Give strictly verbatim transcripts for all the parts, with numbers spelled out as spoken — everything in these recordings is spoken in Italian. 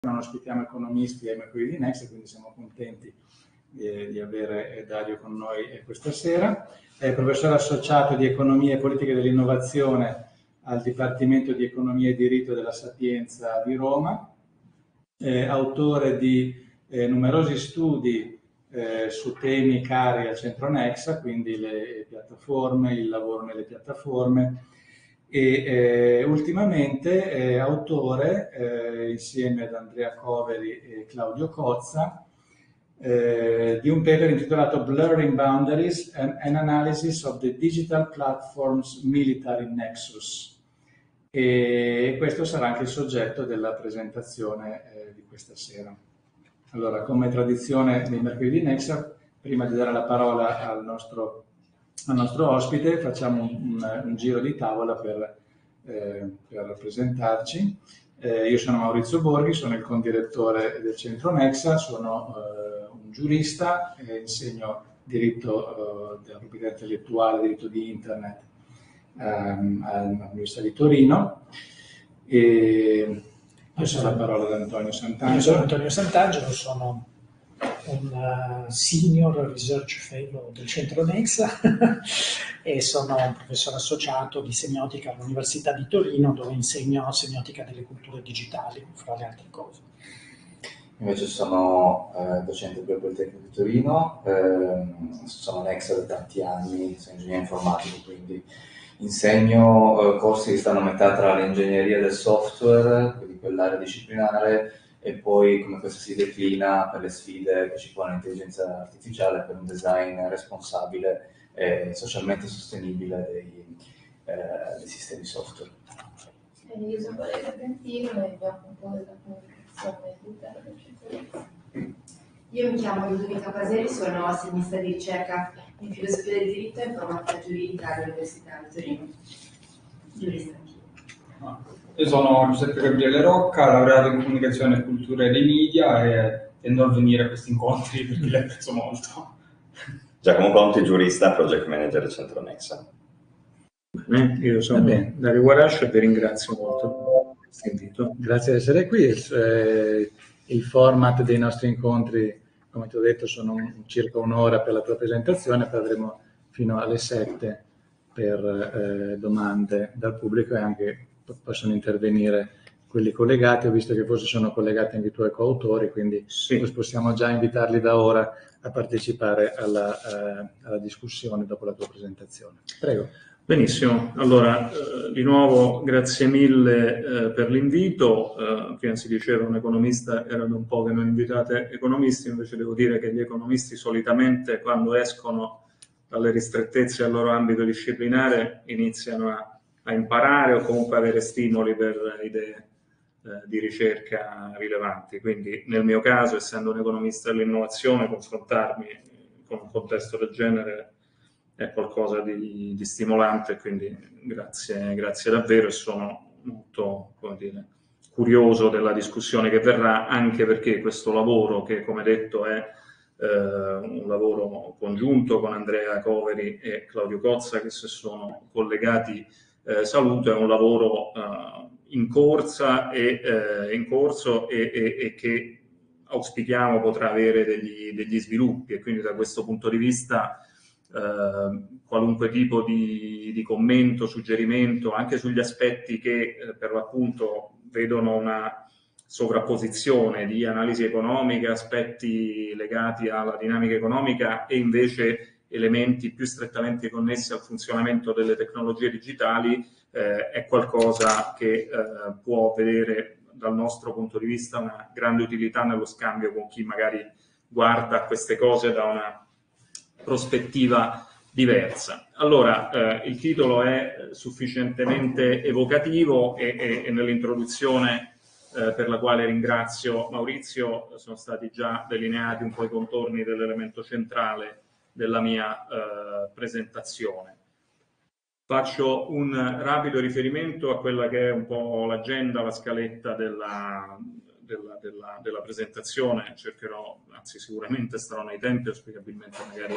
non ospitiamo economisti ai Mercoledì di Nexa, quindi siamo contenti di, di avere Dario con noi questa sera. È professore associato di Economia e Politiche dell'Innovazione al Dipartimento di Economia e Diritto della Sapienza di Roma, eh, autore di eh, numerosi studi eh, su temi cari al centro Nexa, quindi le piattaforme, il lavoro nelle piattaforme, e eh, ultimamente è autore, eh, insieme ad Andrea Coveri e Claudio Cozza, eh, di un paper intitolato Blurring Boundaries, an, an Analysis of the Digital Platforms Military Nexus. E questo sarà anche il soggetto della presentazione eh, di questa sera. Allora, come tradizione dei Mercoledì di Nexa, prima di dare la parola al nostro al nostro ospite, facciamo un, un, un giro di tavola per, eh, per presentarci. Eh, io sono Maurizio Borghi, sono il condirettore del Centro Nexa, sono eh, un giurista, eh, insegno diritto eh, della proprietà intellettuale, diritto di internet ehm, all'Università di Torino. E passo la parola ad Antonio Sant'Angelo. Io sono Antonio Sant'Angelo, sono un uh, senior research fellow del Centro Nexa e sono un professore associato di semiotica all'Università di Torino, dove insegno semiotica delle culture digitali, fra le altre cose. Invece sono eh, docente per il Politecnico di Torino, eh, sono Nexa da tanti anni, sono ingegnere informatico, quindi insegno eh, corsi che stanno a metà tra l'ingegneria del software, quindi quell'area disciplinare, e poi come questo si declina per le sfide che ci pone l'intelligenza artificiale, per un design responsabile e socialmente sostenibile dei, eh, dei sistemi software. Eh, io sono Valeria Cantino e mi occupo della comunicazione all'interno del Centro. Io mi chiamo Ludovica Paseri, sono assegnista di ricerca in filosofia del diritto e informatica giuridica all'Università di Torino. Giurista anch'io. Io sono Giuseppe Gabriele Rocca, laureato in comunicazione e cultura dei media e tendo a venire a questi incontri perché li apprezzo molto. Giacomo Conti, giurista, project manager del Centro Nexa. Bene, io sono bene. Dario Guarascio e vi ringrazio molto per questo invito. Grazie di essere qui. Il, eh, il format dei nostri incontri, come ti ho detto, sono un, circa un'ora per la tua presentazione, poi avremo fino alle sette per eh, domande dal pubblico e anche possono intervenire quelli collegati. Ho visto che forse sono collegati anche i tuoi coautori, quindi sì, possiamo già invitarli da ora a partecipare alla, uh, alla discussione dopo la tua presentazione. Prego. Benissimo, allora eh, di nuovo grazie mille eh, per l'invito. Eh, prima si diceva un economista, erano un po' che non invitate economisti, invece devo dire che gli economisti solitamente quando escono dalle ristrettezze del loro ambito disciplinare iniziano a a imparare o comunque avere stimoli per idee eh, di ricerca rilevanti. Quindi nel mio caso, essendo un economista dell'innovazione, confrontarmi con un contesto del genere è qualcosa di, di stimolante, quindi grazie, grazie davvero, e sono molto, come dire, curioso della discussione che verrà, anche perché questo lavoro, che come detto è eh, un lavoro congiunto con Andrea Coveri e Claudio Cozza, che si sono collegati, Eh, saluto, è un lavoro eh, in corsa e eh, in corso e, e, e che auspichiamo potrà avere degli, degli sviluppi, e quindi da questo punto di vista eh, qualunque tipo di, di commento, suggerimento anche sugli aspetti che eh, per l'appunto vedono una sovrapposizione di analisi economica, aspetti legati alla dinamica economica e invece elementi più strettamente connessi al funzionamento delle tecnologie digitali, eh, è qualcosa che eh, può vedere dal nostro punto di vista una grande utilità nello scambio con chi magari guarda a queste cose da una prospettiva diversa. Allora, eh, il titolo è sufficientemente evocativo e, e, e nell'introduzione eh, per la quale ringrazio Maurizio sono stati già delineati un po' i contorni dell'elemento centrale della mia eh, presentazione. Faccio un rapido riferimento a quella che è un po' l'agenda, la scaletta della, della, della, della presentazione. Cercherò, anzi sicuramente starò nei tempi, auspicabilmente magari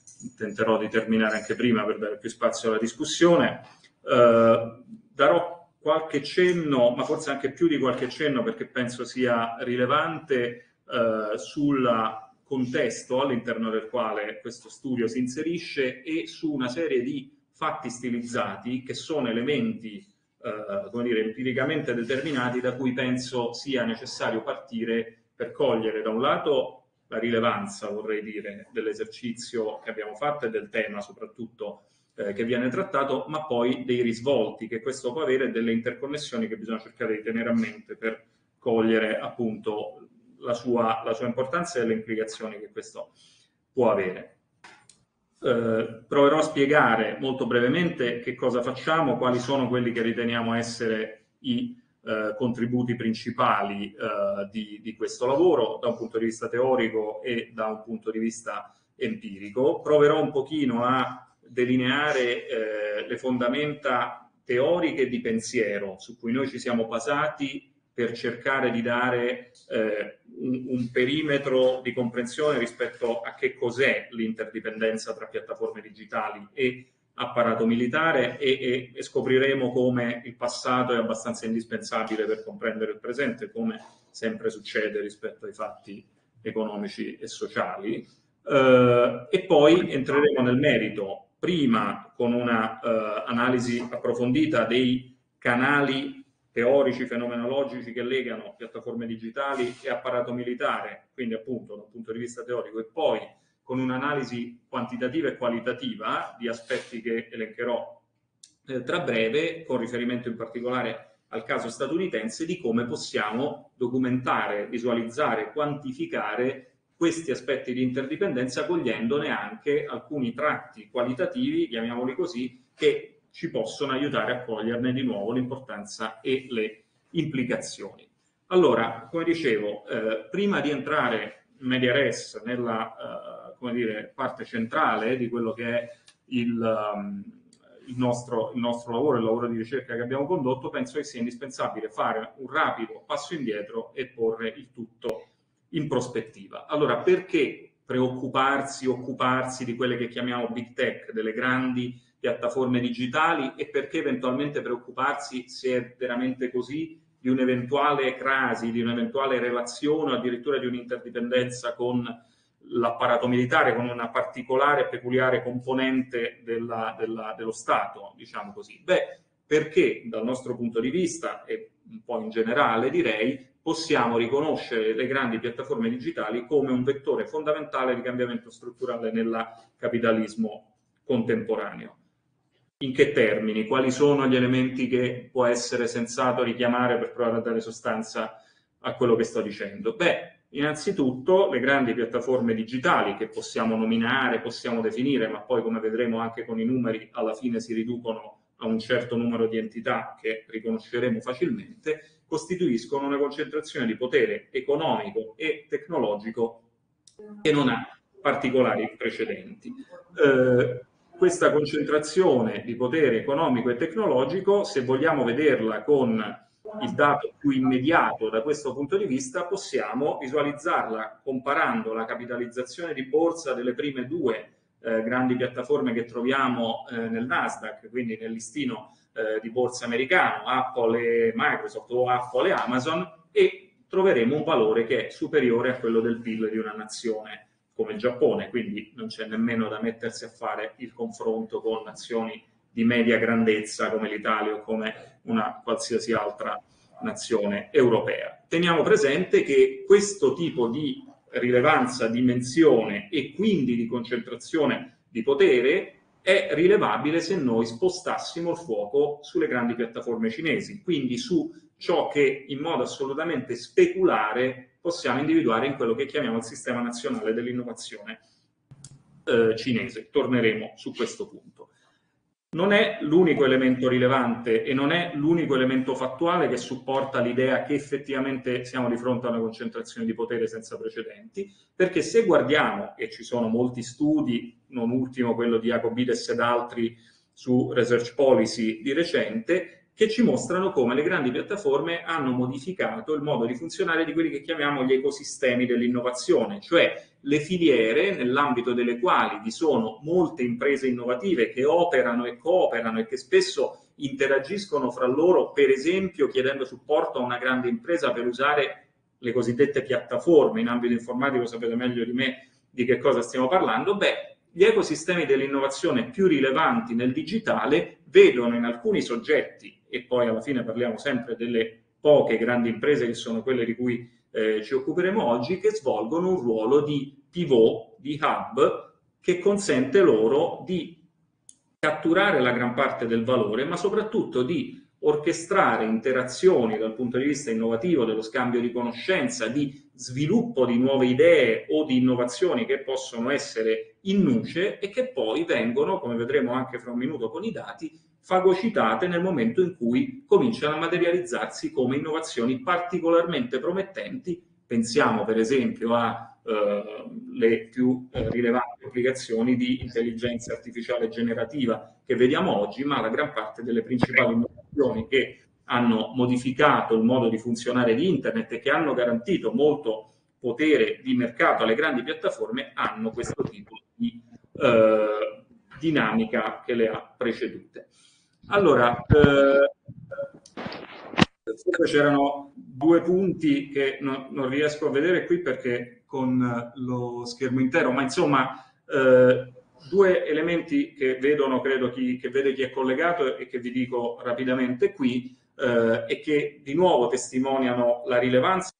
tenterò di terminare anche prima per dare più spazio alla discussione. Eh, darò qualche cenno, ma forse anche più di qualche cenno, perché penso sia rilevante, eh, sul contesto all'interno del quale questo studio si inserisce e su una serie di fatti stilizzati che sono elementi, eh, come dire, empiricamente determinati, da cui penso sia necessario partire per cogliere da un lato la rilevanza, vorrei dire, dell'esercizio che abbiamo fatto e del tema soprattutto eh, che viene trattato, ma poi dei risvolti che questo può avere e delle interconnessioni che bisogna cercare di tenere a mente per cogliere appunto la sua, la sua importanza e le implicazioni che questo può avere. Eh, proverò a spiegare molto brevemente che cosa facciamo, quali sono quelli che riteniamo essere i Eh, contributi principali eh, di, di questo lavoro da un punto di vista teorico e da un punto di vista empirico. Proverò un pochino a delineare eh, le fondamenta teoriche di pensiero su cui noi ci siamo basati per cercare di dare eh, un, un perimetro di comprensione rispetto a che cos'è l'interdipendenza tra piattaforme digitali e apparato militare e, e, e scopriremo come il passato è abbastanza indispensabile per comprendere il presente, come sempre succede rispetto ai fatti economici e sociali. Eh, e poi entreremo nel merito, prima con una eh, analisi approfondita dei canali teorici, fenomenologici che legano piattaforme digitali e apparato militare, quindi appunto da un punto di vista teorico, e poi con un'analisi quantitativa e qualitativa di aspetti che elencherò eh, tra breve, con riferimento in particolare al caso statunitense, di come possiamo documentare, visualizzare, quantificare questi aspetti di interdipendenza, cogliendone anche alcuni tratti qualitativi, chiamiamoli così, che ci possono aiutare a coglierne di nuovo l'importanza e le implicazioni. Allora, come dicevo, eh, prima di entrare in media res nella eh, come dire, parte centrale di quello che è il, um, il, nostro, il nostro lavoro, il lavoro di ricerca che abbiamo condotto, penso che sia indispensabile fare un rapido passo indietro e porre il tutto in prospettiva. Allora, perché preoccuparsi, occuparsi di quelle che chiamiamo big tech, delle grandi piattaforme digitali, e perché eventualmente preoccuparsi, se è veramente così, di un'eventuale crasi, di un'eventuale relazione, addirittura di un'interdipendenza con l'apparato militare, con una particolare e peculiare componente della, della, dello Stato, diciamo così? Beh, perché dal nostro punto di vista, e un po' in generale direi, possiamo riconoscere le grandi piattaforme digitali come un vettore fondamentale di cambiamento strutturale nel capitalismo contemporaneo. In che termini? Quali sono gli elementi che può essere sensato richiamare per provare a dare sostanza a quello che sto dicendo? Beh, innanzitutto le grandi piattaforme digitali che possiamo nominare, possiamo definire, ma poi come vedremo anche con i numeri alla fine si riducono a un certo numero di entità che riconosceremo facilmente, costituiscono una concentrazione di potere economico e tecnologico che non ha particolari precedenti. Eh, questa concentrazione di potere economico e tecnologico, se vogliamo vederla con il dato più immediato da questo punto di vista, possiamo visualizzarla comparando la capitalizzazione di borsa delle prime due eh, grandi piattaforme che troviamo eh, nel Nasdaq, quindi nel listino eh, di borsa americano, Apple e Microsoft o Apple e Amazon, e troveremo un valore che è superiore a quello del P I L di una nazione come il Giappone, quindi non c'è nemmeno da mettersi a fare il confronto con nazioni di media grandezza come l'Italia o come una qualsiasi altra nazione europea. Teniamo presente che questo tipo di rilevanza, dimensione e quindi di concentrazione di potere è rilevabile se noi spostassimo il fuoco sulle grandi piattaforme cinesi, quindi su ciò che in modo assolutamente speculare possiamo individuare in quello che chiamiamo il Sistema Nazionale dell'Innovazione eh, cinese. Torneremo su questo punto. Non è l'unico elemento rilevante e non è l'unico elemento fattuale che supporta l'idea che effettivamente siamo di fronte a una concentrazione di potere senza precedenti, perché se guardiamo, e ci sono molti studi, non ultimo quello di Jacobides ed altri su research policy di recente, che ci mostrano come le grandi piattaforme hanno modificato il modo di funzionare di quelli che chiamiamo gli ecosistemi dell'innovazione, cioè le filiere nell'ambito delle quali vi sono molte imprese innovative che operano e cooperano e che spesso interagiscono fra loro, per esempio chiedendo supporto a una grande impresa per usare le cosiddette piattaforme. In ambito informatico sapete meglio di me di che cosa stiamo parlando. Beh, gli ecosistemi dell'innovazione più rilevanti nel digitale vedono in alcuni soggetti, e poi alla fine parliamo sempre delle poche grandi imprese che sono quelle di cui eh, ci occuperemo oggi, che svolgono un ruolo di pivot, di hub, che consente loro di catturare la gran parte del valore, ma soprattutto di orchestrare interazioni dal punto di vista innovativo, dello scambio di conoscenza, di sviluppo di nuove idee o di innovazioni che possono essere in nuce e che poi vengono, come vedremo anche fra un minuto con i dati, fagocitate nel momento in cui cominciano a materializzarsi come innovazioni particolarmente promettenti. Pensiamo per esempio alle eh, più eh, rilevanti applicazioni di intelligenza artificiale generativa che vediamo oggi, ma la gran parte delle principali innovazioni che hanno modificato il modo di funzionare di Internet e che hanno garantito molto potere di mercato alle grandi piattaforme hanno questo tipo di eh, dinamica che le ha precedute. Allora, eh, c'erano due punti che no, non riesco a vedere qui perché con lo schermo intero, ma insomma eh, due elementi che vedono, credo, chi, che vede chi è collegato e che vi dico rapidamente qui eh, e che di nuovo testimoniano la rilevanza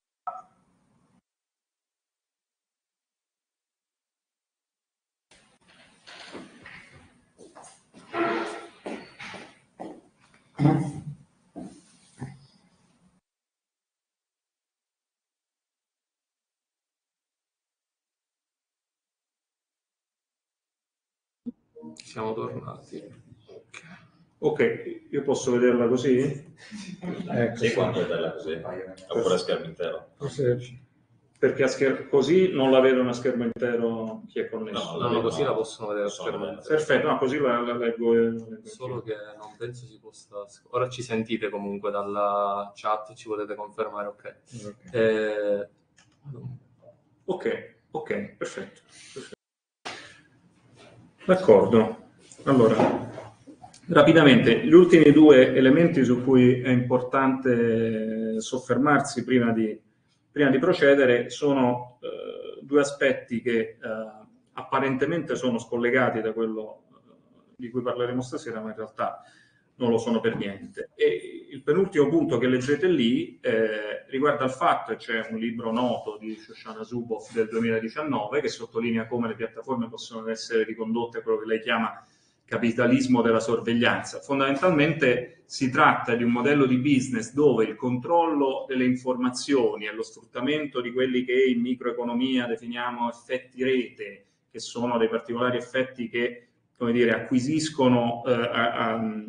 Siamo tornati. Ok, io posso vederla così? Ecco, sì, quanto è bella così, oppure a schermo intero. Perché a scher- così non la vedo a schermo intero chi è connesso. No, no, no, così la possono vedere a schermo intero. Perfetto, no, così la, la leggo. leggo Solo che non penso si possa... Ora ci sentite comunque dalla chat, ci volete confermare, ok. Ok, Eh... ok, ok, perfetto. perfetto. D'accordo. Allora, rapidamente, gli ultimi due elementi su cui è importante soffermarsi prima di, prima di procedere sono eh, due aspetti che eh, apparentemente sono scollegati da quello di cui parleremo stasera, ma in realtà non lo sono per niente. E il penultimo punto che leggete lì eh, riguarda il fatto, e c'è un libro noto di Shoshana Zuboff del duemiladiciannove che sottolinea come le piattaforme possono essere ricondotte a quello che lei chiama capitalismo della sorveglianza. Fondamentalmente si tratta di un modello di business dove il controllo delle informazioni e lo sfruttamento di quelli che in microeconomia definiamo effetti rete, che sono dei particolari effetti che, come dire, acquisiscono, eh, a, a,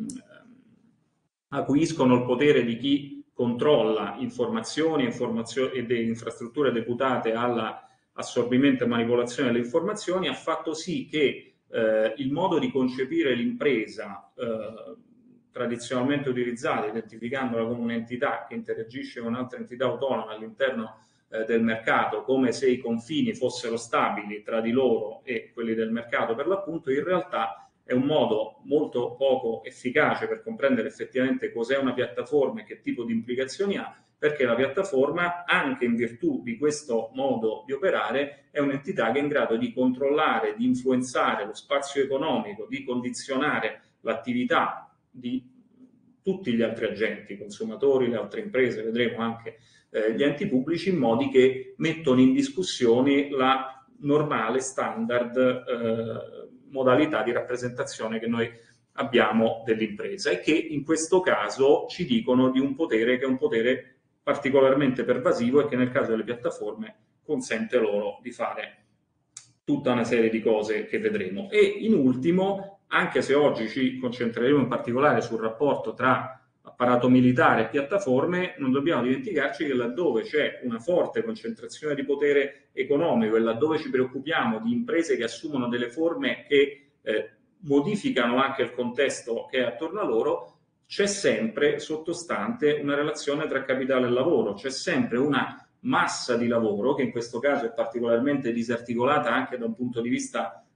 acquisiscono il potere di chi controlla informazioni, informazioni ed infrastrutture deputate all'assorbimento e manipolazione delle informazioni, ha fatto sì che eh, il modo di concepire l'impresa eh, tradizionalmente utilizzata, identificandola come un'entità che interagisce con un'altra entità autonoma all'interno eh, del mercato, come se i confini fossero stabili tra di loro e quelli del mercato per l'appunto, in realtà è un modo molto poco efficace per comprendere effettivamente cos'è una piattaforma e che tipo di implicazioni ha, perché la piattaforma, anche in virtù di questo modo di operare, è un'entità che è in grado di controllare, di influenzare lo spazio economico, di condizionare l'attività di tutti gli altri agenti, i consumatori, le altre imprese, vedremo anche eh, gli enti pubblici, in modi che mettono in discussione la normale, standard eh, modalità di rappresentazione che noi abbiamo dell'impresa e che in questo caso ci dicono di un potere che è un potere particolarmente pervasivo e che nel caso delle piattaforme consente loro di fare tutta una serie di cose che vedremo. E in ultimo, anche se oggi ci concentreremo in particolare sul rapporto tra apparato militare e piattaforme, non dobbiamo dimenticarci che laddove c'è una forte concentrazione di potere economico e laddove ci preoccupiamo di imprese che assumono delle forme che eh, modificano anche il contesto che è attorno a loro, c'è sempre sottostante una relazione tra capitale e lavoro, c'è sempre una massa di lavoro che in questo caso è particolarmente disarticolata anche da un punto di vista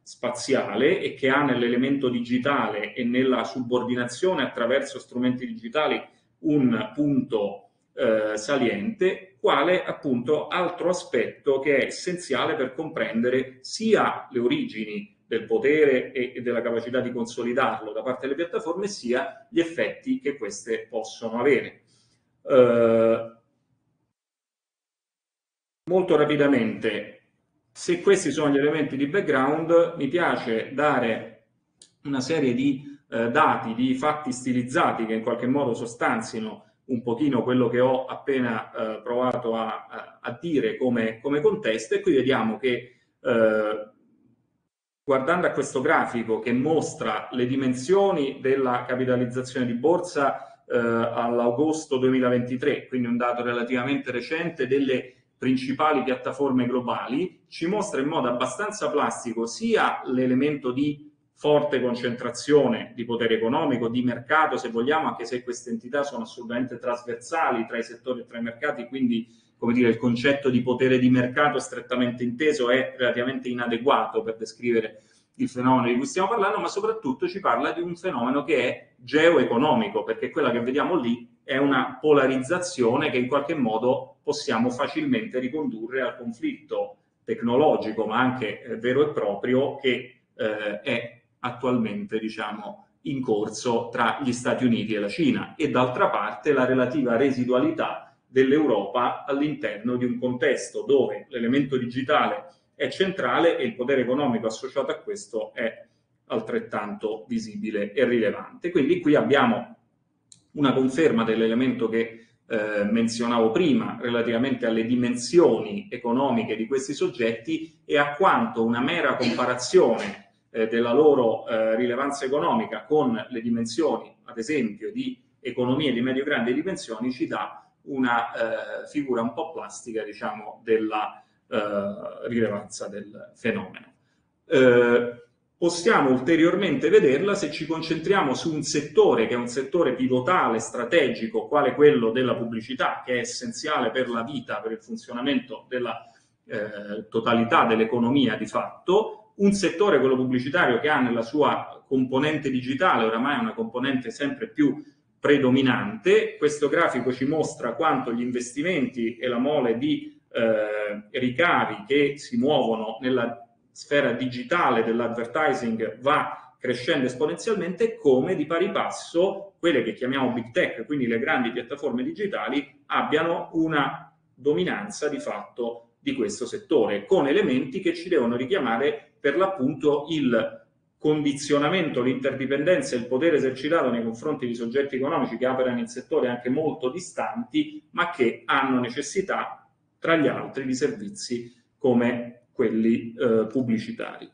spaziale e che ha nell'elemento digitale e nella subordinazione attraverso strumenti digitali un punto eh, saliente, quale appunto altro aspetto che è essenziale per comprendere sia le origini del potere e, e della capacità di consolidarlo da parte delle piattaforme, sia gli effetti che queste possono avere. Eh, molto rapidamente, se questi sono gli elementi di background, mi piace dare una serie di eh, dati, di fatti stilizzati che in qualche modo sostanzino un pochino quello che ho appena eh, provato a, a, a dire come, come contesto, e qui vediamo che eh, guardando a questo grafico che mostra le dimensioni della capitalizzazione di borsa eh, all'agosto duemilaventitré, quindi un dato relativamente recente, delle principali piattaforme globali, ci mostra in modo abbastanza plastico sia l'elemento di forte concentrazione di potere economico, di mercato se vogliamo, anche se queste entità sono assolutamente trasversali tra i settori e tra i mercati, quindi come dire, il concetto di potere di mercato strettamente inteso è relativamente inadeguato per descrivere il fenomeno di cui stiamo parlando, ma soprattutto ci parla di un fenomeno che è geoeconomico, perché quella che vediamo lì è una polarizzazione che in qualche modo possiamo facilmente ricondurre al conflitto tecnologico, ma anche eh, vero e proprio, che eh, è attualmente, diciamo, in corso tra gli Stati Uniti e la Cina, e d'altra parte la relativa residualità dell'Europa all'interno di un contesto dove l'elemento digitale è centrale e il potere economico associato a questo è altrettanto visibile e rilevante. Quindi qui abbiamo una conferma dell'elemento che eh, menzionavo prima relativamente alle dimensioni economiche di questi soggetti e a quanto una mera comparazione eh, della loro eh, rilevanza economica con le dimensioni, ad esempio, di economie di medio-grandi dimensioni ci dà una eh, figura un po' plastica, diciamo, della eh, rilevanza del fenomeno. Eh, possiamo ulteriormente vederla se ci concentriamo su un settore che è un settore pivotale, strategico, quale quello della pubblicità, che è essenziale per la vita, per il funzionamento della eh, totalità dell'economia di fatto, un settore, quello pubblicitario, che ha nella sua componente digitale oramai una componente sempre più predominante. Questo grafico ci mostra quanto gli investimenti e la mole di eh, ricavi che si muovono nella sfera digitale dell'advertising va crescendo esponenzialmente, come di pari passo quelle che chiamiamo big tech, quindi le grandi piattaforme digitali, abbiano una dominanza di fatto di questo settore, con elementi che ci devono richiamare per l'appunto il condizionamento, l'interdipendenza e il potere esercitato nei confronti di soggetti economici che operano in settori anche molto distanti, ma che hanno necessità, tra gli altri, di servizi come quelli eh, pubblicitari.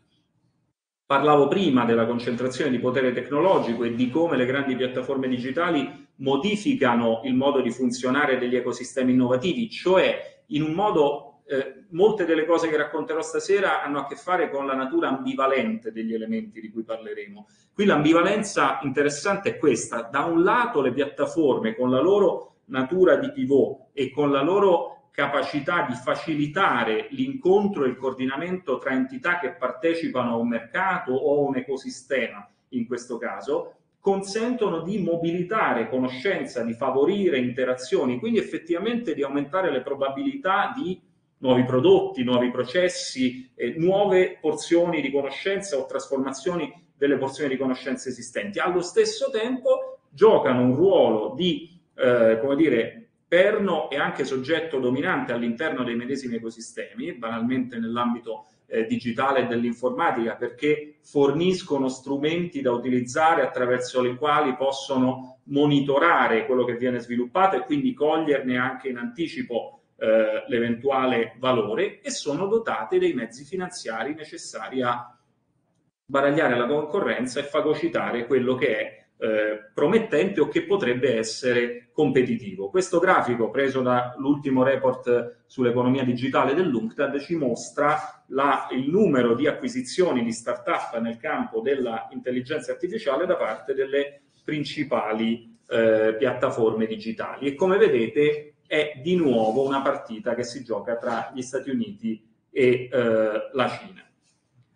Parlavo prima della concentrazione di potere tecnologico e di come le grandi piattaforme digitali modificano il modo di funzionare degli ecosistemi innovativi, cioè in un modo Eh, molte delle cose che racconterò stasera hanno a che fare con la natura ambivalente degli elementi di cui parleremo. Qui l'ambivalenza interessante è questa: da un lato le piattaforme, con la loro natura di pivot e con la loro capacità di facilitare l'incontro e il coordinamento tra entità che partecipano a un mercato o a un ecosistema, in questo caso, consentono di mobilitare conoscenza, di favorire interazioni, quindi effettivamente di aumentare le probabilità di nuovi prodotti, nuovi processi, eh, nuove porzioni di conoscenza o trasformazioni delle porzioni di conoscenza esistenti. Allo stesso tempo giocano un ruolo di, eh, come dire, perno e anche soggetto dominante all'interno dei medesimi ecosistemi, banalmente nell'ambito eh, digitale e dell'informatica, perché forniscono strumenti da utilizzare attraverso i quali possono monitorare quello che viene sviluppato e quindi coglierne anche in anticipo Eh, l'eventuale valore, e sono dotate dei mezzi finanziari necessari a baragliare la concorrenza e fagocitare quello che è eh, promettente o che potrebbe essere competitivo. Questo grafico, preso dall'ultimo report sull'economia digitale dell'UNCTAD, ci mostra la, il numero di acquisizioni di start-up nel campo dell'intelligenza artificiale da parte delle principali eh, piattaforme digitali, e come vedete è di nuovo una partita che si gioca tra gli Stati Uniti e eh, la Cina.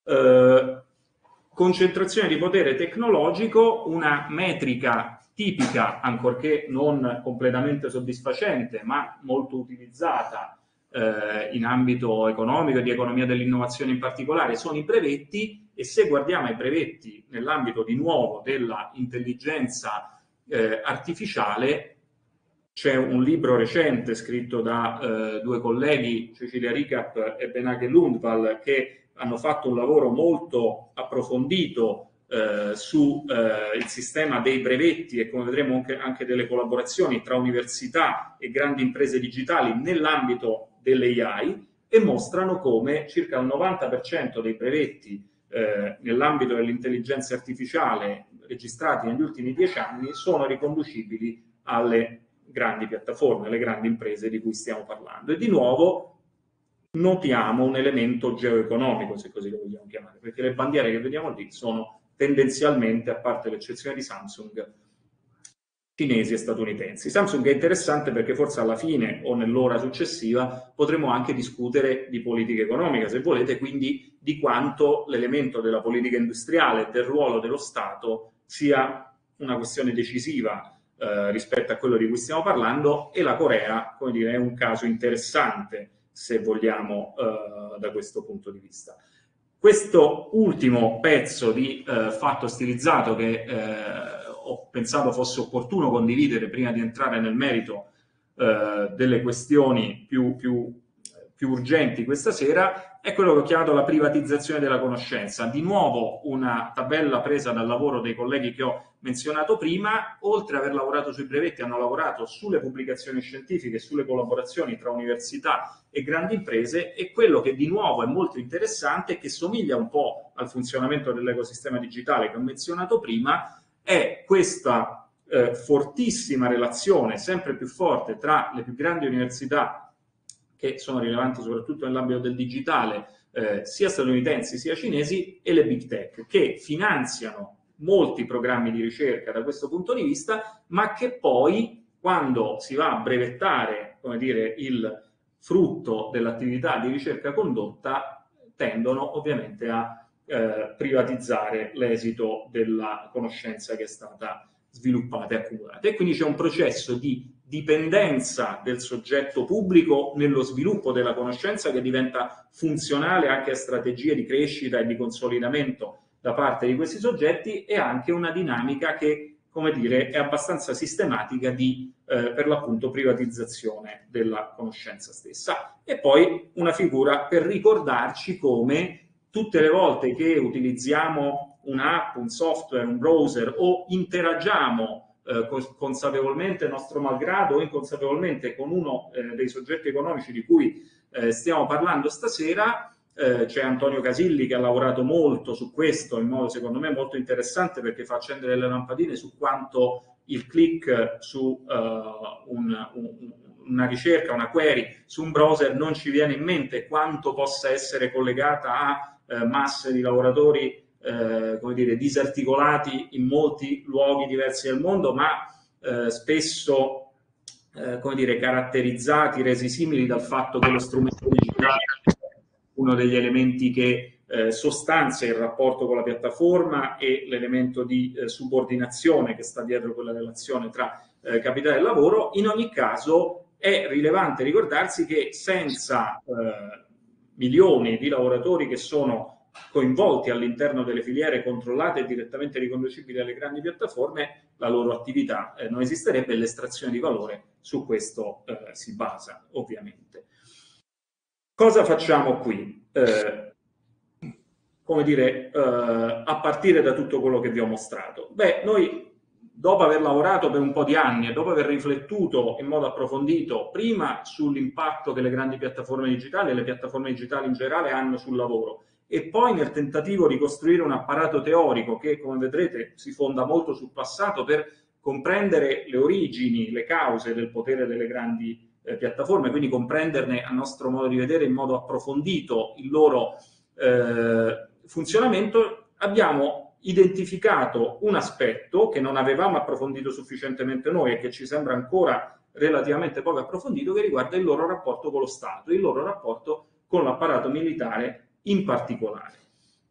Eh, concentrazione di potere tecnologico, una metrica tipica, ancorché non completamente soddisfacente, ma molto utilizzata eh, in ambito economico e di economia dell'innovazione in particolare, sono i brevetti. E se guardiamo ai brevetti nell'ambito di nuovo della intelligenza eh, artificiale, c'è un libro recente scritto da eh, due colleghi, Cecilia Ricap e Benake Lundvall, che hanno fatto un lavoro molto approfondito eh, sul eh, sistema dei brevetti e, come vedremo, anche, anche delle collaborazioni tra università e grandi imprese digitali nell'ambito dell'A I, e mostrano come circa il novanta per cento dei brevetti eh, nell'ambito dell'intelligenza artificiale registrati negli ultimi dieci anni sono riconducibili alle grandi piattaforme, alle grandi imprese di cui stiamo parlando. E di nuovo notiamo un elemento geoeconomico, se così lo vogliamo chiamare, perché le bandiere che vediamo lì sono tendenzialmente, a parte l'eccezione di Samsung, cinesi e statunitensi. Samsung è interessante perché forse alla fine o nell'ora successiva potremo anche discutere di politica economica, se volete, quindi di quanto l'elemento della politica industriale e del ruolo dello Stato sia una questione decisiva eh, rispetto a quello di cui stiamo parlando, e la Corea, come dire, è un caso interessante, se vogliamo, eh, da questo punto di vista. Questo ultimo pezzo di eh, fatto stilizzato che eh, ho pensato fosse opportuno condividere prima di entrare nel merito eh, delle questioni più, più, più urgenti questa sera, è quello che ho chiamato la privatizzazione della conoscenza. Di nuovo una tabella presa dal lavoro dei colleghi che ho menzionato prima. Oltre ad aver lavorato sui brevetti, hanno lavorato sulle pubblicazioni scientifiche, sulle collaborazioni tra università e grandi imprese, e quello che di nuovo è molto interessante e che somiglia un po' al funzionamento dell'ecosistema digitale che ho menzionato prima è questa eh, fortissima relazione, sempre più forte, tra le più grandi università che sono rilevanti soprattutto nell'ambito del digitale, eh, sia statunitensi sia cinesi, e le big tech, che finanziano molti programmi di ricerca da questo punto di vista, ma che poi, quando si va a brevettare, come dire, il frutto dell'attività di ricerca condotta, tendono ovviamente a eh, privatizzare l'esito della conoscenza che è stata sviluppata e accumulata. E quindi c'è un processo di dipendenza del soggetto pubblico nello sviluppo della conoscenza che diventa funzionale anche a strategie di crescita e di consolidamento da parte di questi soggetti, e anche una dinamica che, come dire, è abbastanza sistematica di, eh, per l'appunto, privatizzazione della conoscenza stessa. E poi una figura per ricordarci come tutte le volte che utilizziamo un'app, un software, un browser, o interagiamo eh, consapevolmente, nostro malgrado, o inconsapevolmente con uno eh, dei soggetti economici di cui eh, stiamo parlando stasera, eh, c'è Antonio Casilli che ha lavorato molto su questo in modo, secondo me, molto interessante, perché fa accendere le lampadine su quanto il click su uh, un, un, una ricerca, una query su un browser non ci viene in mente quanto possa essere collegata a eh, masse di lavoratori Eh, come dire, disarticolati in molti luoghi diversi del mondo, ma eh, spesso eh, come dire, caratterizzati, resi simili dal fatto che lo strumento digitale è uno degli elementi che eh, sostanzia il rapporto con la piattaforma e l'elemento di eh, subordinazione che sta dietro quella relazione tra eh, capitale e lavoro. In ogni caso è rilevante ricordarsi che senza eh, milioni di lavoratori che sono coinvolti all'interno delle filiere controllate e direttamente riconducibili alle grandi piattaforme, la loro attività eh, non esisterebbe, e l'estrazione di valore su questo eh, si basa, ovviamente. Cosa facciamo qui? Eh, come dire, eh, a partire da tutto quello che vi ho mostrato? Beh, noi, dopo aver lavorato per un po' di anni e dopo aver riflettuto in modo approfondito prima sull'impatto che le grandi piattaforme digitali e le piattaforme digitali in generale hanno sul lavoro, e poi nel tentativo di costruire un apparato teorico che, come vedrete, si fonda molto sul passato per comprendere le origini, le cause del potere delle grandi eh, piattaforme, quindi comprenderne, a nostro modo di vedere, in modo approfondito il loro eh, funzionamento, abbiamo identificato un aspetto che non avevamo approfondito sufficientemente noi e che ci sembra ancora relativamente poco approfondito, che riguarda il loro rapporto con lo Stato, il loro rapporto con l'apparato militare in particolare.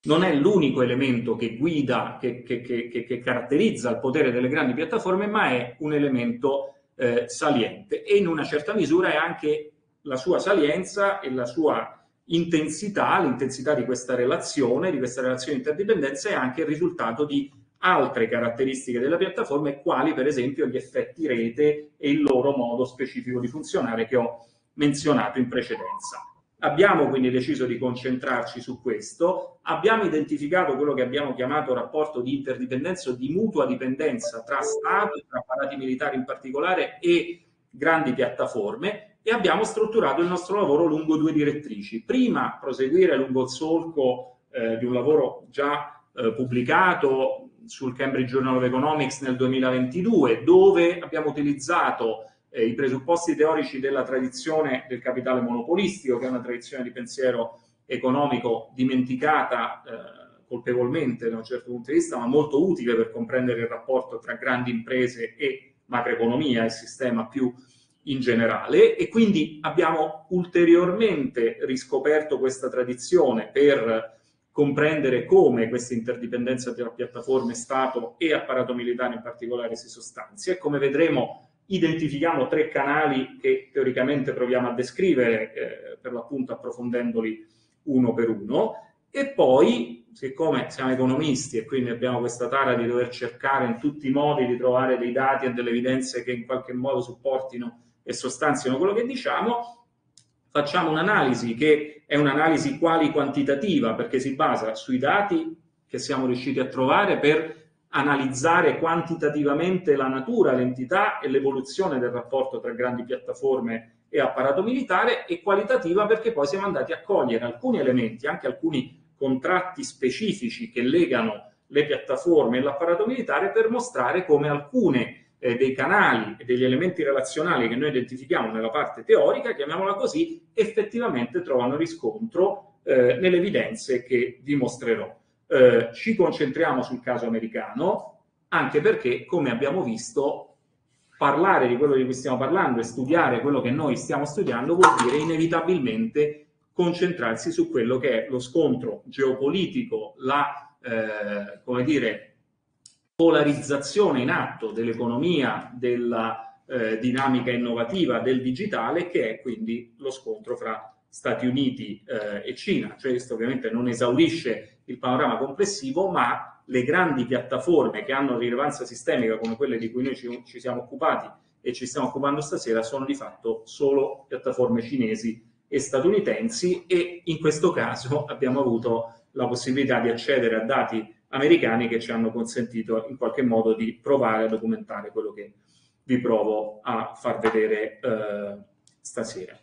non è l'unico elemento che guida, che, che, che, che caratterizza il potere delle grandi piattaforme, ma è un elemento eh, saliente, e in una certa misura è anche la sua salienza e la sua intensità, l'intensità di questa relazione, di questa relazione di interdipendenza, è anche il risultato di altre caratteristiche della piattaforma, quali per esempio gli effetti rete e il loro modo specifico di funzionare che ho menzionato in precedenza. Abbiamo quindi deciso di concentrarci su questo, abbiamo identificato quello che abbiamo chiamato rapporto di interdipendenza o di mutua dipendenza tra Stato, tra apparati militari in particolare, e grandi piattaforme, e abbiamo strutturato il nostro lavoro lungo due direttrici. Prima, proseguire lungo il solco eh, di un lavoro già eh, pubblicato sul Cambridge Journal of Economics nel duemilaventidue, dove abbiamo utilizzato eh, i presupposti teorici della tradizione del capitale monopolistico, che è una tradizione di pensiero economico dimenticata eh, colpevolmente da un certo punto di vista, ma molto utile per comprendere il rapporto tra grandi imprese e macroeconomia e sistema più in generale, e quindi abbiamo ulteriormente riscoperto questa tradizione per comprendere come questa interdipendenza tra piattaforme, Stato e apparato militare in particolare si sostanzia, e come vedremo identifichiamo tre canali che teoricamente proviamo a descrivere, eh, per l'appunto approfondendoli uno per uno, e poi, siccome siamo economisti e quindi abbiamo questa tara di dover cercare in tutti i modi di trovare dei dati e delle evidenze che in qualche modo supportino e sostanziano quello che diciamo, facciamo un'analisi che è un'analisi quali quantitativa, perché si basa sui dati che siamo riusciti a trovare per analizzare quantitativamente la natura, l'entità e l'evoluzione del rapporto tra grandi piattaforme e apparato militare, e qualitativa perché poi siamo andati a cogliere alcuni elementi, anche alcuni contratti specifici che legano le piattaforme e l'apparato militare, per mostrare come alcune eh, dei canali e degli elementi relazionali che noi identifichiamo nella parte teorica, chiamiamola così, effettivamente trovano riscontro eh, nelle evidenze che vi mostrerò. Eh, ci concentriamo sul caso americano, anche perché, come abbiamo visto, parlare di quello di cui stiamo parlando e studiare quello che noi stiamo studiando vuol dire inevitabilmente concentrarsi su quello che è lo scontro geopolitico, la, eh, come dire, polarizzazione in atto dell'economia, della eh, dinamica innovativa, del digitale, che è quindi lo scontro fra Stati Uniti eh, e Cina. Cioè, questo ovviamente non esaurisce il panorama complessivo, ma le grandi piattaforme che hanno rilevanza sistemica, come quelle di cui noi ci, ci siamo occupati e ci stiamo occupando stasera, sono di fatto solo piattaforme cinesi e statunitensi, e in questo caso abbiamo avuto la possibilità di accedere a dati americani che ci hanno consentito in qualche modo di provare a documentare quello che vi provo a far vedere eh, stasera.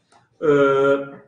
Eh,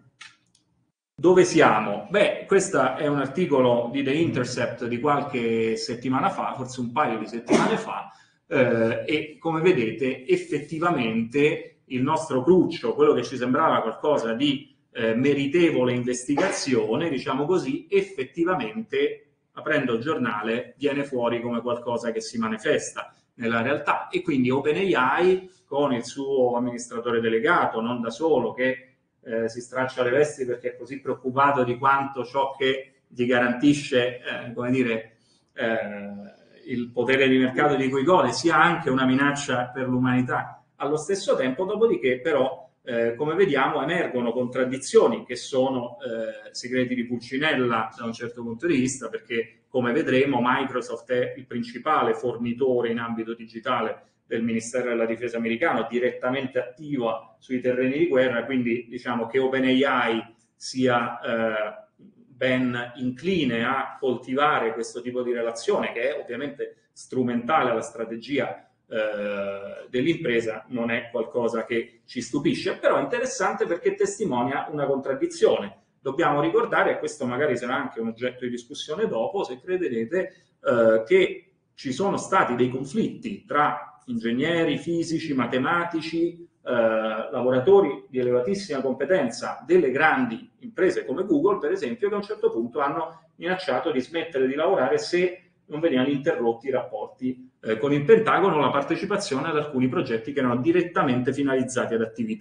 Dove siamo? Beh, questo è un articolo di The Intercept di qualche settimana fa, forse un paio di settimane fa, eh, e come vedete effettivamente il nostro cruccio, quello che ci sembrava qualcosa di eh, meritevole investigazione, diciamo così, effettivamente, aprendo il giornale, viene fuori come qualcosa che si manifesta nella realtà. E quindi OpenAI, con il suo amministratore delegato, non da solo, che Eh, si straccia le vesti perché è così preoccupato di quanto ciò che gli garantisce, eh, come dire, eh, il potere di mercato di cui gode sia anche una minaccia per l'umanità allo stesso tempo. Dopodiché però, eh, come vediamo, emergono contraddizioni che sono eh, segreti di Pulcinella da un certo punto di vista, perché come vedremo Microsoft è il principale fornitore in ambito digitale del Ministero della Difesa americano, direttamente attiva sui terreni di guerra, quindi diciamo che OpenAI sia eh, ben incline a coltivare questo tipo di relazione, che è ovviamente strumentale alla strategia eh, dell'impresa, non è qualcosa che ci stupisce, però è interessante perché testimonia una contraddizione. Dobbiamo ricordare, e questo magari sarà anche un oggetto di discussione dopo, se crederete, eh, che ci sono stati dei conflitti tra ingegneri, fisici, matematici, eh, lavoratori di elevatissima competenza delle grandi imprese come Google, per esempio, che a un certo punto hanno minacciato di smettere di lavorare se non venivano interrotti i rapporti eh, con il Pentagono o la partecipazione ad alcuni progetti che erano direttamente finalizzati ad attività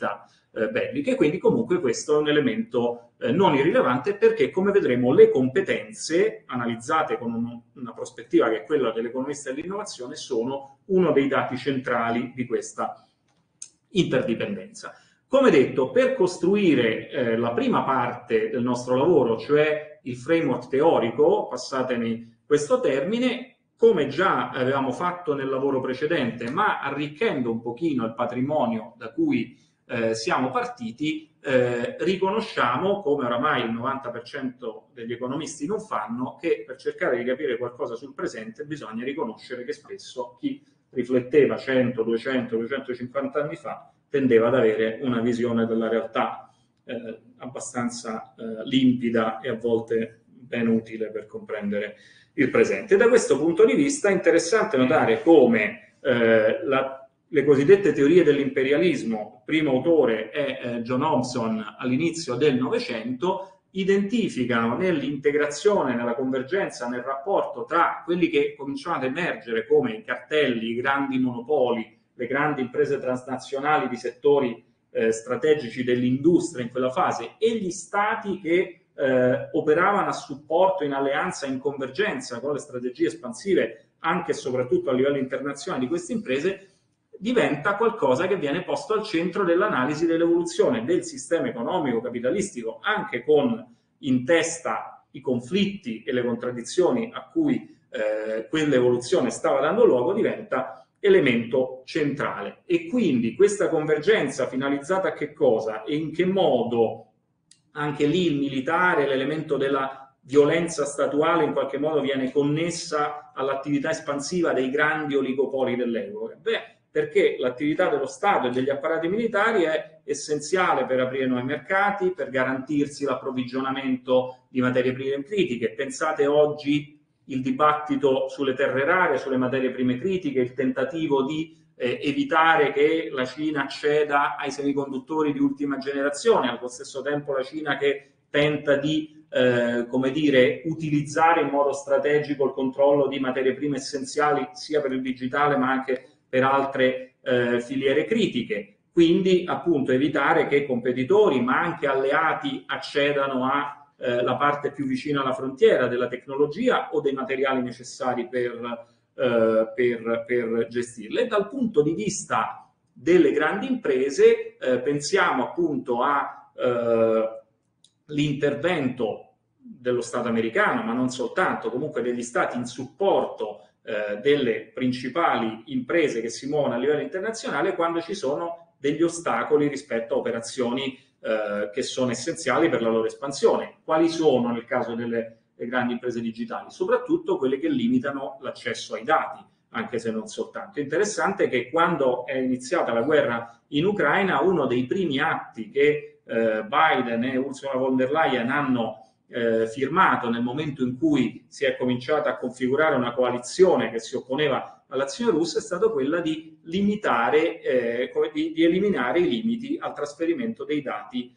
eh, belliche, quindi comunque questo è un elemento eh, non irrilevante, perché come vedremo le competenze analizzate con un, una prospettiva che è quella dell'economista dell'innovazione sono uno dei dati centrali di questa interdipendenza. Come detto, per costruire eh, la prima parte del nostro lavoro, cioè il framework teorico, passatemi questo termine, come già avevamo fatto nel lavoro precedente, ma arricchendo un pochino il patrimonio da cui eh, siamo partiti, eh, riconosciamo, come oramai il novanta per cento degli economisti non fanno, che per cercare di capire qualcosa sul presente bisogna riconoscere che spesso chi rifletteva cento, duecento, duecentocinquanta anni fa tendeva ad avere una visione della realtà eh, abbastanza eh, limpida e a volte ben utile per comprendere il presente. E da questo punto di vista è interessante notare come eh, la, le cosiddette teorie dell'imperialismo, il primo autore è eh, John Hobson all'inizio del Novecento, identificano nell'integrazione, nella convergenza, nel rapporto tra quelli che cominciano ad emergere come i cartelli, i grandi monopoli, le grandi imprese transnazionali di settori eh, strategici dell'industria in quella fase e gli stati che eh, operavano a supporto, in alleanza, in convergenza con le strategie espansive anche e soprattutto a livello internazionale di queste imprese, diventa qualcosa che viene posto al centro dell'analisi dell'evoluzione del sistema economico capitalistico, anche con in testa i conflitti e le contraddizioni a cui eh, quell'evoluzione stava dando luogo, diventa elemento centrale. E quindi questa convergenza finalizzata a che cosa e in che modo anche lì il militare, l'elemento della violenza statuale in qualche modo viene connessa all'attività espansiva dei grandi oligopoli dell'epoca? Beh, perché l'attività dello Stato e degli apparati militari è essenziale per aprire nuovi mercati, per garantirsi l'approvvigionamento di materie prime critiche. Pensate oggi il dibattito sulle terre rare, sulle materie prime critiche, il tentativo di eh, evitare che la Cina acceda ai semiconduttori di ultima generazione, allo stesso tempo la Cina che tenta di eh, come dire, utilizzare in modo strategico il controllo di materie prime essenziali sia per il digitale ma anche per altre eh, filiere critiche. Quindi appunto evitare che competitori ma anche alleati accedano a Eh, la parte più vicina alla frontiera della tecnologia o dei materiali necessari per, eh, per, per gestirle. Dal punto di vista delle grandi imprese eh, pensiamo appunto all'intervento eh, dello Stato americano, ma non soltanto, comunque degli Stati in supporto eh, delle principali imprese che si muovono a livello internazionale quando ci sono degli ostacoli rispetto a operazioni Eh, che sono essenziali per la loro espansione. Quali sono nel caso delle, delle grandi imprese digitali? Soprattutto quelle che limitano l'accesso ai dati, anche se non soltanto. Interessante che quando è iniziata la guerra in Ucraina, uno dei primi atti che eh, Biden e Ursula von der Leyen hanno eh, firmato nel momento in cui si è cominciata a configurare una coalizione che si opponeva all'azione russa è stato quella di limitare, eh, di, di eliminare i limiti al trasferimento dei dati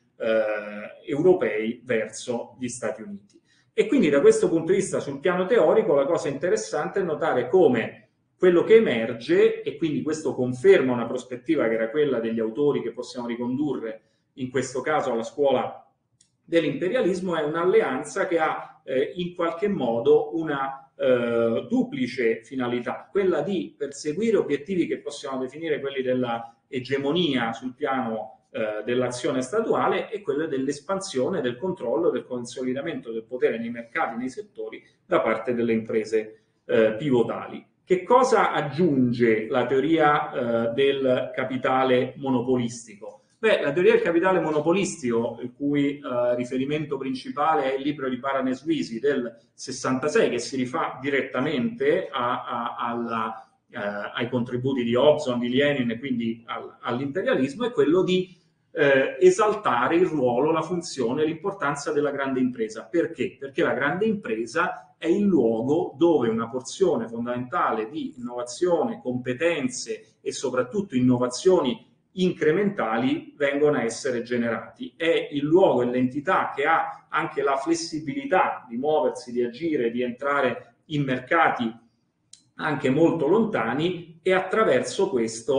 eh, europei verso gli Stati Uniti. E quindi da questo punto di vista, sul piano teorico, la cosa interessante è notare come quello che emerge, e quindi questo conferma una prospettiva che era quella degli autori che possiamo ricondurre in questo caso alla scuola dell'imperialismo, è un'alleanza che ha eh, in qualche modo una Uh, duplice finalità, quella di perseguire obiettivi che possiamo definire quelli della egemonia sul piano uh, dell'azione statuale e quella dell'espansione, del controllo, del consolidamento del potere nei mercati, nei settori da parte delle imprese uh, pivotali. Che cosa aggiunge la teoria uh, del capitale monopolistico? Beh, la teoria del capitale monopolistico, il cui eh, riferimento principale è il libro di Paranes-Wheezy del sessantasei, che si rifà direttamente a, a, alla, eh, ai contributi di Hobson, di Lenin e quindi al, all'imperialismo, è quello di eh, esaltare il ruolo, la funzione, l'importanza della grande impresa. Perché? Perché la grande impresa è il luogo dove una porzione fondamentale di innovazione, competenze e soprattutto innovazioni incrementali vengono a essere generati. È il luogo e l'entità che ha anche la flessibilità di muoversi, di agire, di entrare in mercati anche molto lontani e attraverso questo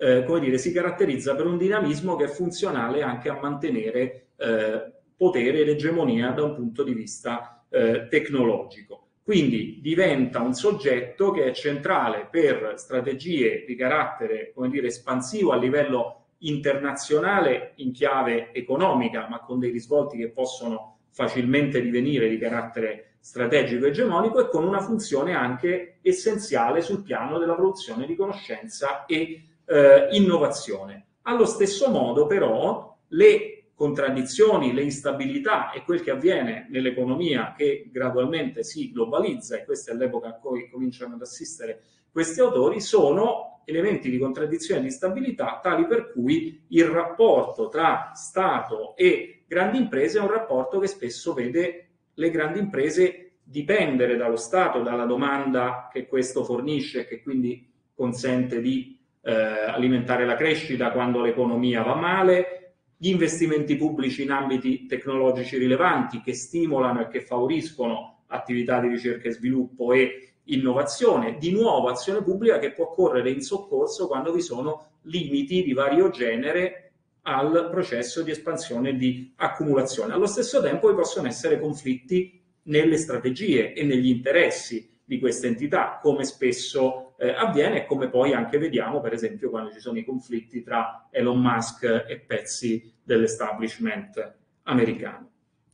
eh, come dire, si caratterizza per un dinamismo che è funzionale anche a mantenere eh, potere ed egemonia da un punto di vista eh, tecnologico. Quindi diventa un soggetto che è centrale per strategie di carattere, come dire, espansivo a livello internazionale in chiave economica, ma con dei risvolti che possono facilmente divenire di carattere strategico e egemonico, e con una funzione anche essenziale sul piano della produzione di conoscenza e eh, innovazione. Allo stesso modo, però, le contraddizioni, le instabilità e quel che avviene nell'economia che gradualmente si globalizza, e questa è l'epoca a cui cominciano ad assistere questi autori, sono elementi di contraddizione e di instabilità tali per cui il rapporto tra Stato e grandi imprese è un rapporto che spesso vede le grandi imprese dipendere dallo Stato, dalla domanda che questo fornisce e che quindi consente di eh, alimentare la crescita quando l'economia va male, gli investimenti pubblici in ambiti tecnologici rilevanti che stimolano e che favoriscono attività di ricerca e sviluppo e innovazione, di nuovo azione pubblica che può correre in soccorso quando vi sono limiti di vario genere al processo di espansione e di accumulazione. Allo stesso tempo vi possono essere conflitti nelle strategie e negli interessi di queste entità, come spesso eh, avviene e come poi anche vediamo, per esempio, quando ci sono i conflitti tra Elon Musk e pezzi dell'establishment americano.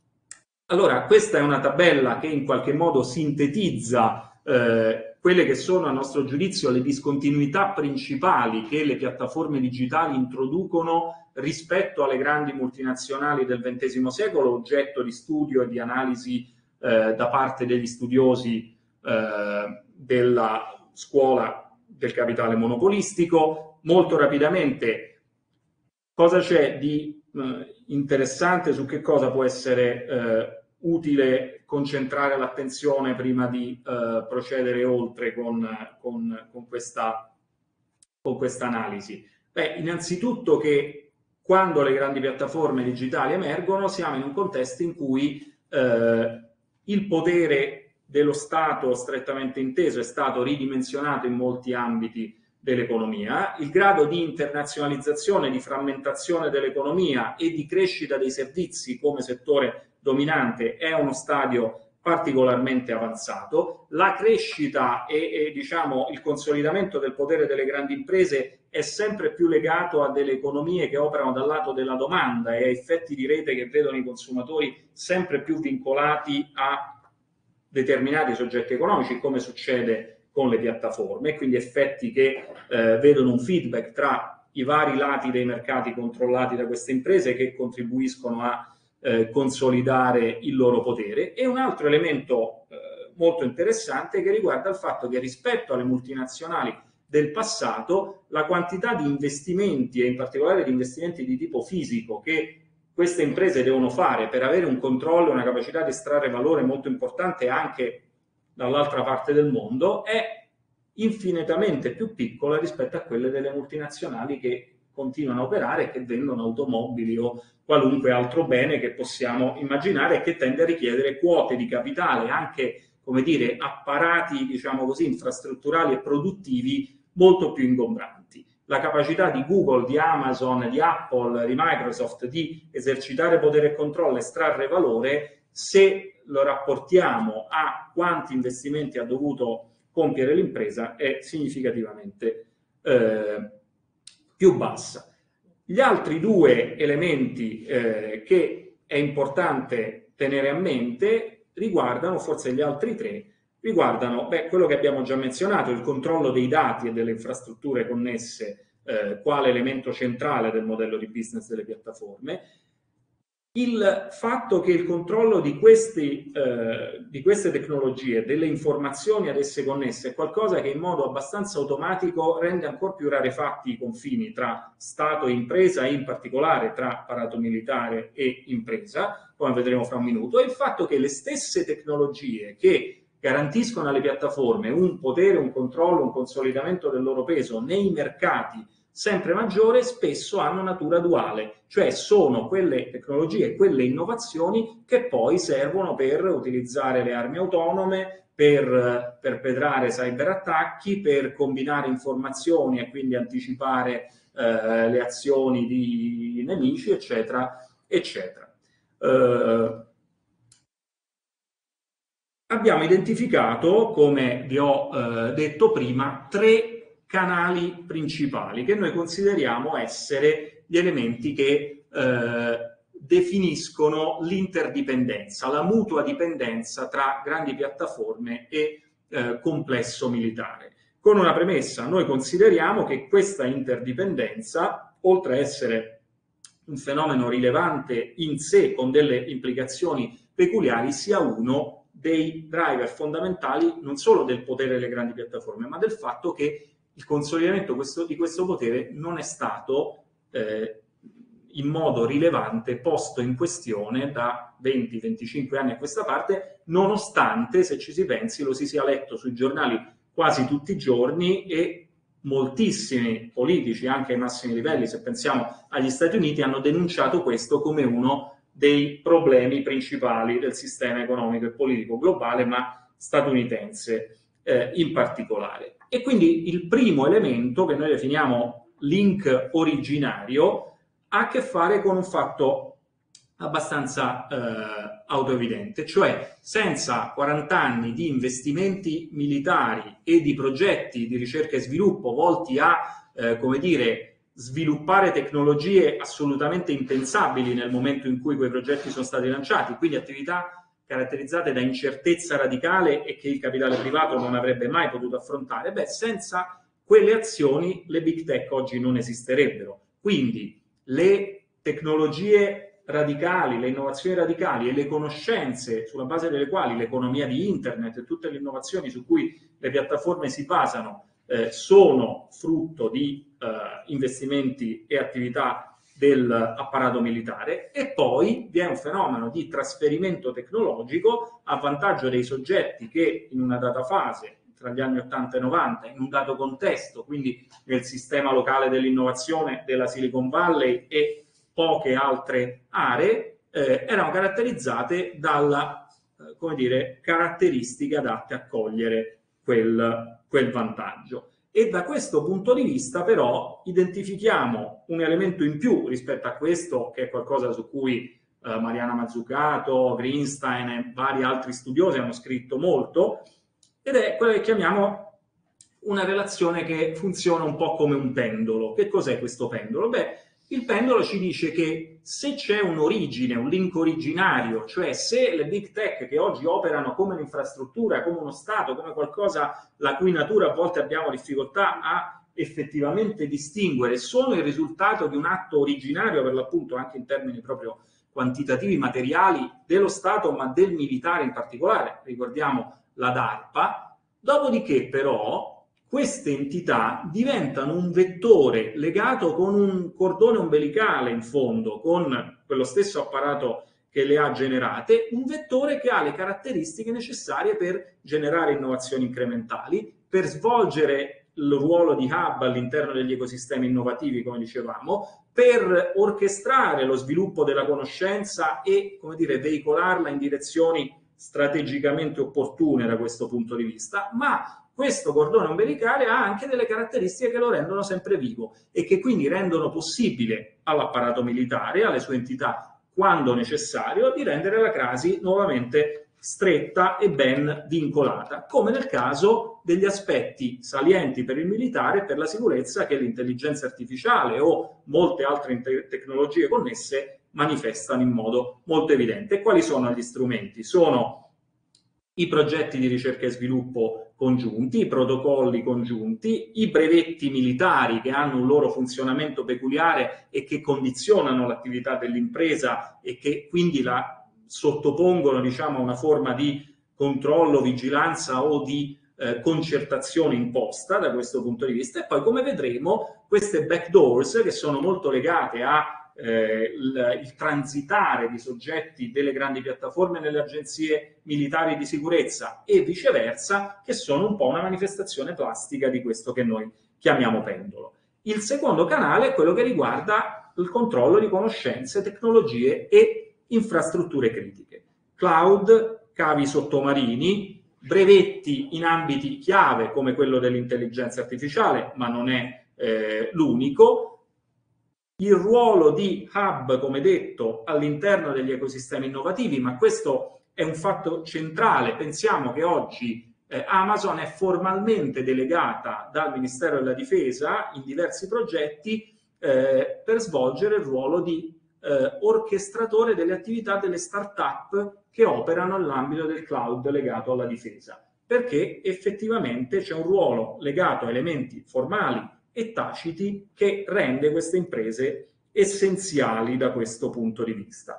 Allora, questa è una tabella che in qualche modo sintetizza eh, quelle che sono, a nostro giudizio, le discontinuità principali che le piattaforme digitali introducono rispetto alle grandi multinazionali del ventesimo secolo, oggetto di studio e di analisi eh, da parte degli studiosi eh, della scuola del capitale monopolistico. Molto rapidamente, cosa c'è di eh, interessante, su che cosa può essere eh, utile concentrare l'attenzione prima di eh, procedere oltre con, con, con questa con questa analisi? Beh, innanzitutto che quando le grandi piattaforme digitali emergono siamo in un contesto in cui eh, il potere dello Stato strettamente inteso è stato ridimensionato in molti ambiti dell'economia, il grado di internazionalizzazione, di frammentazione dell'economia e di crescita dei servizi come settore dominante è uno stadio particolarmente avanzato, la crescita e, e diciamo il consolidamento del potere delle grandi imprese è sempre più legato a delle economie che operano dal lato della domanda e a effetti di rete che vedono i consumatori sempre più vincolati a determinati soggetti economici, come succede con le piattaforme, quindi effetti che eh, vedono un feedback tra i vari lati dei mercati controllati da queste imprese che contribuiscono a eh, consolidare il loro potere. E un altro elemento eh, molto interessante che riguarda il fatto che rispetto alle multinazionali del passato la quantità di investimenti e in particolare di investimenti di tipo fisico che queste imprese devono fare per avere un controllo e una capacità di estrarre valore molto importante anche dall'altra parte del mondo è infinitamente più piccola rispetto a quelle delle multinazionali che continuano a operare e che vendono automobili o qualunque altro bene che possiamo immaginare e che tende a richiedere quote di capitale, anche, come dire, apparati, diciamo così, infrastrutturali e produttivi molto più ingombranti. La capacità di Google, di Amazon, di Apple, di Microsoft di esercitare potere e controllo, estrarre valore, se lo rapportiamo a quanti investimenti ha dovuto compiere l'impresa, è significativamente eh, più bassa. Gli altri due elementi eh, che è importante tenere a mente riguardano, forse gli altri tre, riguardano beh, quello che abbiamo già menzionato, il controllo dei dati e delle infrastrutture connesse eh, quale elemento centrale del modello di business delle piattaforme, il fatto che il controllo di, questi, eh, di queste tecnologie, delle informazioni ad esse connesse, è qualcosa che in modo abbastanza automatico rende ancora più rarefatti i confini tra Stato e impresa e in particolare tra apparato militare e impresa, come vedremo fra un minuto, e il fatto che le stesse tecnologie che garantiscono alle piattaforme un potere, un controllo, un consolidamento del loro peso nei mercati sempre maggiore spesso hanno natura duale, cioè sono quelle tecnologie, quelle innovazioni che poi servono per utilizzare le armi autonome, per perpetrare cyberattacchi, per combinare informazioni e quindi anticipare eh, le azioni di nemici, eccetera, eccetera. Eh, abbiamo identificato, come vi ho eh, detto prima, tre canali principali che noi consideriamo essere gli elementi che eh, definiscono l'interdipendenza, la mutua dipendenza tra grandi piattaforme e eh, complesso militare. Con una premessa: noi consideriamo che questa interdipendenza, oltre a essere un fenomeno rilevante in sé con delle implicazioni peculiari, sia uno dei driver fondamentali non solo del potere delle grandi piattaforme, ma del fatto che il consolidamento questo, di questo potere non è stato eh, in modo rilevante posto in questione da venti venticinque anni a questa parte, nonostante, se ci si pensi, lo si sia letto sui giornali quasi tutti i giorni e moltissimi politici, anche ai massimi livelli, se pensiamo agli Stati Uniti, hanno denunciato questo come uno dei problemi principali del sistema economico e politico globale, ma statunitense eh, in particolare. E quindi il primo elemento, che noi definiamo link originario, ha a che fare con un fatto abbastanza eh, autoevidente, cioè senza quaranta anni di investimenti militari e di progetti di ricerca e sviluppo volti a, eh, come dire, sviluppare tecnologie assolutamente impensabili nel momento in cui quei progetti sono stati lanciati, quindi attività caratterizzate da incertezza radicale e che il capitale privato non avrebbe mai potuto affrontare, beh, senza quelle azioni le big tech oggi non esisterebbero. Quindi le tecnologie radicali, le innovazioni radicali e le conoscenze sulla base delle quali l'economia di internet e tutte le innovazioni su cui le piattaforme si basano eh, sono frutto di eh, investimenti e attività dell'apparato militare, e poi vi è un fenomeno di trasferimento tecnologico a vantaggio dei soggetti che in una data fase tra gli anni ottanta e novanta, in un dato contesto, quindi nel sistema locale dell'innovazione della Silicon Valley e poche altre aree, eh, erano caratterizzate dalla, eh, come dire, caratteristiche adatte a cogliere quel, quel vantaggio. E da questo punto di vista però identifichiamo un elemento in più rispetto a questo, che è qualcosa su cui eh, Mariana Mazzucato, Greenstein e vari altri studiosi hanno scritto molto, ed è quella che chiamiamo una relazione che funziona un po' come un pendolo. Che cos'è questo pendolo? Beh, il pendolo ci dice che se c'è un'origine, un link originario, cioè se le big tech che oggi operano come un'infrastruttura, come uno Stato, come qualcosa la cui natura a volte abbiamo difficoltà a effettivamente distinguere, sono il risultato di un atto originario, per l'appunto anche in termini proprio quantitativi, materiali, dello Stato, ma del militare in particolare, ricordiamo la DARPA, dopodiché però queste entità diventano un vettore legato con un cordone ombelicale in fondo, con quello stesso apparato che le ha generate, un vettore che ha le caratteristiche necessarie per generare innovazioni incrementali, per svolgere il ruolo di hub all'interno degli ecosistemi innovativi, come dicevamo, per orchestrare lo sviluppo della conoscenza e, come dire, veicolarla in direzioni strategicamente opportune da questo punto di vista, ma questo cordone ombelicale ha anche delle caratteristiche che lo rendono sempre vivo e che quindi rendono possibile all'apparato militare, alle sue entità, quando necessario, di rendere la crasi nuovamente stretta e ben vincolata, come nel caso degli aspetti salienti per il militare e per la sicurezza che l'intelligenza artificiale o molte altre tecnologie connesse manifestano in modo molto evidente. E quali sono gli strumenti? Sono i progetti di ricerca e sviluppo congiunti, i protocolli congiunti, i brevetti militari che hanno un loro funzionamento peculiare e che condizionano l'attività dell'impresa e che quindi la sottopongono, diciamo, a una forma di controllo, vigilanza o di eh, concertazione imposta da questo punto di vista. E poi, come vedremo, queste backdoors, che sono molto legate a Eh, il, il transitare di soggetti delle grandi piattaforme nelle agenzie militari di sicurezza e viceversa, che sono un po' una manifestazione plastica di questo che noi chiamiamo pendolo. Il secondo canale è quello che riguarda il controllo di conoscenze, tecnologie e infrastrutture critiche. Cloud, cavi sottomarini, brevetti in ambiti chiave come quello dell'intelligenza artificiale, ma non è eh, l'unico. Il ruolo di hub, come detto, all'interno degli ecosistemi innovativi, ma questo è un fatto centrale. Pensiamo che oggi Eh, Amazon è formalmente delegata dal Ministero della Difesa in diversi progetti eh, per svolgere il ruolo di eh, orchestratore delle attività delle start-up che operano nell'ambito del cloud legato alla difesa, perché effettivamente c'è un ruolo legato a elementi formali e taciti che rende queste imprese essenziali da questo punto di vista.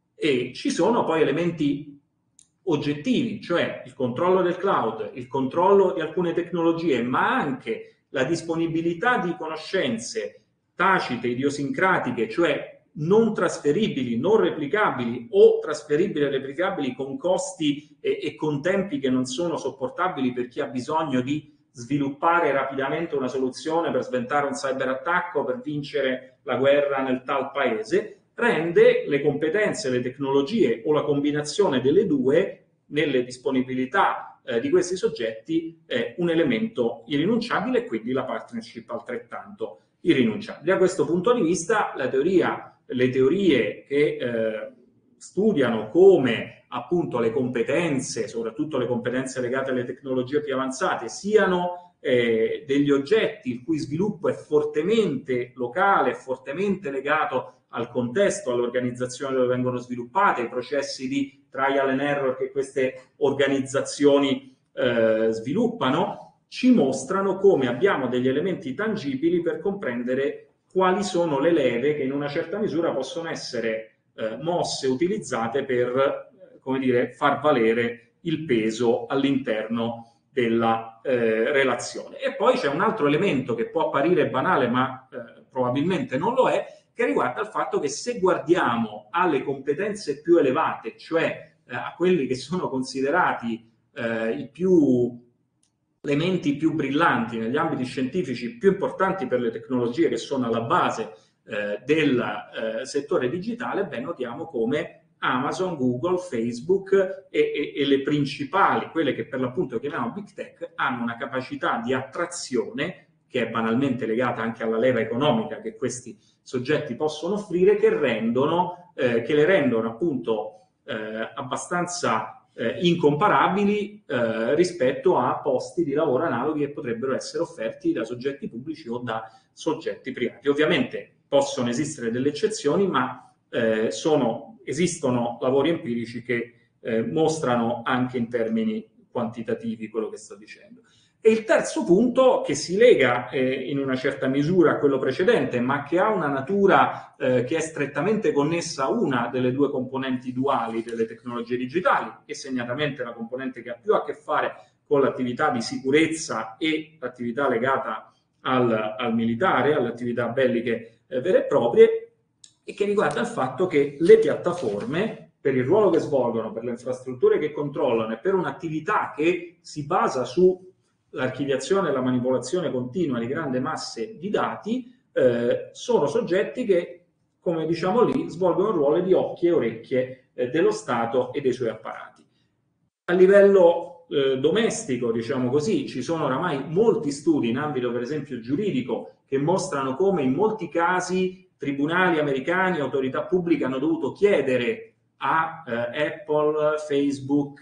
E ci sono poi elementi oggettivi, cioè il controllo del cloud, il controllo di alcune tecnologie, ma anche la disponibilità di conoscenze tacite, idiosincratiche, cioè non trasferibili, non replicabili o trasferibili e replicabili con costi e, e con tempi che non sono sopportabili per chi ha bisogno di sviluppare rapidamente una soluzione per sventare un cyberattacco, per vincere la guerra nel tal paese, rende le competenze, le tecnologie o la combinazione delle due nelle disponibilità eh, di questi soggetti eh, un elemento irrinunciabile e quindi la partnership altrettanto irrinunciabile. Da questo punto di vista la teoria, le teorie che eh, studiano come appunto le competenze, soprattutto le competenze legate alle tecnologie più avanzate, siano eh, degli oggetti il cui sviluppo è fortemente locale, fortemente legato al contesto, all'organizzazione dove vengono sviluppate, ai processi di trial and error che queste organizzazioni eh, sviluppano, ci mostrano come abbiamo degli elementi tangibili per comprendere quali sono le leve che in una certa misura possono essere eh, mosse, utilizzate per, eh, come dire, far valere il peso all'interno della eh, relazione. E poi c'è un altro elemento che può apparire banale, ma eh, probabilmente non lo è, che riguarda il fatto che se guardiamo alle competenze più elevate, cioè eh, a quelli che sono considerati eh, i più elementi più brillanti negli ambiti scientifici più importanti per le tecnologie che sono alla base eh, del eh, settore digitale, beh, notiamo come Amazon, Google, Facebook e, e, e le principali, quelle che per l'appunto chiamiamo Big Tech, hanno una capacità di attrazione che è banalmente legata anche alla leva economica che questi soggetti possono offrire, che rendono, eh, che le rendono appunto eh, abbastanza eh, incomparabili eh, rispetto a posti di lavoro analoghi che potrebbero essere offerti da soggetti pubblici o da soggetti privati. Ovviamente possono esistere delle eccezioni, ma eh, sono, esistono lavori empirici che eh, mostrano anche in termini quantitativi quello che sto dicendo. E il terzo punto, che si lega eh, in una certa misura a quello precedente, ma che ha una natura eh, che è strettamente connessa a una delle due componenti duali delle tecnologie digitali, e segnatamente la componente che ha più a che fare con l'attività di sicurezza e l'attività legata al, al militare, alle attività belliche eh, vere e proprie, e che riguarda il fatto che le piattaforme, per il ruolo che svolgono, per le infrastrutture che controllano e per un'attività che si basa su l'archiviazione e la manipolazione continua di grandi masse di dati, eh, sono soggetti che, come diciamo lì, svolgono il ruolo di occhi e orecchie eh, dello Stato e dei suoi apparati. A livello eh, domestico, diciamo così, ci sono oramai molti studi in ambito, per esempio, giuridico, che mostrano come in molti casi tribunali americani, autorità pubbliche hanno dovuto chiedere a eh, Apple, Facebook,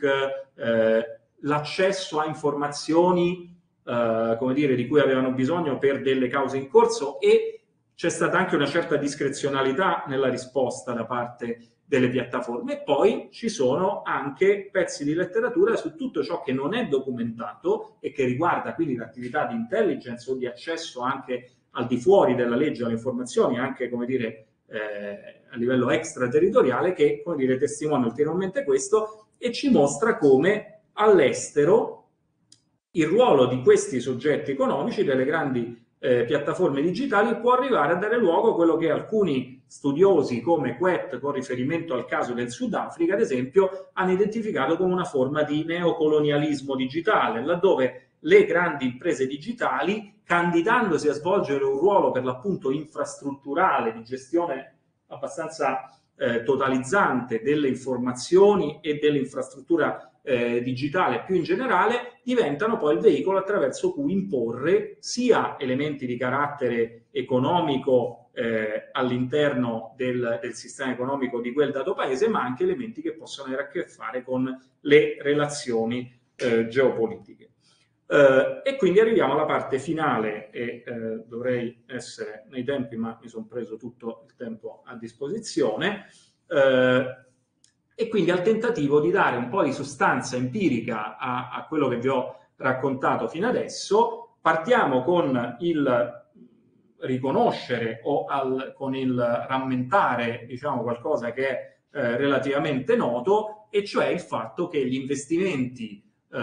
eh, l'accesso a informazioni eh, come dire, di cui avevano bisogno per delle cause in corso, e c'è stata anche una certa discrezionalità nella risposta da parte delle piattaforme. E poi ci sono anche pezzi di letteratura su tutto ciò che non è documentato e che riguarda quindi l'attività di intelligence o di accesso anche al di fuori della legge alle informazioni, anche come dire eh, a livello extraterritoriale, che come dire testimonia ulteriormente questo e ci mostra come all'estero il ruolo di questi soggetti economici, delle grandi eh, piattaforme digitali, può arrivare a dare luogo a quello che alcuni studiosi come Quet, con riferimento al caso del Sudafrica ad esempio, hanno identificato come una forma di neocolonialismo digitale, laddove le grandi imprese digitali candidandosi a svolgere un ruolo per l'appunto infrastrutturale di gestione abbastanza eh, totalizzante delle informazioni e dell'infrastruttura eh, digitale più in generale, diventano poi il veicolo attraverso cui imporre sia elementi di carattere economico eh, all'interno del, del sistema economico di quel dato paese, ma anche elementi che possono avere a che fare con le relazioni eh, geopolitiche. Uh, e quindi arriviamo alla parte finale e uh, dovrei essere nei tempi, ma mi sono preso tutto il tempo a disposizione, uh, e quindi al tentativo di dare un po' di sostanza empirica a, a quello che vi ho raccontato fino adesso. Partiamo con il riconoscere o al, con il rammentare, diciamo, qualcosa che è uh, relativamente noto, e cioè il fatto che gli investimenti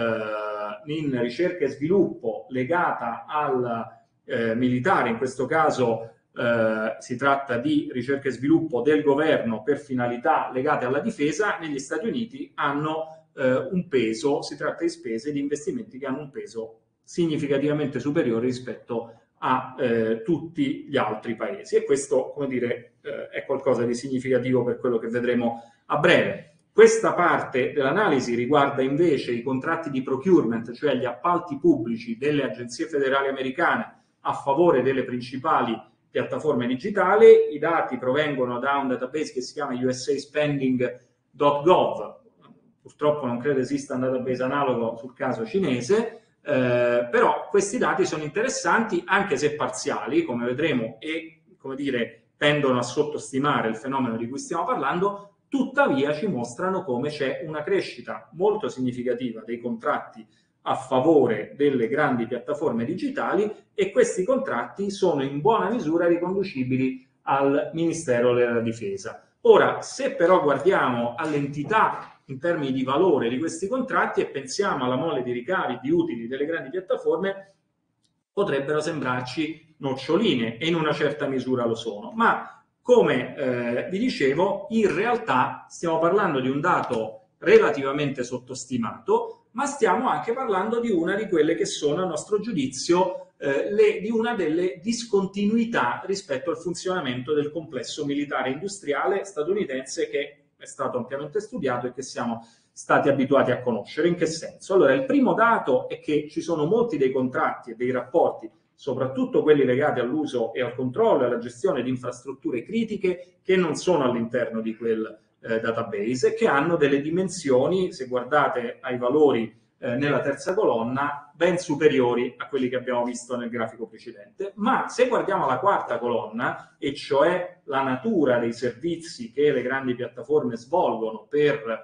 in ricerca e sviluppo legata al eh, militare, in questo caso eh, si tratta di ricerca e sviluppo del governo per finalità legate alla difesa, negli Stati Uniti hanno eh, un peso, si tratta di spese di investimenti che hanno un peso significativamente superiore rispetto a eh, tutti gli altri paesi, e questo, come dire, eh, è qualcosa di significativo per quello che vedremo a breve. Questa parte dell'analisi riguarda invece i contratti di procurement, cioè gli appalti pubblici delle agenzie federali americane a favore delle principali piattaforme digitali. I dati provengono da un database che si chiama U S A spending punto gov, purtroppo non credo esista un database analogo sul caso cinese, eh, però questi dati sono interessanti anche se parziali, come vedremo, e come dire, tendono a sottostimare il fenomeno di cui stiamo parlando. Tuttavia ci mostrano come c'è una crescita molto significativa dei contratti a favore delle grandi piattaforme digitali, e questi contratti sono in buona misura riconducibili al Ministero della Difesa. Ora, se però guardiamo all'entità in termini di valore di questi contratti e pensiamo alla mole di ricavi, di utili delle grandi piattaforme, potrebbero sembrarci noccioline, e in una certa misura lo sono, ma come eh, vi dicevo, in realtà stiamo parlando di un dato relativamente sottostimato, ma stiamo anche parlando di una di quelle che sono, a nostro giudizio, eh, le, di una delle discontinuità rispetto al funzionamento del complesso militare industriale statunitense, che è stato ampiamente studiato e che siamo stati abituati a conoscere. In che senso? Allora, il primo dato è che ci sono molti dei contratti e dei rapporti, soprattutto quelli legati all'uso e al controllo e alla gestione di infrastrutture critiche, che non sono all'interno di quel eh, database, che hanno delle dimensioni, se guardate ai valori eh, nella terza colonna, ben superiori a quelli che abbiamo visto nel grafico precedente. Ma se guardiamo la quarta colonna, e cioè la natura dei servizi che le grandi piattaforme svolgono per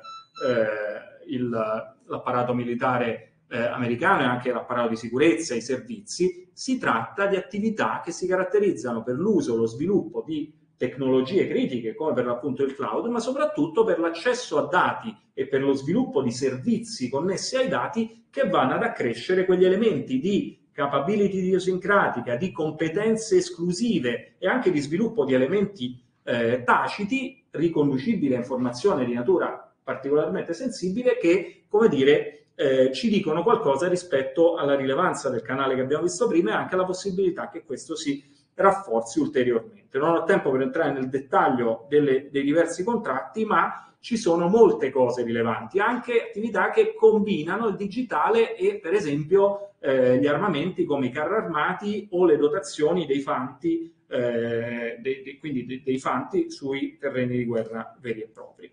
eh, l'apparato militare Eh, americano e anche l'apparato di sicurezza e i servizi, si tratta di attività che si caratterizzano per l'uso e lo sviluppo di tecnologie critiche come per l'appunto il cloud, ma soprattutto per l'accesso a dati e per lo sviluppo di servizi connessi ai dati che vanno ad accrescere quegli elementi di capability idiosincratica, di competenze esclusive e anche di sviluppo di elementi eh, taciti riconducibili a informazione di natura particolarmente sensibile, che, come dire, Eh, ci dicono qualcosa rispetto alla rilevanza del canale che abbiamo visto prima e anche alla possibilità che questo si rafforzi ulteriormente. Non ho tempo per entrare nel dettaglio delle, dei diversi contratti, ma ci sono molte cose rilevanti, anche attività che combinano il digitale e, per esempio, eh, gli armamenti come i carri armati o le dotazioni dei fanti, eh, dei, dei, quindi dei, dei fanti sui terreni di guerra veri e propri.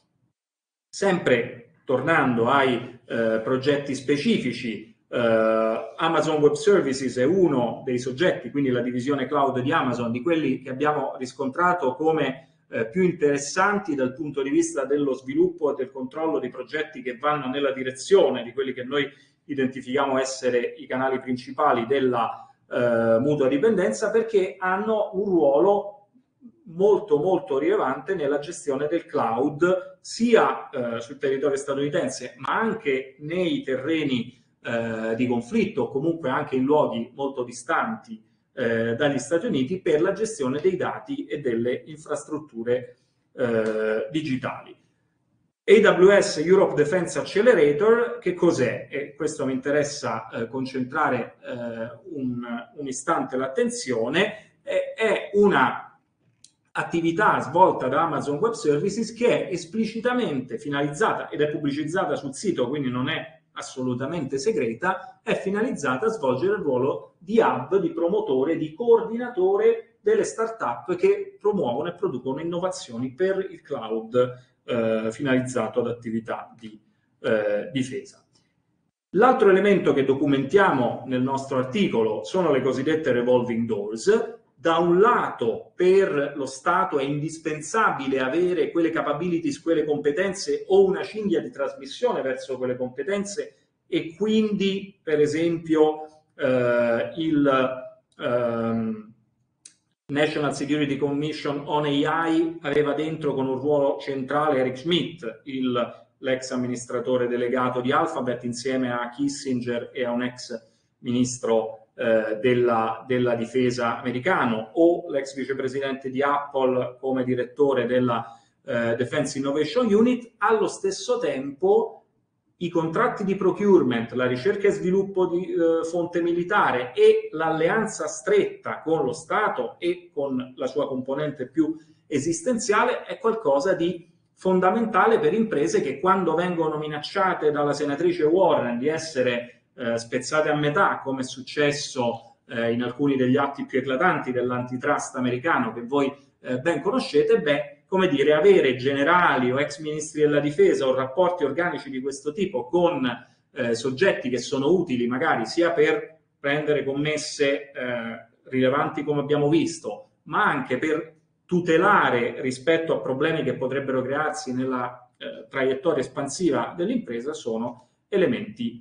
Sempre tornando ai eh, progetti specifici, eh, Amazon Web Services è uno dei soggetti, quindi la divisione cloud di Amazon, di quelli che abbiamo riscontrato come eh, più interessanti dal punto di vista dello sviluppo e del controllo di progetti che vanno nella direzione di quelli che noi identifichiamo essere i canali principali della eh, mutua dipendenza, perché hanno un ruolo molto molto rilevante nella gestione del cloud, sia eh, sul territorio statunitense ma anche nei terreni eh, di conflitto, o comunque anche in luoghi molto distanti eh, dagli Stati Uniti, per la gestione dei dati e delle infrastrutture eh, digitali. A W S Europe Defense Accelerator, che cos'è? E questo mi interessa eh, concentrare eh, un, un istante l'attenzione, è, è una attività svolta da Amazon Web Services che è esplicitamente finalizzata, ed è pubblicizzata sul sito, quindi non è assolutamente segreta, è finalizzata a svolgere il ruolo di hub, di promotore, di coordinatore delle start-up che promuovono e producono innovazioni per il cloud eh, finalizzato ad attività di eh, difesa. L'altro elemento che documentiamo nel nostro articolo sono le cosiddette revolving doors. Da un lato, per lo Stato è indispensabile avere quelle capabilities, quelle competenze o una cinghia di trasmissione verso quelle competenze, e quindi, per esempio, eh, il ehm, National Security Commission on A I aveva dentro con un ruolo centrale Eric Schmidt, l'ex amministratore delegato di Alphabet, insieme a Kissinger e a un ex ministro eh, della, della difesa americano, o l'ex vicepresidente di Apple come direttore della eh, Defense Innovation Unit. Allo stesso tempo i contratti di procurement, la ricerca e sviluppo di eh, fonte militare e l'alleanza stretta con lo Stato e con la sua componente più esistenziale è qualcosa di fondamentale per imprese che, quando vengono minacciate dalla senatrice Warren di essere eh, spezzate a metà, come è successo eh, in alcuni degli atti più eclatanti dell'antitrust americano che voi eh, ben conoscete, beh, come dire, avere generali o ex ministri della difesa o rapporti organici di questo tipo con eh, soggetti che sono utili magari sia per prendere commesse eh, rilevanti, come abbiamo visto, ma anche per tutelare rispetto a problemi che potrebbero crearsi nella eh, traiettoria espansiva dell'impresa, sono elementi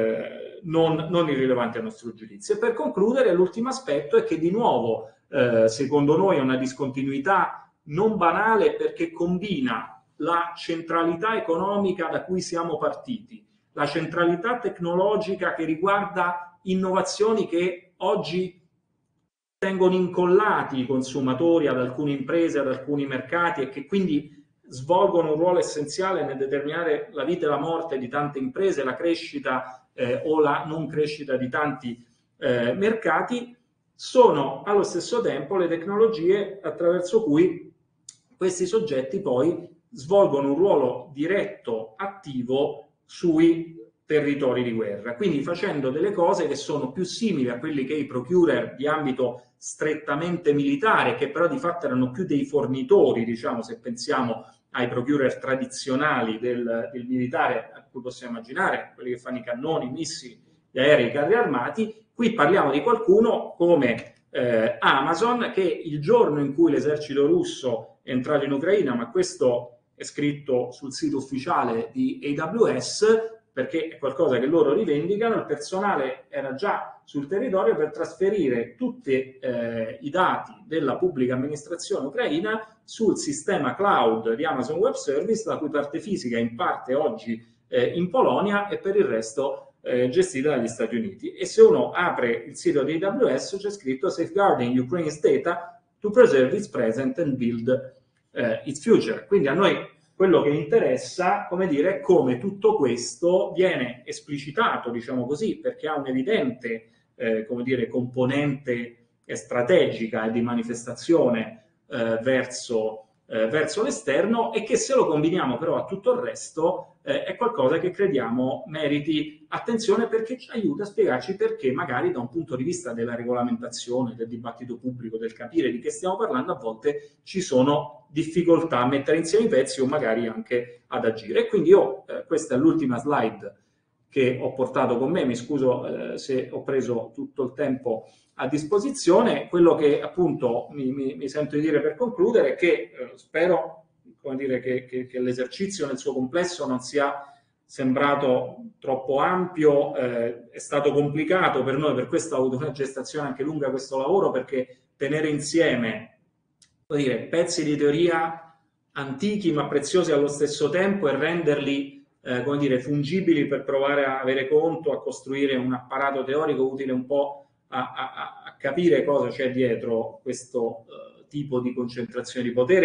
eh, non, non irrilevanti a nostro giudizio. E per concludere, l'ultimo aspetto è che, di nuovo, eh, secondo noi è una discontinuità non banale, perché combina la centralità economica da cui siamo partiti, la centralità tecnologica che riguarda innovazioni che oggi tengono incollati i consumatori ad alcune imprese, ad alcuni mercati, e che quindi svolgono un ruolo essenziale nel determinare la vita e la morte di tante imprese, la crescita eh, o la non crescita di tanti eh, mercati. Sono allo stesso tempo le tecnologie attraverso cui questi soggetti poi svolgono un ruolo diretto, attivo sui territori di guerra, quindi facendo delle cose che sono più simili a quelli che i procurer di ambito strettamente militare, che però di fatto erano più dei fornitori, diciamo, se pensiamo ai procurer tradizionali del, del militare, a cui possiamo immaginare quelli che fanno i cannoni, i missili, gli aerei, i carri armati. Qui parliamo di qualcuno come eh, Amazon, che il giorno in cui l'esercito russo è entrato in Ucraina, ma questo è scritto sul sito ufficiale di A W S, perché è qualcosa che loro rivendicano, il personale era già sul territorio per trasferire tutti eh, i dati della pubblica amministrazione ucraina sul sistema cloud di Amazon Web Service, la cui parte fisica è in parte oggi eh, in Polonia e per il resto eh, gestita dagli Stati Uniti. E se uno apre il sito di A W S c'è scritto "Safeguarding Ukraine's data to preserve its present and build uh, its future". Quindi a noi quello che interessa, come dire, è come tutto questo viene esplicitato, diciamo così, perché ha un'evidente, eh, come dire, componente strategica e di manifestazione eh, verso, eh, verso l'esterno, e che, se lo combiniamo però a tutto il resto, eh, è qualcosa che crediamo meriti attenzione, perché ci aiuta a spiegarci perché magari da un punto di vista della regolamentazione, del dibattito pubblico, del capire di che stiamo parlando, a volte ci sono difficoltà a mettere insieme i pezzi o magari anche ad agire. E quindi io, eh, questa è l'ultima slide che ho portato con me, mi scuso eh, se ho preso tutto il tempo a disposizione. Quello che appunto mi, mi, mi sento di dire per concludere è che eh, spero, come dire, che, che, che l'esercizio nel suo complesso non sia sembrato troppo ampio, eh, è stato complicato per noi, per questo ha avuto una gestazione anche lunga questo lavoro, perché tenere insieme, come dire, pezzi di teoria antichi ma preziosi allo stesso tempo e renderli eh, come dire, fungibili per provare a avere conto, a costruire un apparato teorico utile un po' a, a, a capire cosa c'è dietro questo uh, tipo di concentrazione di potere,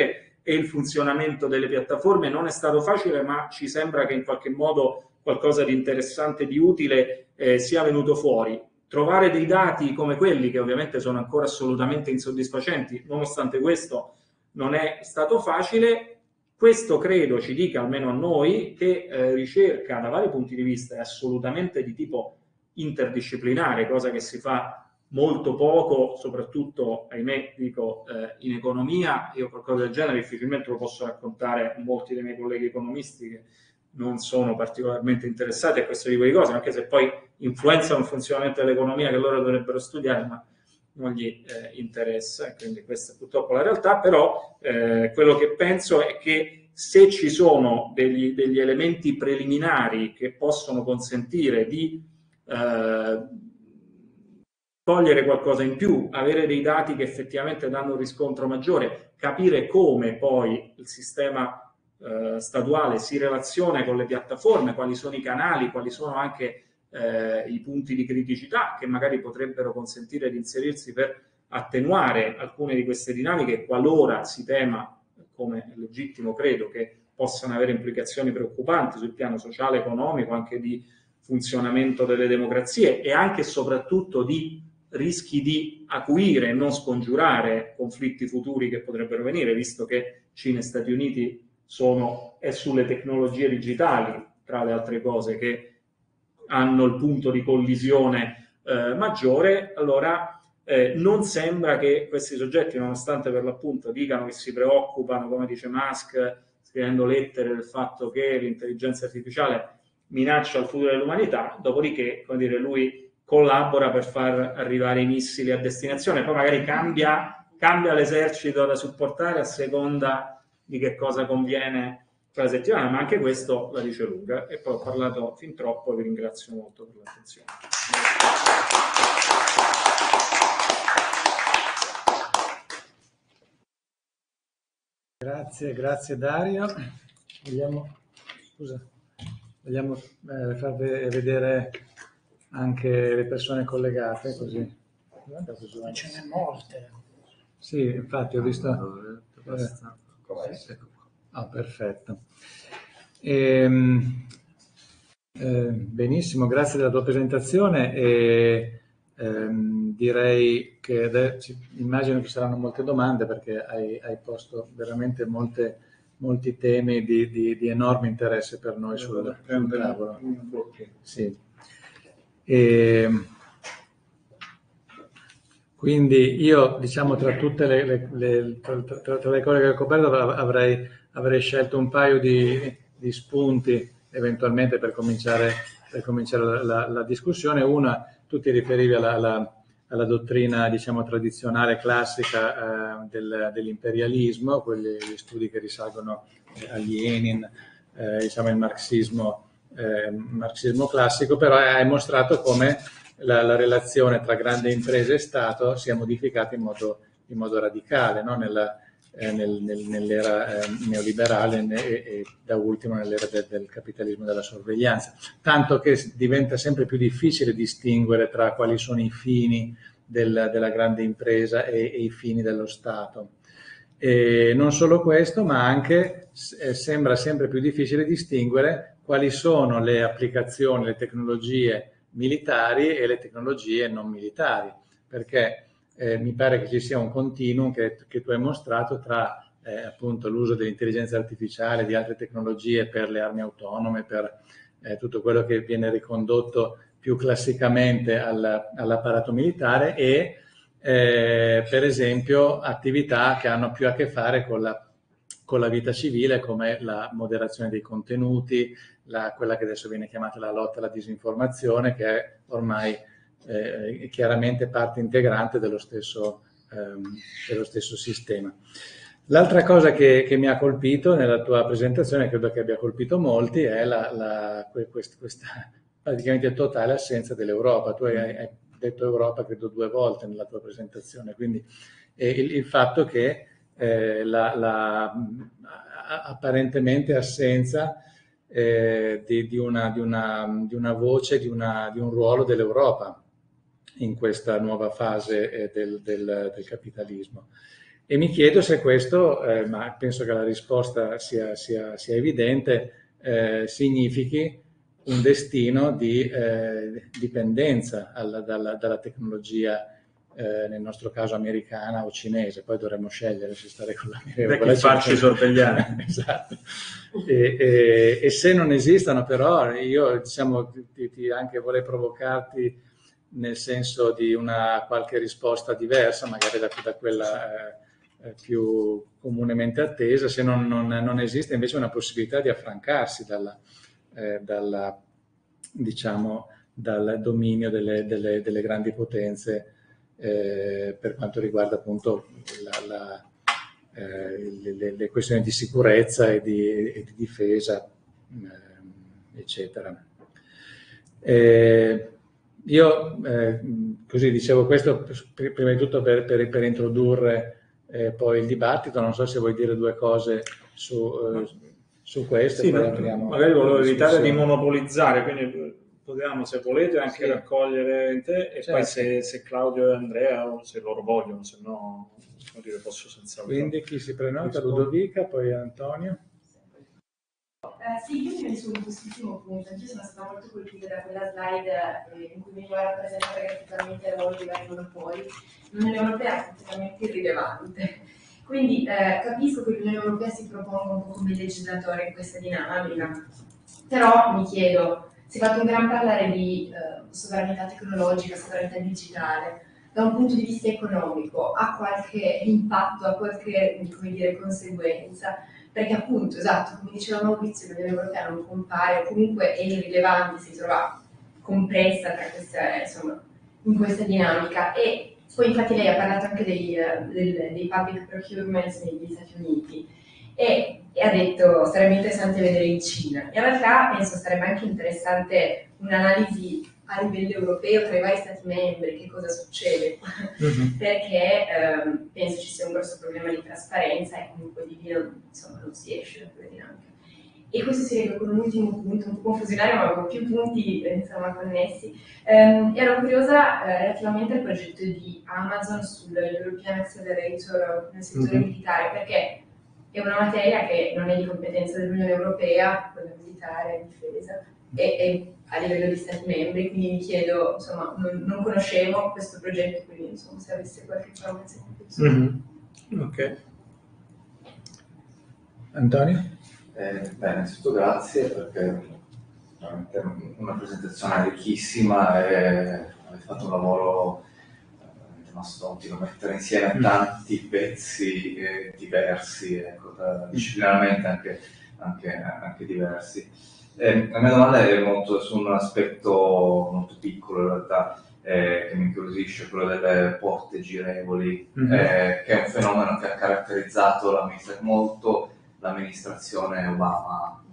e il funzionamento delle piattaforme. Non è stato facile, ma ci sembra che in qualche modo qualcosa di interessante, di utile eh, sia venuto fuori. Trovare dei dati come quelli, che ovviamente sono ancora assolutamente insoddisfacenti, nonostante questo non è stato facile. Questo credo ci dica, almeno a noi, che eh, ricerca da vari punti di vista è assolutamente di tipo interdisciplinare, cosa che si fa molto poco, soprattutto, ahimè, dico, eh, in economia. Io qualcosa del genere difficilmente lo posso raccontare a molti dei miei colleghi economisti che non sono particolarmente interessati a questo tipo di cose, anche se poi influenzano il funzionamento dell'economia che loro dovrebbero studiare, ma non gli eh, interessa, e quindi questa è purtroppo la realtà. Però eh, quello che penso è che se ci sono degli, degli elementi preliminari che possono consentire di eh, togliere qualcosa in più, avere dei dati che effettivamente danno un riscontro maggiore, capire come poi il sistema eh, statuale si relaziona con le piattaforme, quali sono i canali, quali sono anche eh, i punti di criticità che magari potrebbero consentire di inserirsi per attenuare alcune di queste dinamiche, qualora si tema, come è legittimo credo, che possano avere implicazioni preoccupanti sul piano sociale, economico, anche di funzionamento delle democrazie e anche e soprattutto di rischi di acuire e non scongiurare conflitti futuri che potrebbero venire, visto che Cina e Stati Uniti sono è sulle tecnologie digitali, tra le altre cose, che hanno il punto di collisione eh, maggiore. Allora eh, non sembra che questi soggetti, nonostante per l'appunto dicano che si preoccupano, come dice Musk, scrivendo lettere, del fatto che l'intelligenza artificiale minaccia il futuro dell'umanità, dopodiché, come dire, lui collabora per far arrivare i missili a destinazione, poi magari cambia, cambia l'esercito da supportare a seconda di che cosa conviene quella settimana, ma anche questo la dice lunga. E poi ho parlato fin troppo e vi ringrazio molto per l'attenzione. Grazie, grazie Dario. Vogliamo, scusa, vogliamo eh, far vedere anche le persone collegate, così. Ce n'è molte. Sì, infatti ho visto. Eh, ah, perfetto. Ehm, eh, benissimo, grazie della tua presentazione. E ehm, direi che adesso, immagino che saranno molte domande, perché hai, hai posto veramente molte, molti temi di, di, di enorme interesse per noi sul, sul tavolo. Sì. E quindi io, diciamo, tra tutte le, le, le, tra, tra, tra le cose che ho coperto avrei, avrei scelto un paio di, di spunti eventualmente per cominciare, per cominciare la, la, la discussione. Una, tu ti riferivi alla, alla, alla dottrina, diciamo, tradizionale, classica eh, del, dell'imperialismo, quelli gli studi che risalgono eh, agli Lenin, eh, diciamo il marxismo, eh, marxismo classico, però hai mostrato come la, la relazione tra grande impresa e Stato sia modificata in modo, in modo radicale, no? Nella, eh, nel, nel, nell'era eh, neoliberale e, e da ultimo nell'era de, del capitalismo della sorveglianza, tanto che diventa sempre più difficile distinguere tra quali sono i fini del, della grande impresa e, e i fini dello Stato. E non solo questo, ma anche eh, sembra sempre più difficile distinguere quali sono le applicazioni, le tecnologie militari e le tecnologie non militari, perché eh, mi pare che ci sia un continuum che, che tu hai mostrato tra eh, appunto l'uso dell'intelligenza artificiale, di altre tecnologie per le armi autonome, per eh, tutto quello che viene ricondotto più classicamente al, all'apparato militare e eh, per esempio attività che hanno più a che fare con la, con la vita civile, come la moderazione dei contenuti, La, quella che adesso viene chiamata la lotta alla disinformazione, che è ormai eh, chiaramente parte integrante dello stesso, ehm, dello stesso sistema. L'altra cosa che, che mi ha colpito nella tua presentazione, credo che abbia colpito molti, è la, la, questa, questa praticamente totale assenza dell'Europa. Tu hai, hai detto Europa credo due volte nella tua presentazione, quindi eh, il, il fatto che eh, la, la apparentemente assenza Eh, di, di, una, di, una, di una voce, di, una, di un ruolo dell'Europa in questa nuova fase eh, del, del, del capitalismo. E mi chiedo se questo, eh, ma penso che la risposta sia, sia, sia evidente, eh, significhi un destino di eh, dipendenza alla, dalla, dalla tecnologia, eh, nel nostro caso americana o cinese. Poi dovremmo scegliere se stare con l'America o con la Cina. farci sorvegliare. Esatto. E, e, e se non esistono, però, io diciamo, ti, ti anche vorrei provocarti nel senso di una qualche risposta diversa, magari da, da quella eh, più comunemente attesa, se non, non, non esiste invece una possibilità di affrancarsi dalla, eh, dalla, diciamo, dal dominio delle, delle, delle grandi potenze eh, per quanto riguarda appunto la, la, eh, le, le questioni di sicurezza e di, e di difesa, eh, eccetera. Eh, io eh, così dicevo questo prima di tutto per, per, per introdurre eh, poi il dibattito. Non so se vuoi dire due cose su, eh, su questo. Sì, e poi ma, apriamo magari volevo evitare di discussione. monopolizzare, quindi potevamo, se volete, anche Sì. raccogliere in te, e Certo. poi se, se Claudio e Andrea, o se loro vogliono, se no, come dire, posso senz'altro. Quindi chi si prenota? rispondo. Ludovica, poi Antonio. Eh, sì, io mi ho un questissimo punto, anch'io sono stata molto colpita da quella slide eh, in cui veniva rappresentata graficamente il ruolo dei vari monopoli. L'Unione Europea è completamente irrilevante, quindi eh, capisco che l'Unione Europea si proponga un po' come legislatore in questa dinamica, però mi chiedo, si è fatto un gran parlare di eh, sovranità tecnologica, sovranità digitale, da un punto di vista economico ha qualche impatto, ha qualche, come dire, conseguenza? Perché appunto, esatto, come diceva Maurizio, l'Unione Europea non compare, o comunque è irrilevante, si trova compressa tra questa, insomma, in questa dinamica. E poi infatti lei ha parlato anche dei, del, dei public procurements negli Stati Uniti e, e ha detto sarebbe interessante vedere in Cina. In realtà penso sarebbe anche interessante un'analisi a livello europeo tra i vari Stati membri, che cosa succede, mm-hmm. perché ehm, penso ci sia un grosso problema di trasparenza e comunque di lì non, insomma, non si esce da quella dinamica. E questo si lega con un ultimo punto, un po' confusionario, ma avevo più punti insomma, connessi. Ehm, ero curiosa eh, relativamente al progetto di Amazon sull'European Accelerator nel settore mm-hmm. militare, perché è una materia che non è di competenza dell'Unione Europea, quella militare, difesa, e, e a livello di Stati membri, quindi mi chiedo, insomma, non, non conoscevo questo progetto, quindi insomma, se avesse qualche informazione in più. Mm-hmm. Ok. Antonio? Eh, beh, innanzitutto grazie, perché veramente una presentazione ricchissima e avete fatto un lavoro veramente mastodontico, mettere insieme tanti pezzi eh, diversi, ecco, disciplinarmente anche, anche, anche diversi. Eh, la mia domanda è molto su un aspetto molto piccolo in realtà, eh, che mi incuriosisce, quello delle porte girevoli, mm-hmm. eh, che è un fenomeno che ha caratterizzato l'amministra- molto l'amministrazione Obama,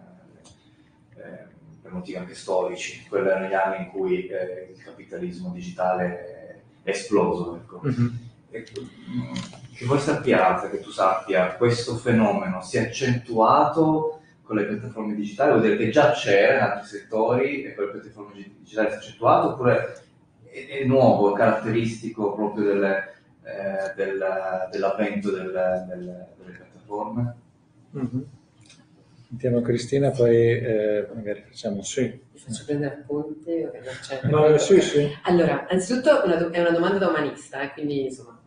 eh, eh, per motivi anche storici. Quelli erano gli anni in cui eh, il capitalismo digitale è esploso. Ecco. Mm-hmm. E, che voi sappiate, che tu sappia, questo fenomeno si è accentuato con le piattaforme digitali, vuol dire che già c'era in altri settori e con le piattaforme digitali si è accentuato, oppure è, è nuovo, è caratteristico proprio delle, eh, del, dell'avvento del, del, delle piattaforme? Mm-hmm. Sentiamo Cristina, poi eh, magari facciamo sì. Mi faccio prendere appunti. No, no, sì, sì. Allora, anzitutto una do- è una domanda da umanista, eh, quindi insomma...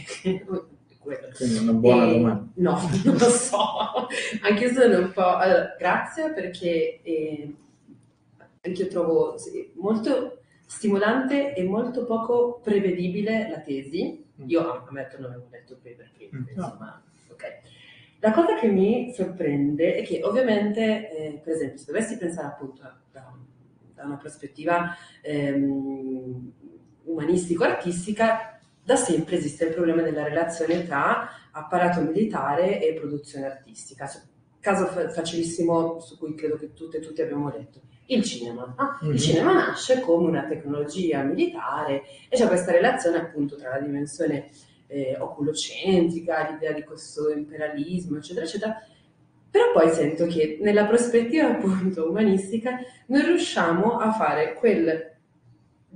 Quindi una buona e, domanda. No, non lo so. Anche io sono un po'... Allora, grazie perché eh, anche io trovo sì, molto stimolante e molto poco prevedibile la tesi. Io ammetto non avevo letto il paper prima, mm. insomma, ok. La cosa che mi sorprende è che ovviamente, eh, per esempio, se dovessi pensare appunto da, da una prospettiva ehm, umanistico-artistica, da sempre esiste il problema della relazione tra apparato militare e produzione artistica. Caso facilissimo su cui credo che tutte e tutti abbiamo letto, il cinema. Ah, mm-hmm. Il cinema nasce come una tecnologia militare e c'è questa relazione appunto tra la dimensione eh, oculocentrica, l'idea di questo imperialismo, eccetera, eccetera. Però poi sento che nella prospettiva appunto umanistica non riusciamo a fare quel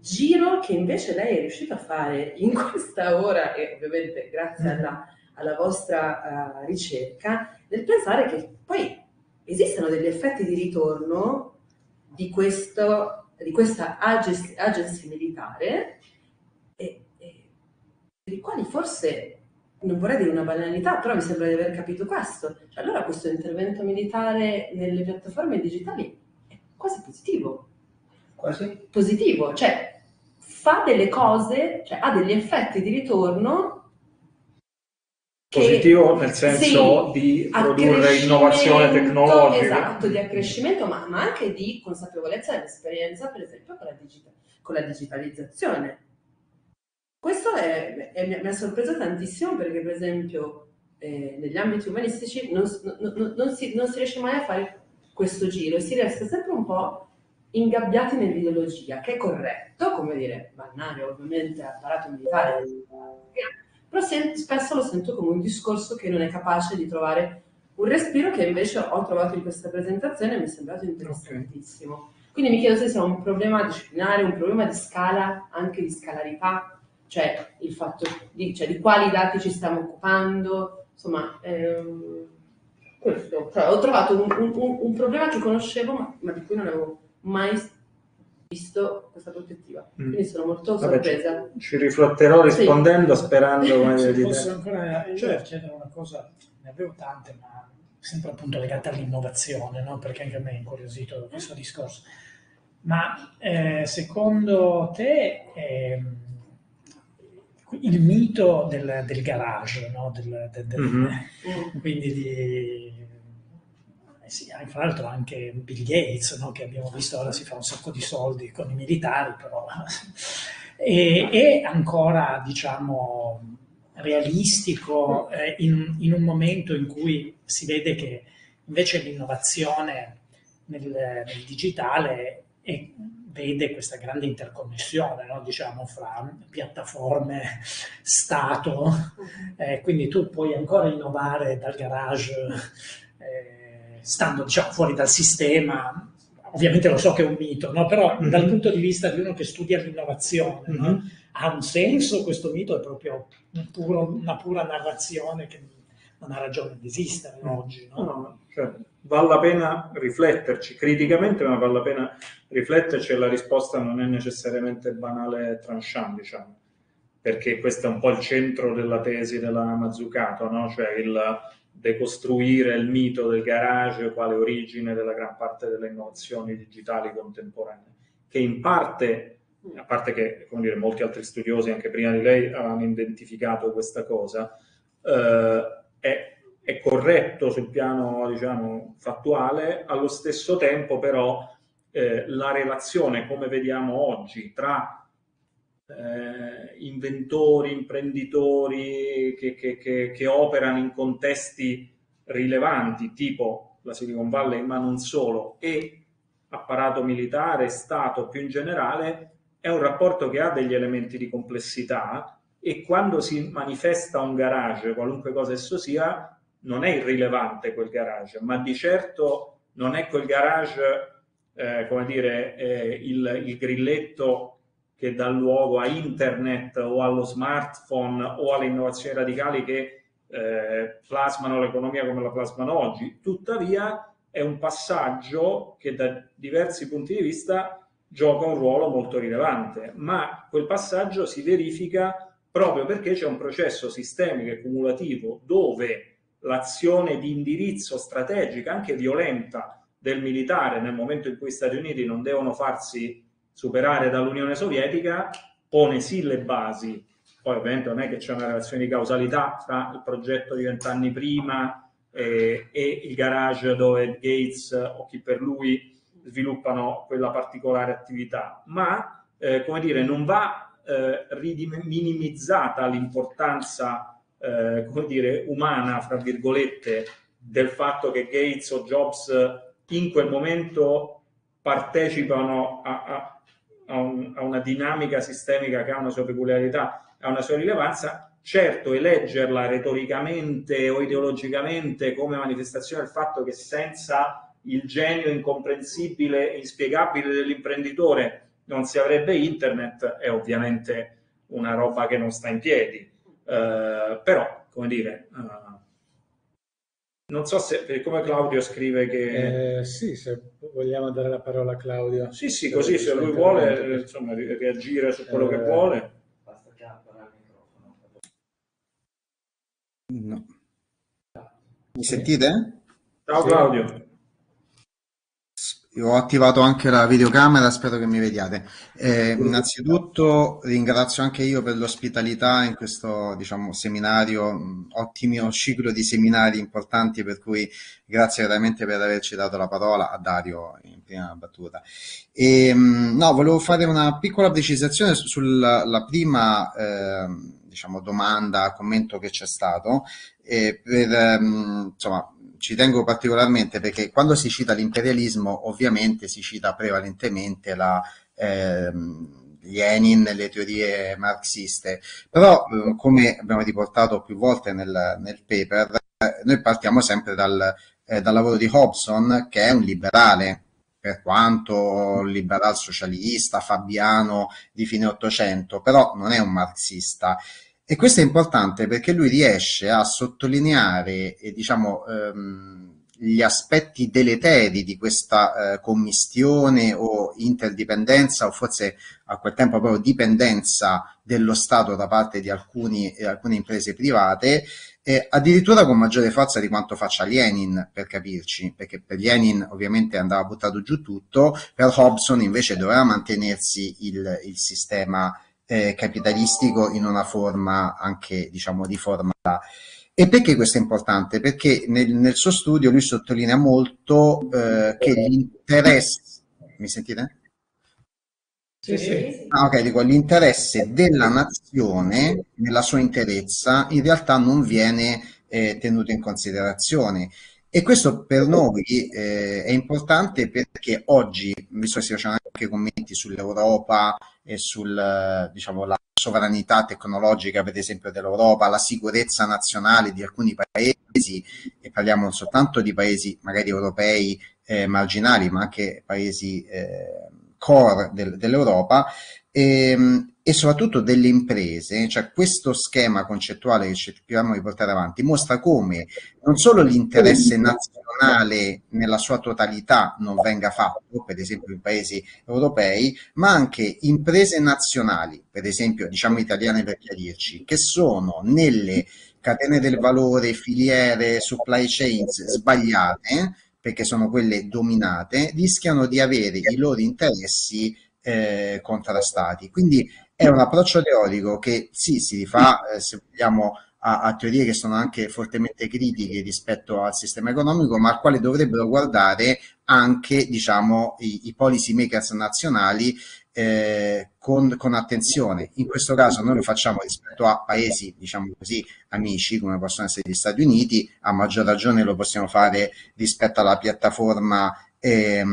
giro che invece lei è riuscito a fare in questa ora, e ovviamente grazie alla, alla vostra uh, ricerca, nel pensare che poi esistono degli effetti di ritorno di, questo, di questa agency, agency militare, e, e per i quali forse, non vorrei dire una banalità, però mi sembra di aver capito questo. Cioè, allora questo intervento militare nelle piattaforme digitali è quasi positivo. Quasi? Positivo, cioè fa delle cose, cioè ha degli effetti di ritorno che, positivo nel senso sì, di produrre innovazione tecnologica. Esatto, di accrescimento, ma, ma anche di consapevolezza e esperienza, per esempio con la, digita- con la digitalizzazione. Questo è, è, mi ha sorpreso tantissimo perché, per esempio, eh, negli ambiti umanistici non, non, non, si, non si riesce mai a fare questo giro, si resta sempre un po' ingabbiati nell'ideologia, che è corretto, come dire, Bannari ovviamente ha apparato militare, però se, spesso lo sento come un discorso che non è capace di trovare un respiro, che invece ho trovato in questa presentazione e mi è sembrato interessantissimo. Okay. Quindi mi chiedo se sia un problema disciplinare, un problema di scala, anche di scalarità, cioè il fatto di, cioè, di quali dati ci stiamo occupando, insomma, ehm, questo. Cioè, ho trovato un, un, un problema che conoscevo, ma, ma di cui non avevo mai visto questa prospettiva. Mm. Quindi sono molto Vabbè, sorpresa. Ci, ci rifletterò rispondendo, sì. Sperando. Se posso ancora io chiedere una cosa, ne avevo tante, ma sempre appunto legate all'innovazione, no? Perché anche a me è incuriosito da questo discorso. Ma eh, secondo te eh, il mito del, del garage, no? del, del, del, mm-hmm. quindi di eh sì, fra l'altro anche Bill Gates, no? Che abbiamo visto ora si fa un sacco di soldi con i militari, però e, è ancora, diciamo, realistico eh, in, in un momento in cui si vede che invece l'innovazione nel, nel digitale è, vede questa grande interconnessione, no? Diciamo, fra piattaforme, Stato, eh, quindi tu puoi ancora innovare dal garage eh, stando, diciamo, fuori dal sistema. Ovviamente lo so che è un mito, no? Però mm-hmm. dal punto di vista di uno che studia l'innovazione, mm-hmm. no? Ha un senso questo mito? È proprio un puro, una pura narrazione che non ha ragione di esistere mm. oggi, no? No, cioè, vale la pena rifletterci criticamente, ma vale la pena rifletterci, e la risposta non è necessariamente banale e tranchant, diciamo, perché questo è un po' il centro della tesi della Mazzucato, no? Cioè il decostruire il mito del garage quale origine della gran parte delle innovazioni digitali contemporanee, che in parte, a parte che, come dire, molti altri studiosi anche prima di lei avevano identificato questa cosa, eh, è, è corretto sul piano, diciamo, fattuale. Allo stesso tempo però eh, la relazione, come vediamo oggi, tra eh, inventori, imprenditori che, che, che, che operano in contesti rilevanti tipo la Silicon Valley, ma non solo, e apparato militare, Stato più in generale, è un rapporto che ha degli elementi di complessità, e quando si manifesta un garage, qualunque cosa esso sia, non è irrilevante quel garage, ma di certo non è quel garage, eh, come dire, eh, il, il grilletto che dà luogo a internet o allo smartphone o alle innovazioni radicali che eh, plasmano l'economia come la plasmano oggi. Tuttavia è un passaggio che da diversi punti di vista gioca un ruolo molto rilevante, ma quel passaggio si verifica proprio perché c'è un processo sistemico e cumulativo dove l'azione di indirizzo strategica, anche violenta, del militare nel momento in cui gli Stati Uniti non devono farsi superare dall'Unione Sovietica, pone sì le basi. Poi ovviamente non è che c'è una relazione di causalità fra il progetto di vent'anni prima eh, e il garage dove Gates o chi per lui sviluppano quella particolare attività, ma eh, come dire, non va eh, minimizzata l'importanza eh, come dire, umana, fra virgolette, del fatto che Gates o Jobs in quel momento partecipano a, a, a, un, a una dinamica sistemica che ha una sua peculiarità, ha una sua rilevanza. Certo, eleggerla retoricamente o ideologicamente come manifestazione del fatto che senza il genio incomprensibile e inspiegabile dell'imprenditore non si avrebbe internet, è ovviamente una roba che non sta in piedi. Eh, però, come dire, uh, non so se, come Claudio scrive che... Eh, sì, se vogliamo dare la parola a Claudio. Sì, sì, così se lui vuole insomma, reagire su quello eh, che vuole. Basta chiappare al microfono. No. Mi sentite? Ciao Claudio. Ho attivato anche la videocamera, spero che mi vediate. Eh, innanzitutto ringrazio anche io per l'ospitalità in questo, diciamo, seminario, ottimo ciclo di seminari importanti, per cui grazie veramente per averci dato la parola a Dario in prima battuta. E, no, volevo fare una piccola precisazione sulla la prima eh, diciamo, domanda, commento che c'è stato, eh, per, um, insomma, ci tengo particolarmente perché quando si cita l'imperialismo ovviamente si cita prevalentemente la, ehm, Lenin, le teorie marxiste, però eh, come abbiamo riportato più volte nel, nel paper, eh, noi partiamo sempre dal, eh, dal lavoro di Hobson, che è un liberale, per quanto liberal socialista, fabiano di fine Ottocento, però non è un marxista. E questo è importante perché lui riesce a sottolineare eh, diciamo, ehm, gli aspetti deleteri di questa eh, commistione o interdipendenza, o forse a quel tempo proprio dipendenza dello Stato da parte di alcuni, eh, alcune imprese private, eh, addirittura con maggiore forza di quanto faccia Lenin, per capirci, perché per Lenin ovviamente andava buttato giù tutto, per Hobson invece doveva mantenersi il, il sistema Eh, capitalistico in una forma anche, diciamo, di formalità. E perché questo è importante? Perché nel, nel suo studio lui sottolinea molto eh, che l'interesse... Mi sentite? Sì, sì. Ah, ok, dico, l'interesse della nazione nella sua interezza in realtà non viene eh, tenuto in considerazione. E questo per noi eh, è importante perché oggi, visto che si facevano anche commenti sull'Europa e sul, diciamo, la sovranità tecnologica, per esempio, dell'Europa, la sicurezza nazionale di alcuni paesi, e parliamo non soltanto di paesi magari europei eh, marginali, ma anche paesi eh, core del, dell'Europa, e, e soprattutto delle imprese, cioè questo schema concettuale che cerchiamo di portare avanti mostra come non solo l'interesse nazionale nella sua totalità non venga fatto, per esempio in paesi europei, ma anche imprese nazionali, per esempio diciamo italiane per chiarirci, che sono nelle catene del valore, filiere, supply chains sbagliate, perché sono quelle dominate, rischiano di avere i loro interessi eh, contrastati. Quindi è un approccio teorico che sì, si rifà, eh, se vogliamo, a, a teorie che sono anche fortemente critiche rispetto al sistema economico, ma al quale dovrebbero guardare anche, diciamo, i, i policy makers nazionali eh, con, con attenzione. In questo caso noi lo facciamo rispetto a paesi, diciamo così, amici, come possono essere gli Stati Uniti, a maggior ragione lo possiamo fare rispetto alla piattaforma eh,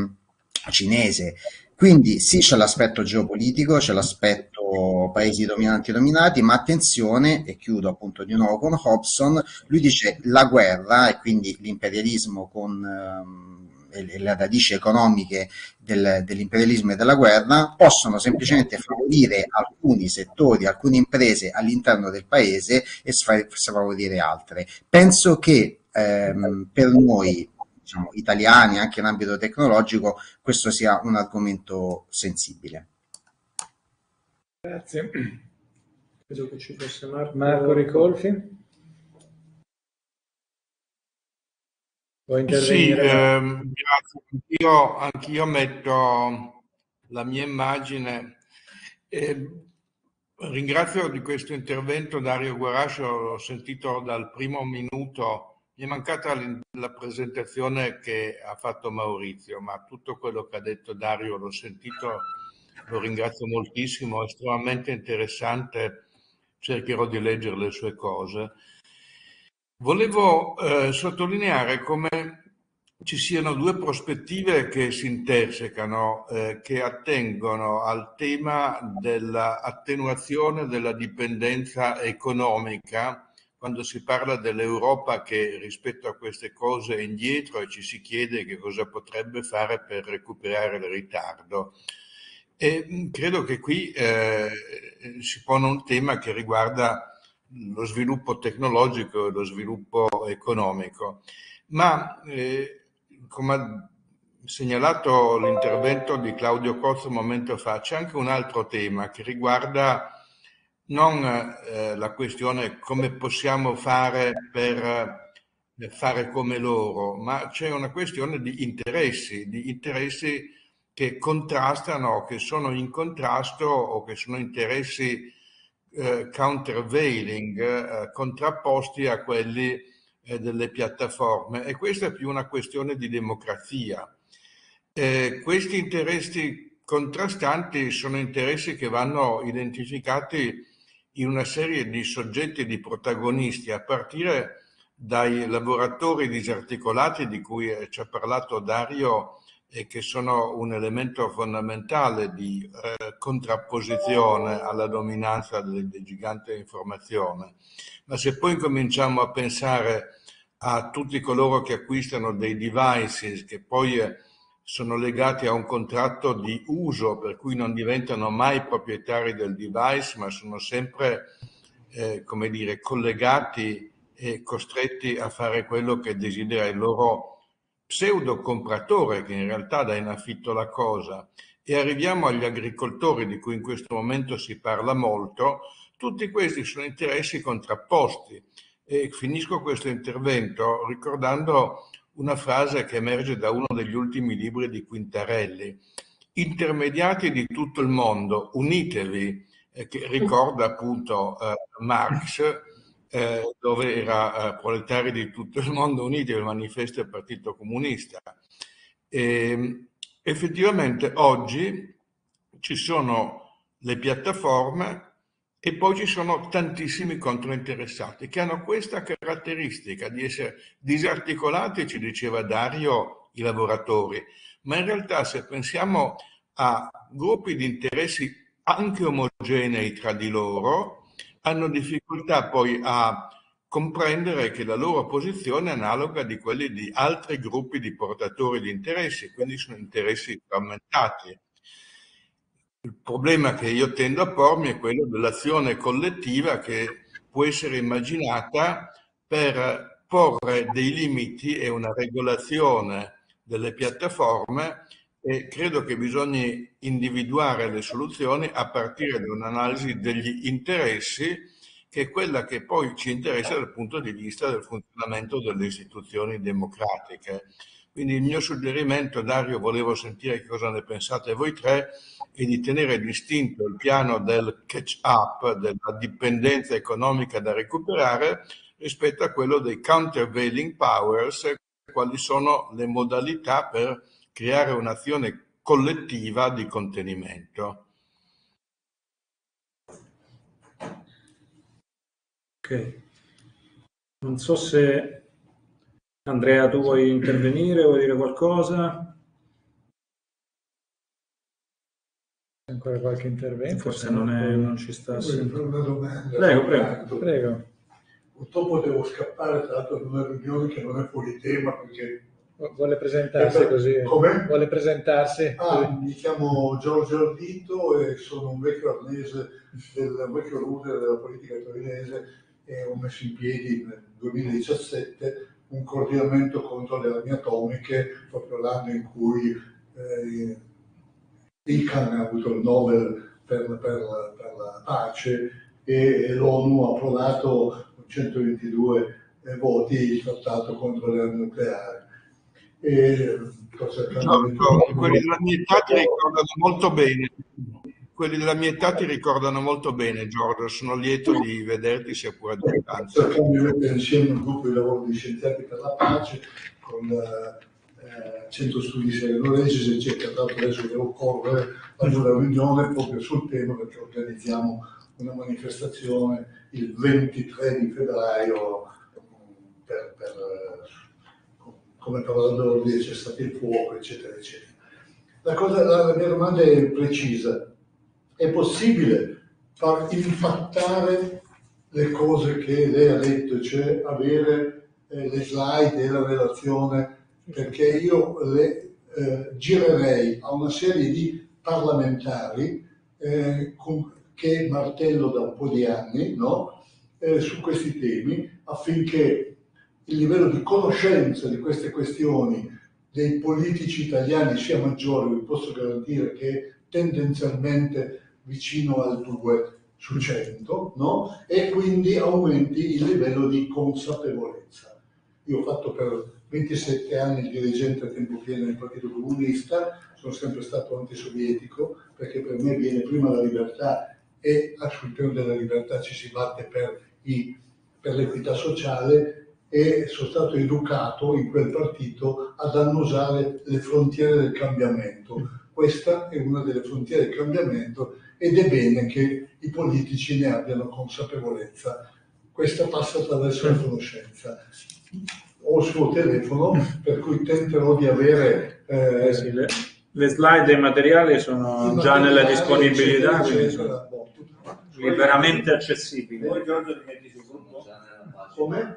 cinese. Quindi sì, c'è l'aspetto geopolitico, c'è l'aspetto paesi dominanti e dominati, ma attenzione, e chiudo appunto di nuovo con Hobson, lui dice la guerra e quindi l'imperialismo con ehm, e le radici economiche del, dell'imperialismo e della guerra possono semplicemente favorire alcuni settori, alcune imprese all'interno del paese e sfavorire altre. Penso che ehm, per noi, diciamo, italiani, anche in ambito tecnologico, questo sia un argomento sensibile. Grazie. Credo che ci fosse Marco, Marco Ricolfi. Sì, ehm, grazie. Anch'io, anch'io metto la mia immagine. Eh, ringrazio di questo intervento Dario Guarascio, l'ho sentito dal primo minuto. Mi è mancata la presentazione che ha fatto Maurizio, ma tutto quello che ha detto Dario l'ho sentito, lo ringrazio moltissimo, è estremamente interessante, cercherò di leggere le sue cose. Volevo eh, sottolineare come ci siano due prospettive che si intersecano, eh, che attengono al tema dell'attenuazione della dipendenza economica, quando si parla dell'Europa che rispetto a queste cose è indietro e ci si chiede che cosa potrebbe fare per recuperare il ritardo. E credo che qui eh, si pone un tema che riguarda lo sviluppo tecnologico e lo sviluppo economico, ma eh, come ha segnalato l'intervento di Claudio Cozzo un momento fa, c'è anche un altro tema che riguarda non eh, la questione come possiamo fare per eh, fare come loro, ma c'è una questione di interessi, di interessi che contrastano, che sono in contrasto o che sono interessi eh, countervailing, eh, contrapposti a quelli eh, delle piattaforme. E questa è più una questione di democrazia. Eh, questi interessi contrastanti sono interessi che vanno identificati in una serie di soggetti, di protagonisti, a partire dai lavoratori disarticolati di cui ci ha parlato Dario e che sono un elemento fondamentale di eh, contrapposizione alla dominanza del, del gigante dell'informazione. Ma se poi cominciamo a pensare a tutti coloro che acquistano dei devices che poi eh, sono legati a un contratto di uso, per cui non diventano mai proprietari del device, ma sono sempre, eh, come dire, collegati e costretti a fare quello che desidera il loro pseudo compratore, che in realtà dà in affitto la cosa, e arriviamo agli agricoltori di cui in questo momento si parla molto. Tutti questi sono interessi contrapposti. E finisco questo intervento ricordando una frase che emerge da uno degli ultimi libri di Quintarelli: intermediati di tutto il mondo, unitevi, eh, che ricorda appunto eh, Marx, eh, dove era eh, proletari di tutto il mondo, uniti, il manifesto del Partito Comunista. E, effettivamente oggi ci sono le piattaforme e poi ci sono tantissimi controinteressati che hanno questa caratteristica di essere disarticolati, ci diceva Dario, i lavoratori, ma in realtà se pensiamo a gruppi di interessi anche omogenei tra di loro, hanno difficoltà poi a comprendere che la loro posizione è analoga di quelli di altri gruppi di portatori di interessi, quindi sono interessi frammentati. Il problema che io tendo a pormi è quello dell'azione collettiva che può essere immaginata per porre dei limiti e una regolazione delle piattaforme, e credo che bisogna individuare le soluzioni a partire da un'analisi degli interessi, che è quella che poi ci interessa dal punto di vista del funzionamento delle istituzioni democratiche. Quindi il mio suggerimento, Dario, volevo sentire che cosa ne pensate voi tre, è di tenere distinto il piano del catch-up, della dipendenza economica da recuperare, rispetto a quello dei countervailing powers, quali sono le modalità per creare un'azione collettiva di contenimento. Ok. Non so se Andrea tu vuoi intervenire, vuoi dire qualcosa? Ancora qualche intervento? Forse non, è, non ci sta. Voglio fare una domanda. Prego, prego, prego. Purtroppo devo scappare, tra l'altro, ad una riunione che non è fuori tema perché... Vuole presentarsi per... così? Come? Vuole presentarsi? Ah, mi chiamo Giorgio Ardito e sono un vecchio arnese, del un vecchio leader della politica torinese, e ho messo in piedi nel duemiladiciassette un coordinamento contro le armi atomiche, proprio l'anno in cui eh, I C A N ha avuto il Nobel per, per, per la pace e l'ONU ha approvato con centoventidue eh, voti il trattato contro le armi nucleari. E Giorgio, quelli della mia età ti ricordano molto bene. Quelli della mia età ti ricordano molto bene, Giorgio. Sono lieto di vederti, sia pure a distanza. Cercando di mettere insieme un gruppo di lavoro di scienziati per la pace con eh, Centro Studi Serenolesi, eccetera. Tra l'altro adesso devo correre ad una riunione proprio sul tema perché organizziamo una manifestazione il ventitré di febbraio per, per come per l'ordine c'è stato il fuoco, eccetera, eccetera. La, cosa, la mia domanda è precisa. È possibile far impattare le cose che lei ha detto, cioè avere eh, le slide e la relazione, perché io le eh, girerei a una serie di parlamentari eh, con, che martello da un po' di anni, no? eh, su questi temi, affinché il livello di conoscenza di queste questioni dei politici italiani sia maggiore. Vi posso garantire che è tendenzialmente vicino al due su cento, no? E quindi aumenti il livello di consapevolezza. Io ho fatto per ventisette anni il dirigente a tempo pieno del Partito Comunista, sono sempre stato antisovietico, perché per me viene prima la libertà e sul piano della libertà ci si batte per, i, per l'equità sociale, e sono stato educato in quel partito ad annusare le frontiere del cambiamento. Questa è una delle frontiere del cambiamento ed è bene che i politici ne abbiano consapevolezza. Questa passa attraverso la conoscenza. Ho il suo telefono, per cui tenterò di avere... Eh, eh sì, le, le slide e i materiali sono già nella disponibilità, quindi sono liberamente accessibili. Voi Giorgio li metti sul gruppo? Come?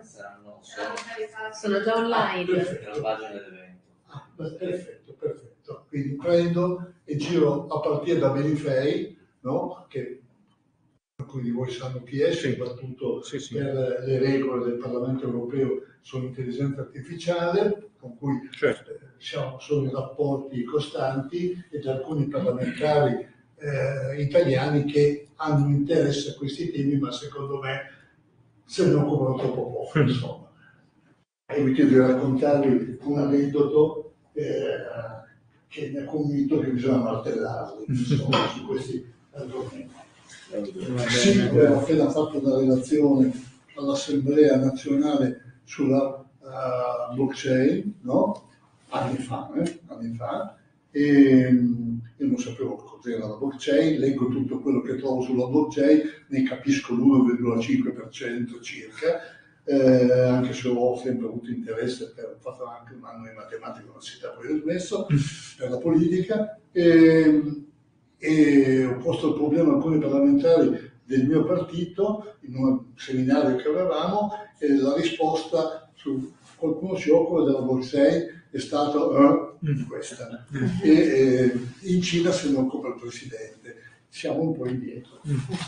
Sono già online. Perfetto. Ah, perfetto, perfetto. Quindi prendo e giro a partire da Benifei, no? Che alcuni di voi sanno chi è, soprattutto sì, sì. per le regole del Parlamento europeo sull'intelligenza artificiale, con cui certo. eh, siamo solo in rapporti costanti, ed alcuni parlamentari eh, italiani che hanno interesse a questi temi, ma secondo me se ne occupano troppo poco, insomma. E vi chiedo di raccontarvi un aneddoto eh, che mi ha convinto che bisogna martellarli, insomma, su questi argomenti. Sì, abbiamo appena fatto una relazione all'Assemblea nazionale sulla uh, blockchain, no? Anni fa, eh? Anni fa, e io non sapevo cos'era la blockchain, leggo tutto quello che trovo sulla blockchain, ne capisco l'uno virgola cinque per cento circa, eh, anche se ho sempre avuto interesse, per, ho fatto anche un anno di matematica all'università, poi ho smesso, per la politica, e, e ho posto il problema a alcuni parlamentari del mio partito in un seminario che avevamo, e la risposta su qualcuno si occupa della blockchain è stata uh, questa. E eh, in Cina se ne occupa il presidente. Siamo un po' indietro.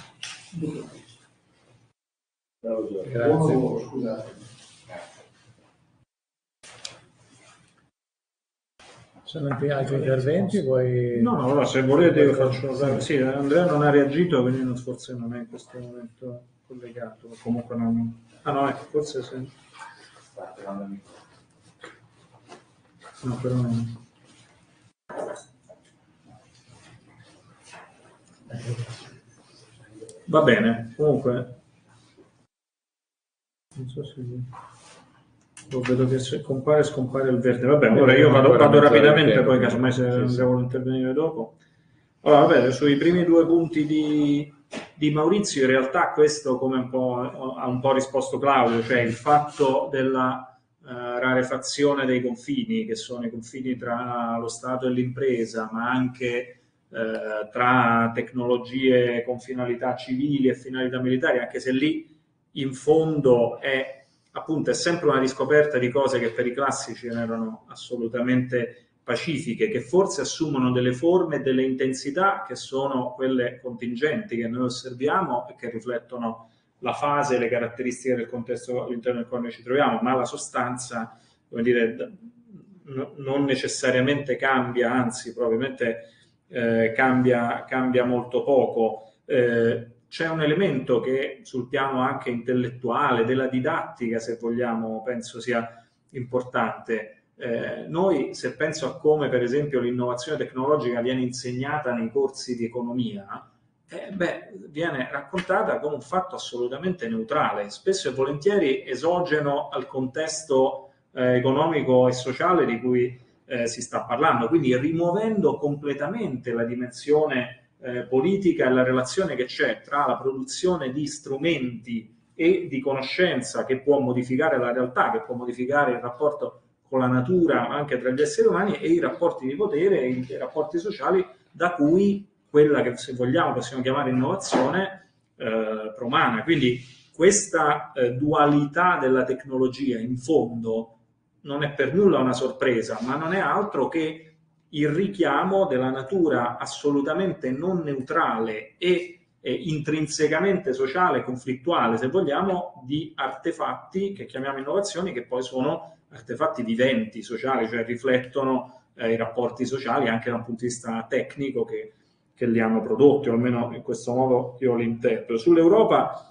Buon lavoro, scusate. Sono altri interventi? Poi... No, no, allora, se volete io faccio... Sì, Andrea non ha reagito, quindi forse non è in questo momento collegato. Comunque non... Ah no, ecco, forse sì. No, però no. Va bene, comunque non so se lo vedo che se compare scompare il verde. Vabbè, allora io vado, vado rapidamente, poi casomai se Andrea vuole intervenire dopo. Allora, vabbè, sui primi due punti di, di Maurizio, in realtà questo, come un po' ha un po' risposto Claudio, cioè il fatto della Uh, rarefazione dei confini, che sono i confini tra lo Stato e l'impresa, ma anche uh, tra tecnologie con finalità civili e finalità militari, anche se lì in fondo è appunto è sempre una riscoperta di cose che per i classici erano assolutamente pacifiche, che forse assumono delle forme e delle intensità che sono quelle contingenti che noi osserviamo e che riflettono la fase e le caratteristiche del contesto all'interno del quale noi ci troviamo, ma la sostanza, come dire, no, non necessariamente cambia, anzi probabilmente eh, cambia, cambia molto poco. Eh, c'è un elemento che sul piano anche intellettuale, della didattica, se vogliamo, penso sia importante. Eh, noi, se penso a come per esempio l'innovazione tecnologica viene insegnata nei corsi di economia, Eh, beh, viene raccontata come un fatto assolutamente neutrale, spesso e volentieri esogeno al contesto eh, economico e sociale di cui eh, si sta parlando, quindi rimuovendo completamente la dimensione eh, politica e la relazione che c'è tra la produzione di strumenti e di conoscenza che può modificare la realtà, che può modificare il rapporto con la natura anche tra gli esseri umani, e i rapporti di potere e i rapporti sociali da cui quella che, se vogliamo, possiamo chiamare innovazione eh, promana. Quindi questa eh, dualità della tecnologia in fondo non è per nulla una sorpresa, ma non è altro che il richiamo della natura assolutamente non neutrale e eh, intrinsecamente sociale, conflittuale, se vogliamo, di artefatti che chiamiamo innovazioni, che poi sono artefatti viventi, sociali, cioè riflettono eh, i rapporti sociali anche da un punto di vista tecnico che, che li hanno prodotti, o almeno in questo modo io li interpreto. Sull'Europa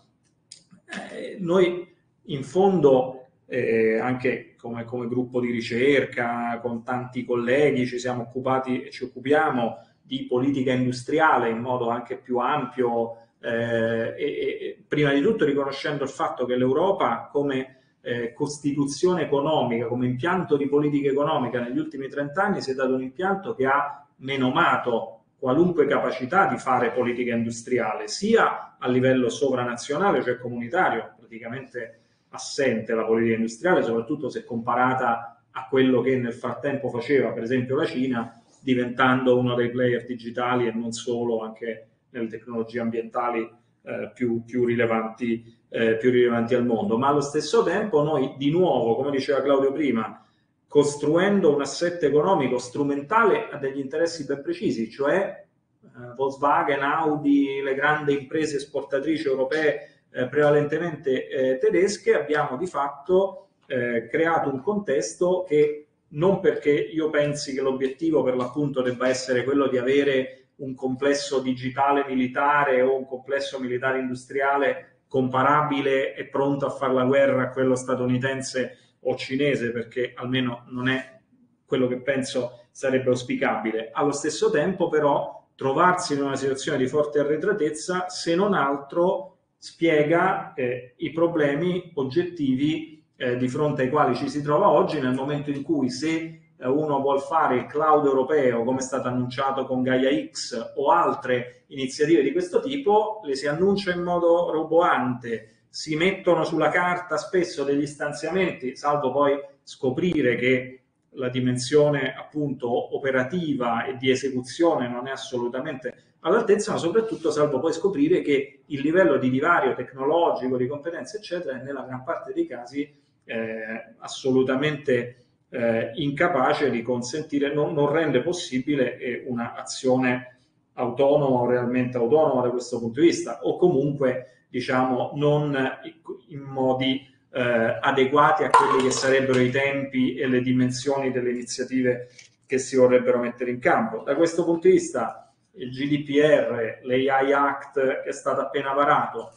eh, noi in fondo eh, anche come, come gruppo di ricerca, con tanti colleghi, ci siamo occupati e ci occupiamo di politica industriale in modo anche più ampio, eh, e, e prima di tutto riconoscendo il fatto che l'Europa come eh, costituzione economica, come impianto di politica economica negli ultimi trent'anni si è dato un impianto che ha menomato qualunque capacità di fare politica industriale, sia a livello sovranazionale, cioè comunitario, praticamente assente la politica industriale, soprattutto se comparata a quello che nel frattempo faceva per esempio la Cina, diventando uno dei player digitali e non solo, anche nelle tecnologie ambientali eh, più, più, rilevanti, eh, più rilevanti al mondo. Ma allo stesso tempo noi di nuovo, come diceva Claudio prima, costruendo un assetto economico strumentale a degli interessi ben precisi, cioè eh, Volkswagen, Audi, le grandi imprese esportatrici europee eh, prevalentemente eh, tedesche, abbiamo di fatto eh, creato un contesto che, non perché io pensi che l'obiettivo per l'appunto debba essere quello di avere un complesso digitale militare o un complesso militare industriale comparabile e pronto a fare la guerra a quello statunitense o cinese, perché almeno non è quello che penso sarebbe auspicabile. Allo stesso tempo però trovarsi in una situazione di forte arretratezza, se non altro spiega eh, i problemi oggettivi eh, di fronte ai quali ci si trova oggi, nel momento in cui se eh, uno vuol fare il cloud europeo, come è stato annunciato con Gaia X o altre iniziative di questo tipo, le si annuncia in modo roboante, si mettono sulla carta spesso degli stanziamenti, salvo poi scoprire che la dimensione appunto operativa e di esecuzione non è assolutamente all'altezza, ma soprattutto salvo poi scoprire che il livello di divario tecnologico, di competenze eccetera è nella gran parte dei casi eh, assolutamente eh, incapace di consentire, non, non rende possibile eh, un'azione autonoma o realmente autonoma da questo punto di vista, o comunque diciamo non in modi eh, adeguati a quelli che sarebbero i tempi e le dimensioni delle iniziative che si vorrebbero mettere in campo. Da questo punto di vista il G D P R, l'A I Act che è stato appena varato,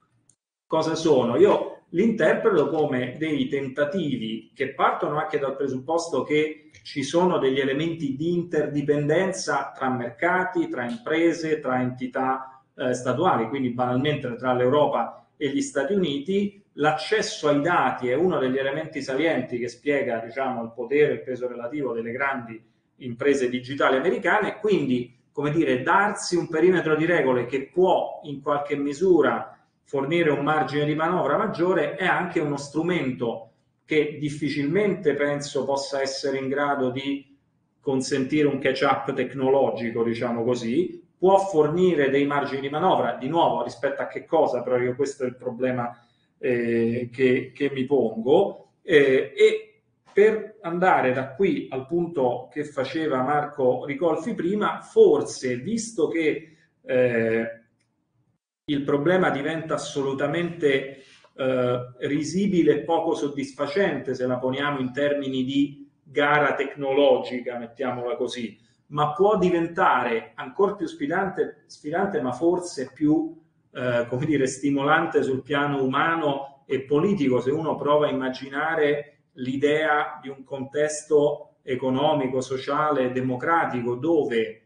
cosa sono? Io li interpreto come dei tentativi che partono anche dal presupposto che ci sono degli elementi di interdipendenza tra mercati, tra imprese, tra entità eh, statuali, quindi banalmente tra l'Europa e gli Stati Uniti. L'accesso ai dati è uno degli elementi salienti che spiega, diciamo, il potere e il peso relativo delle grandi imprese digitali americane, quindi come dire, darsi un perimetro di regole che può in qualche misura fornire un margine di manovra maggiore è anche uno strumento che difficilmente penso possa essere in grado di consentire un catch-up tecnologico, diciamo così, può fornire dei margini di manovra, di nuovo rispetto a che cosa, però io questo è il problema eh, che, che mi pongo, eh, e per andare da qui al punto che faceva Marco Ricolfi prima, forse, visto che eh, il problema diventa assolutamente eh, risibile e poco soddisfacente se la poniamo in termini di gara tecnologica, mettiamola così, ma può diventare ancora più sfidante, sfidante ma forse più eh, come dire, stimolante sul piano umano e politico, se uno prova a immaginare l'idea di un contesto economico, sociale, democratico, dove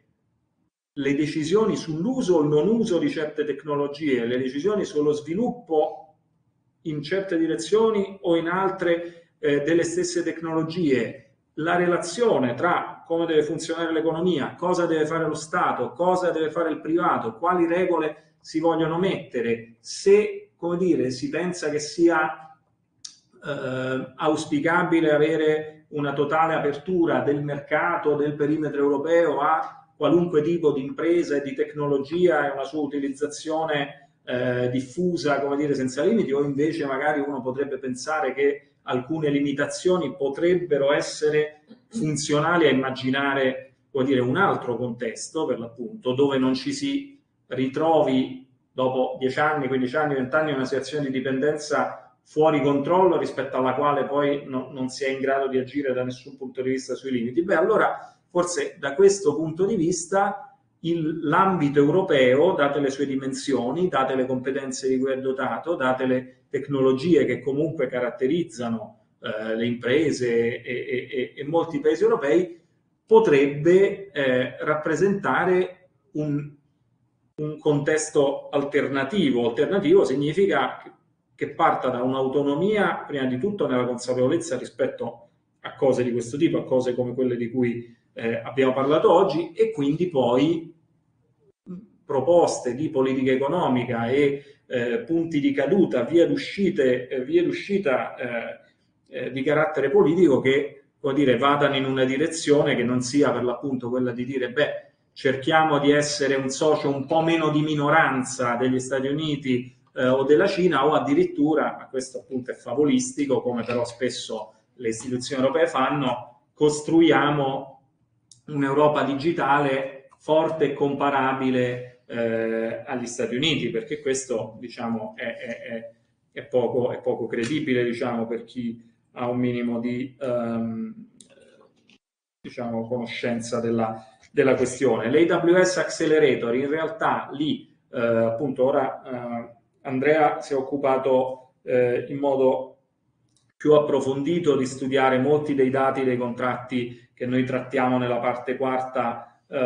le decisioni sull'uso o il non uso di certe tecnologie, le decisioni sullo sviluppo in certe direzioni o in altre eh, delle stesse tecnologie, la relazione tra come deve funzionare l'economia, cosa deve fare lo Stato, cosa deve fare il privato, quali regole si vogliono mettere, se, come dire, si pensa che sia Eh, auspicabile avere una totale apertura del mercato, del perimetro europeo a qualunque tipo di impresa e di tecnologia e una sua utilizzazione eh, diffusa, come dire, senza limiti, o invece magari uno potrebbe pensare che alcune limitazioni potrebbero essere funzionali a immaginare vuol dire, un altro contesto, per l'appunto, dove non ci si ritrovi dopo dieci anni, quindici anni, venti anni in una situazione di dipendenza fuori controllo rispetto alla quale poi no, non si è in grado di agire da nessun punto di vista sui limiti. Beh, allora forse da questo punto di vista il, l'ambito europeo, date le sue dimensioni, date le competenze di cui è dotato, date le tecnologie che comunque caratterizzano eh, le imprese e, e, e molti paesi europei, potrebbe eh, rappresentare un, un contesto alternativo. Alternativo significa che, che parta da un'autonomia, prima di tutto nella consapevolezza rispetto a cose di questo tipo, a cose come quelle di cui eh, abbiamo parlato oggi, e quindi poi proposte di politica economica e eh, punti di caduta, vie d'uscite, eh, vie d'uscita eh, eh, di carattere politico che, come dire, vadano in una direzione che non sia per l'appunto quella di dire beh, cerchiamo di essere un socio un po' meno di minoranza degli Stati Uniti eh, o della Cina, o addirittura, ma questo appunto è favolistico, come però spesso le istituzioni europee fanno, costruiamo un'Europa digitale forte e comparabile eh, agli Stati Uniti, perché questo, diciamo, è, è, è, poco, è poco credibile, diciamo, per chi ha un minimo di um, diciamo, conoscenza della, della questione. L'A W S Accelerator, in realtà lì eh, appunto ora eh, Andrea si è occupato eh, in modo più approfondito di studiare molti dei dati dei contratti che noi trattiamo nella parte quarta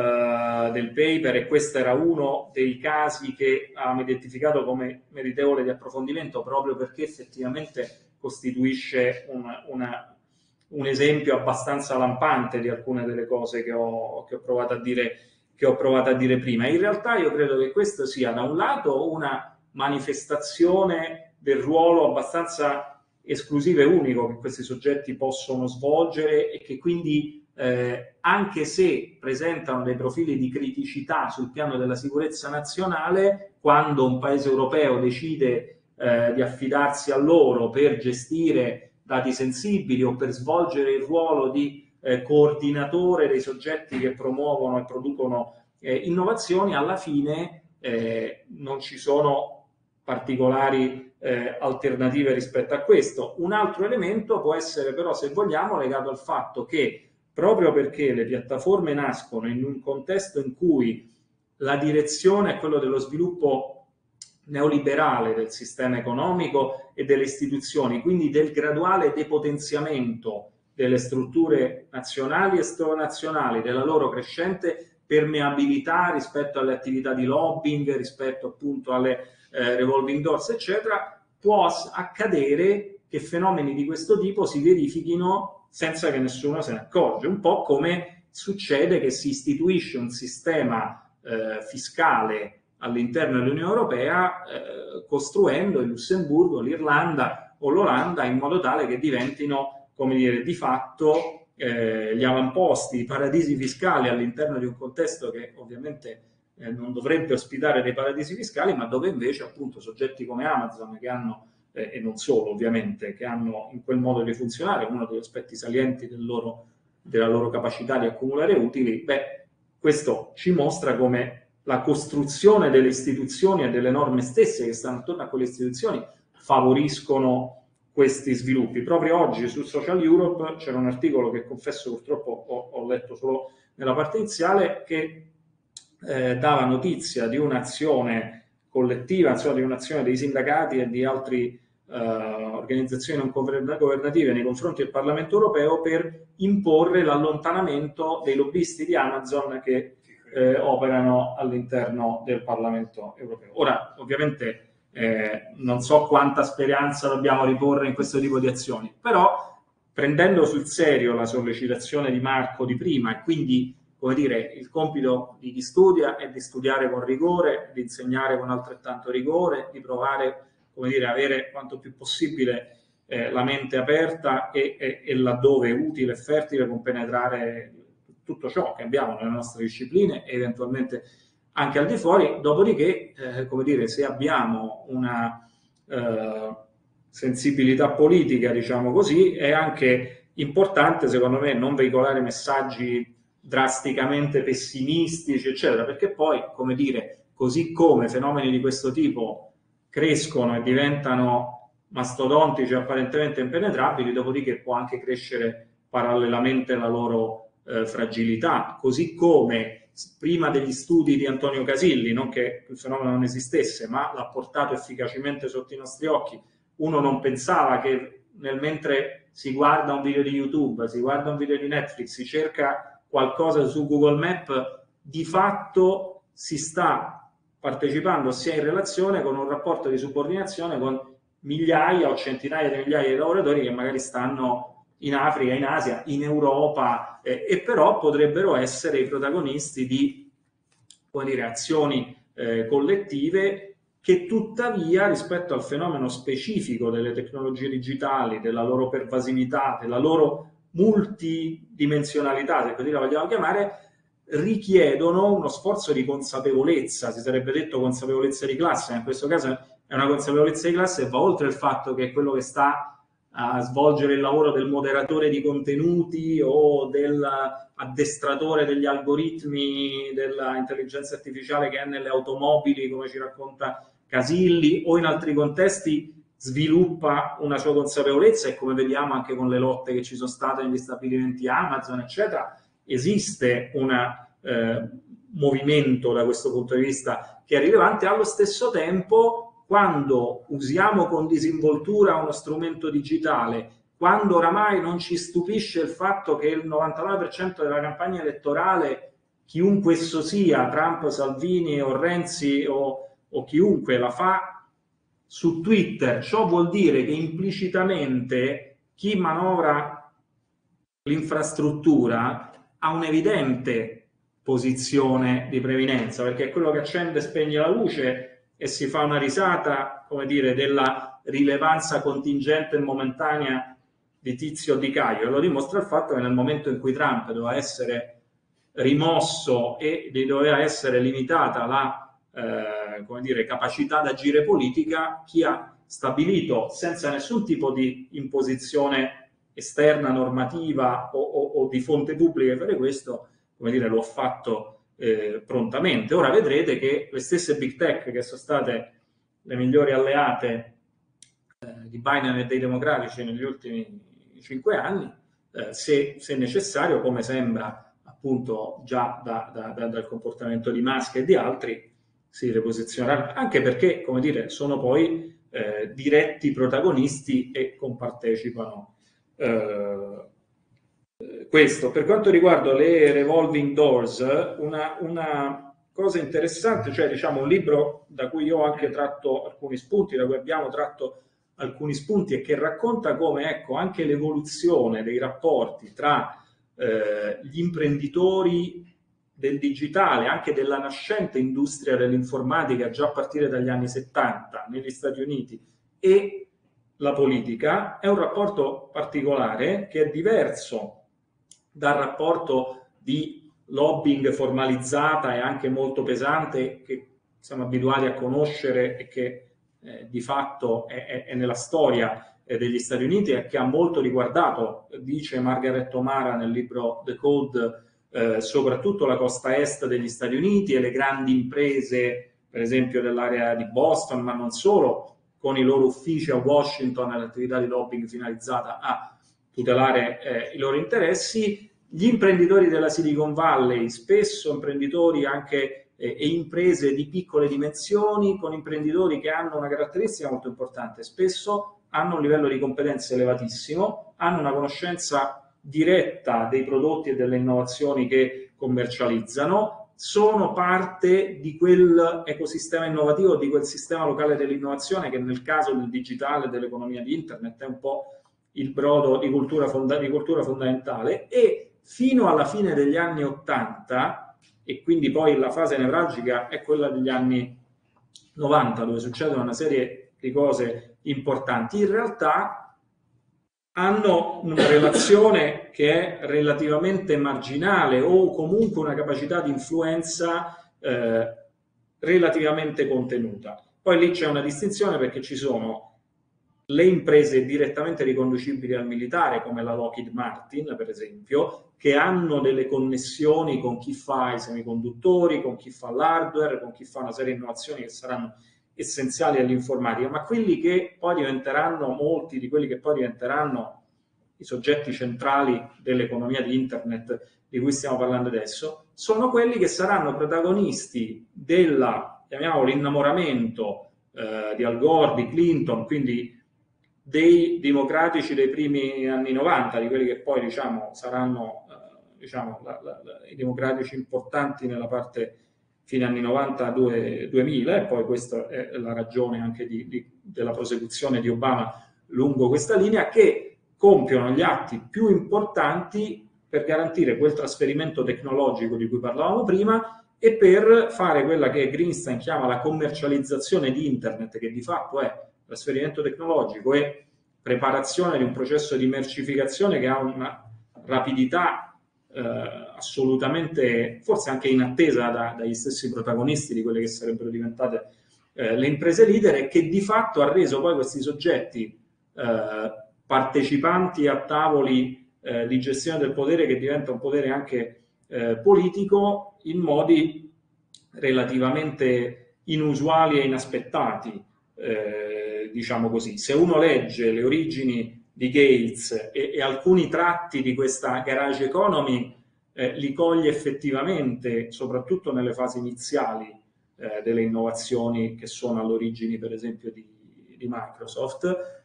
Uh, del paper, e questo era uno dei casi che abbiamo identificato come meritevole di approfondimento, proprio perché effettivamente costituisce una, una, un esempio abbastanza lampante di alcune delle cose che ho, che ho provato a dire, che ho provato a dire prima. In realtà io credo che questo sia da un lato una manifestazione del ruolo abbastanza esclusivo e unico che questi soggetti possono svolgere, e che quindi Eh, anche se presentano dei profili di criticità sul piano della sicurezza nazionale, quando un paese europeo decide eh, di affidarsi a loro per gestire dati sensibili o per svolgere il ruolo di eh, coordinatore dei soggetti che promuovono e producono eh, innovazioni, alla fine eh, non ci sono particolari eh, alternative rispetto a questo. Un altro elemento può essere però, se vogliamo, legato al fatto che proprio perché le piattaforme nascono in un contesto in cui la direzione è quello dello sviluppo neoliberale del sistema economico e delle istituzioni, quindi del graduale depotenziamento delle strutture nazionali e sovranazionali, della loro crescente permeabilità rispetto alle attività di lobbying, rispetto appunto alle eh, revolving doors, eccetera, può accadere che fenomeni di questo tipo si verifichino senza che nessuno se ne accorge, un po' come succede che si istituisce un sistema eh, fiscale all'interno dell'Unione Europea eh, costruendo il Lussemburgo, l'Irlanda o l'Olanda in modo tale che diventino, come dire, di fatto eh, gli avamposti, i paradisi fiscali all'interno di un contesto che ovviamente eh, non dovrebbe ospitare dei paradisi fiscali, ma dove invece appunto soggetti come Amazon, che hanno e non solo ovviamente, che hanno in quel modo di funzionare, uno degli aspetti salienti del loro, della loro capacità di accumulare utili, beh, questo ci mostra come la costruzione delle istituzioni e delle norme stesse che stanno attorno a quelle istituzioni favoriscono questi sviluppi. Proprio oggi su Social Europe c'era un articolo che, confesso, purtroppo ho, ho letto solo nella parte iniziale, che eh, dava notizia di un'azione collettiva, insomma di un'azione dei sindacati e di altri Uh, organizzazioni non governative nei confronti del Parlamento europeo per imporre l'allontanamento dei lobbisti di Amazon che eh, operano all'interno del Parlamento europeo. Ora, ovviamente, eh, non so quanta speranza dobbiamo riporre in questo tipo di azioni, però prendendo sul serio la sollecitazione di Marco di prima, e quindi, come dire, il compito di chi studia è di studiare con rigore, di insegnare con altrettanto rigore, di provare, come dire, avere quanto più possibile eh, la mente aperta e, e, e laddove utile e fertile compenetrare tutto ciò che abbiamo nelle nostre discipline e eventualmente anche al di fuori. Dopodiché, eh, come dire, se abbiamo una eh, sensibilità politica, diciamo così, è anche importante, secondo me, non veicolare messaggi drasticamente pessimistici, eccetera, perché poi, come dire, così come fenomeni di questo tipo crescono e diventano mastodontici apparentemente impenetrabili, dopodiché può anche crescere parallelamente la loro eh, fragilità, così come prima degli studi di Antonio Casilli, non che il fenomeno non esistesse, ma l'ha portato efficacemente sotto i nostri occhi, uno non pensava che nel mentre si guarda un video di YouTube, si guarda un video di Netflix, si cerca qualcosa su Google Maps, di fatto si sta partecipando, sia in relazione con un rapporto di subordinazione con migliaia o centinaia di migliaia di lavoratori che magari stanno in Africa, in Asia, in Europa, eh, e però potrebbero essere i protagonisti di, come dire, azioni eh, collettive che tuttavia rispetto al fenomeno specifico delle tecnologie digitali, della loro pervasività, della loro multidimensionalità, se così la vogliamo chiamare, richiedono uno sforzo di consapevolezza, si sarebbe detto consapevolezza di classe, ma in questo caso è una consapevolezza di classe che va oltre il fatto che è quello che sta a svolgere il lavoro del moderatore di contenuti o dell'addestratore degli algoritmi dell'intelligenza artificiale che è nelle automobili, come ci racconta Casilli, o in altri contesti sviluppa una sua consapevolezza, e come vediamo anche con le lotte che ci sono state negli stabilimenti Amazon, eccetera, esiste un eh, movimento da questo punto di vista che è rilevante. Allo stesso tempo, quando usiamo con disinvoltura uno strumento digitale, quando oramai non ci stupisce il fatto che il novantanove per cento della campagna elettorale, chiunque esso sia, Trump, Salvini o Renzi o, o chiunque, la fa su Twitter, ciò vuol dire che implicitamente chi manovra l'infrastruttura ha un'evidente posizione di preminenza, perché è quello che accende e spegne la luce e si fa una risata, come dire, della rilevanza contingente e momentanea di Tizio o di Caio. Lo dimostra il fatto che nel momento in cui Trump doveva essere rimosso e gli doveva essere limitata la eh, come dire, capacità d'agire politica, chi ha stabilito senza nessun tipo di imposizione esterna, normativa o, o, o di fonte pubblica di fare questo, come dire, lo ha fatto eh, prontamente. Ora vedrete che le stesse big tech, che sono state le migliori alleate eh, di Biden e dei democratici negli ultimi cinque anni, eh, se, se necessario, come sembra appunto già da, da, da, dal comportamento di Musk e di altri, si riposizioneranno, anche perché, come dire, sono poi eh, diretti protagonisti e compartecipano Uh, questo. Per quanto riguarda le revolving doors, una, una cosa interessante, cioè diciamo un libro da cui io ho anche tratto alcuni spunti, da cui abbiamo tratto alcuni spunti, e che racconta come, ecco, anche l'evoluzione dei rapporti tra eh, gli imprenditori del digitale, anche della nascente industria dell'informatica già a partire dagli anni settanta negli Stati Uniti, e la politica, è un rapporto particolare che è diverso dal rapporto di lobbying formalizzata e anche molto pesante che siamo abituati a conoscere e che eh, di fatto è, è, è nella storia eh, degli Stati Uniti e che ha molto riguardato, dice Margaret O'Mara nel libro The Code, eh, soprattutto la costa est degli Stati Uniti e le grandi imprese, per esempio dell'area di Boston, ma non solo, con i loro uffici a Washington e l'attività di lobbying finalizzata a tutelare eh, i loro interessi. Gli imprenditori della Silicon Valley, spesso imprenditori anche eh, e imprese di piccole dimensioni, con imprenditori che hanno una caratteristica molto importante: spesso hanno un livello di competenze elevatissimo, hanno una conoscenza diretta dei prodotti e delle innovazioni che commercializzano, sono parte di quel ecosistema innovativo, di quel sistema locale dell'innovazione che nel caso del digitale, dell'economia di internet, è un po' il brodo di cultura, fonda- di cultura fondamentale. E fino alla fine degli anni Ottanta, e quindi poi la fase nevralgica è quella degli anni novanta, dove succedono una serie di cose importanti, in realtà hanno una relazione che è relativamente marginale o comunque una capacità di influenza eh, relativamente contenuta. Poi lì c'è una distinzione, perché ci sono le imprese direttamente riconducibili al militare, come la Lockheed Martin, per esempio, che hanno delle connessioni con chi fa i semiconduttori, con chi fa l'hardware, con chi fa una serie di innovazioni che saranno essenziali all'informatica, ma quelli che poi diventeranno, molti di quelli che poi diventeranno i soggetti centrali dell'economia di Internet di cui stiamo parlando adesso, sono quelli che saranno protagonisti della, chiamiamolo, innamoramento eh, di Al Gore, di Clinton, quindi dei democratici dei primi anni novanta, di quelli che poi diciamo saranno eh, diciamo, la, la, la, i democratici importanti nella parte fine anni novanta duemila, e poi questa è la ragione anche di, di, della prosecuzione di Obama lungo questa linea, che compiono gli atti più importanti per garantire quel trasferimento tecnologico di cui parlavamo prima e per fare quella che Greenstein chiama la commercializzazione di Internet, che di fatto è trasferimento tecnologico e preparazione di un processo di mercificazione che ha una rapidità eh, assolutamente, forse anche inattesa da, dagli stessi protagonisti di quelle che sarebbero diventate eh, le imprese leader, e che di fatto ha reso poi questi soggetti eh, partecipanti a tavoli eh, di gestione del potere, che diventa un potere anche eh, politico, in modi relativamente inusuali e inaspettati. Eh, diciamo così, se uno legge le origini di Gates e, e alcuni tratti di questa garage economy, eh, li coglie effettivamente soprattutto nelle fasi iniziali eh, delle innovazioni che sono all'origine, per esempio, di, di Microsoft.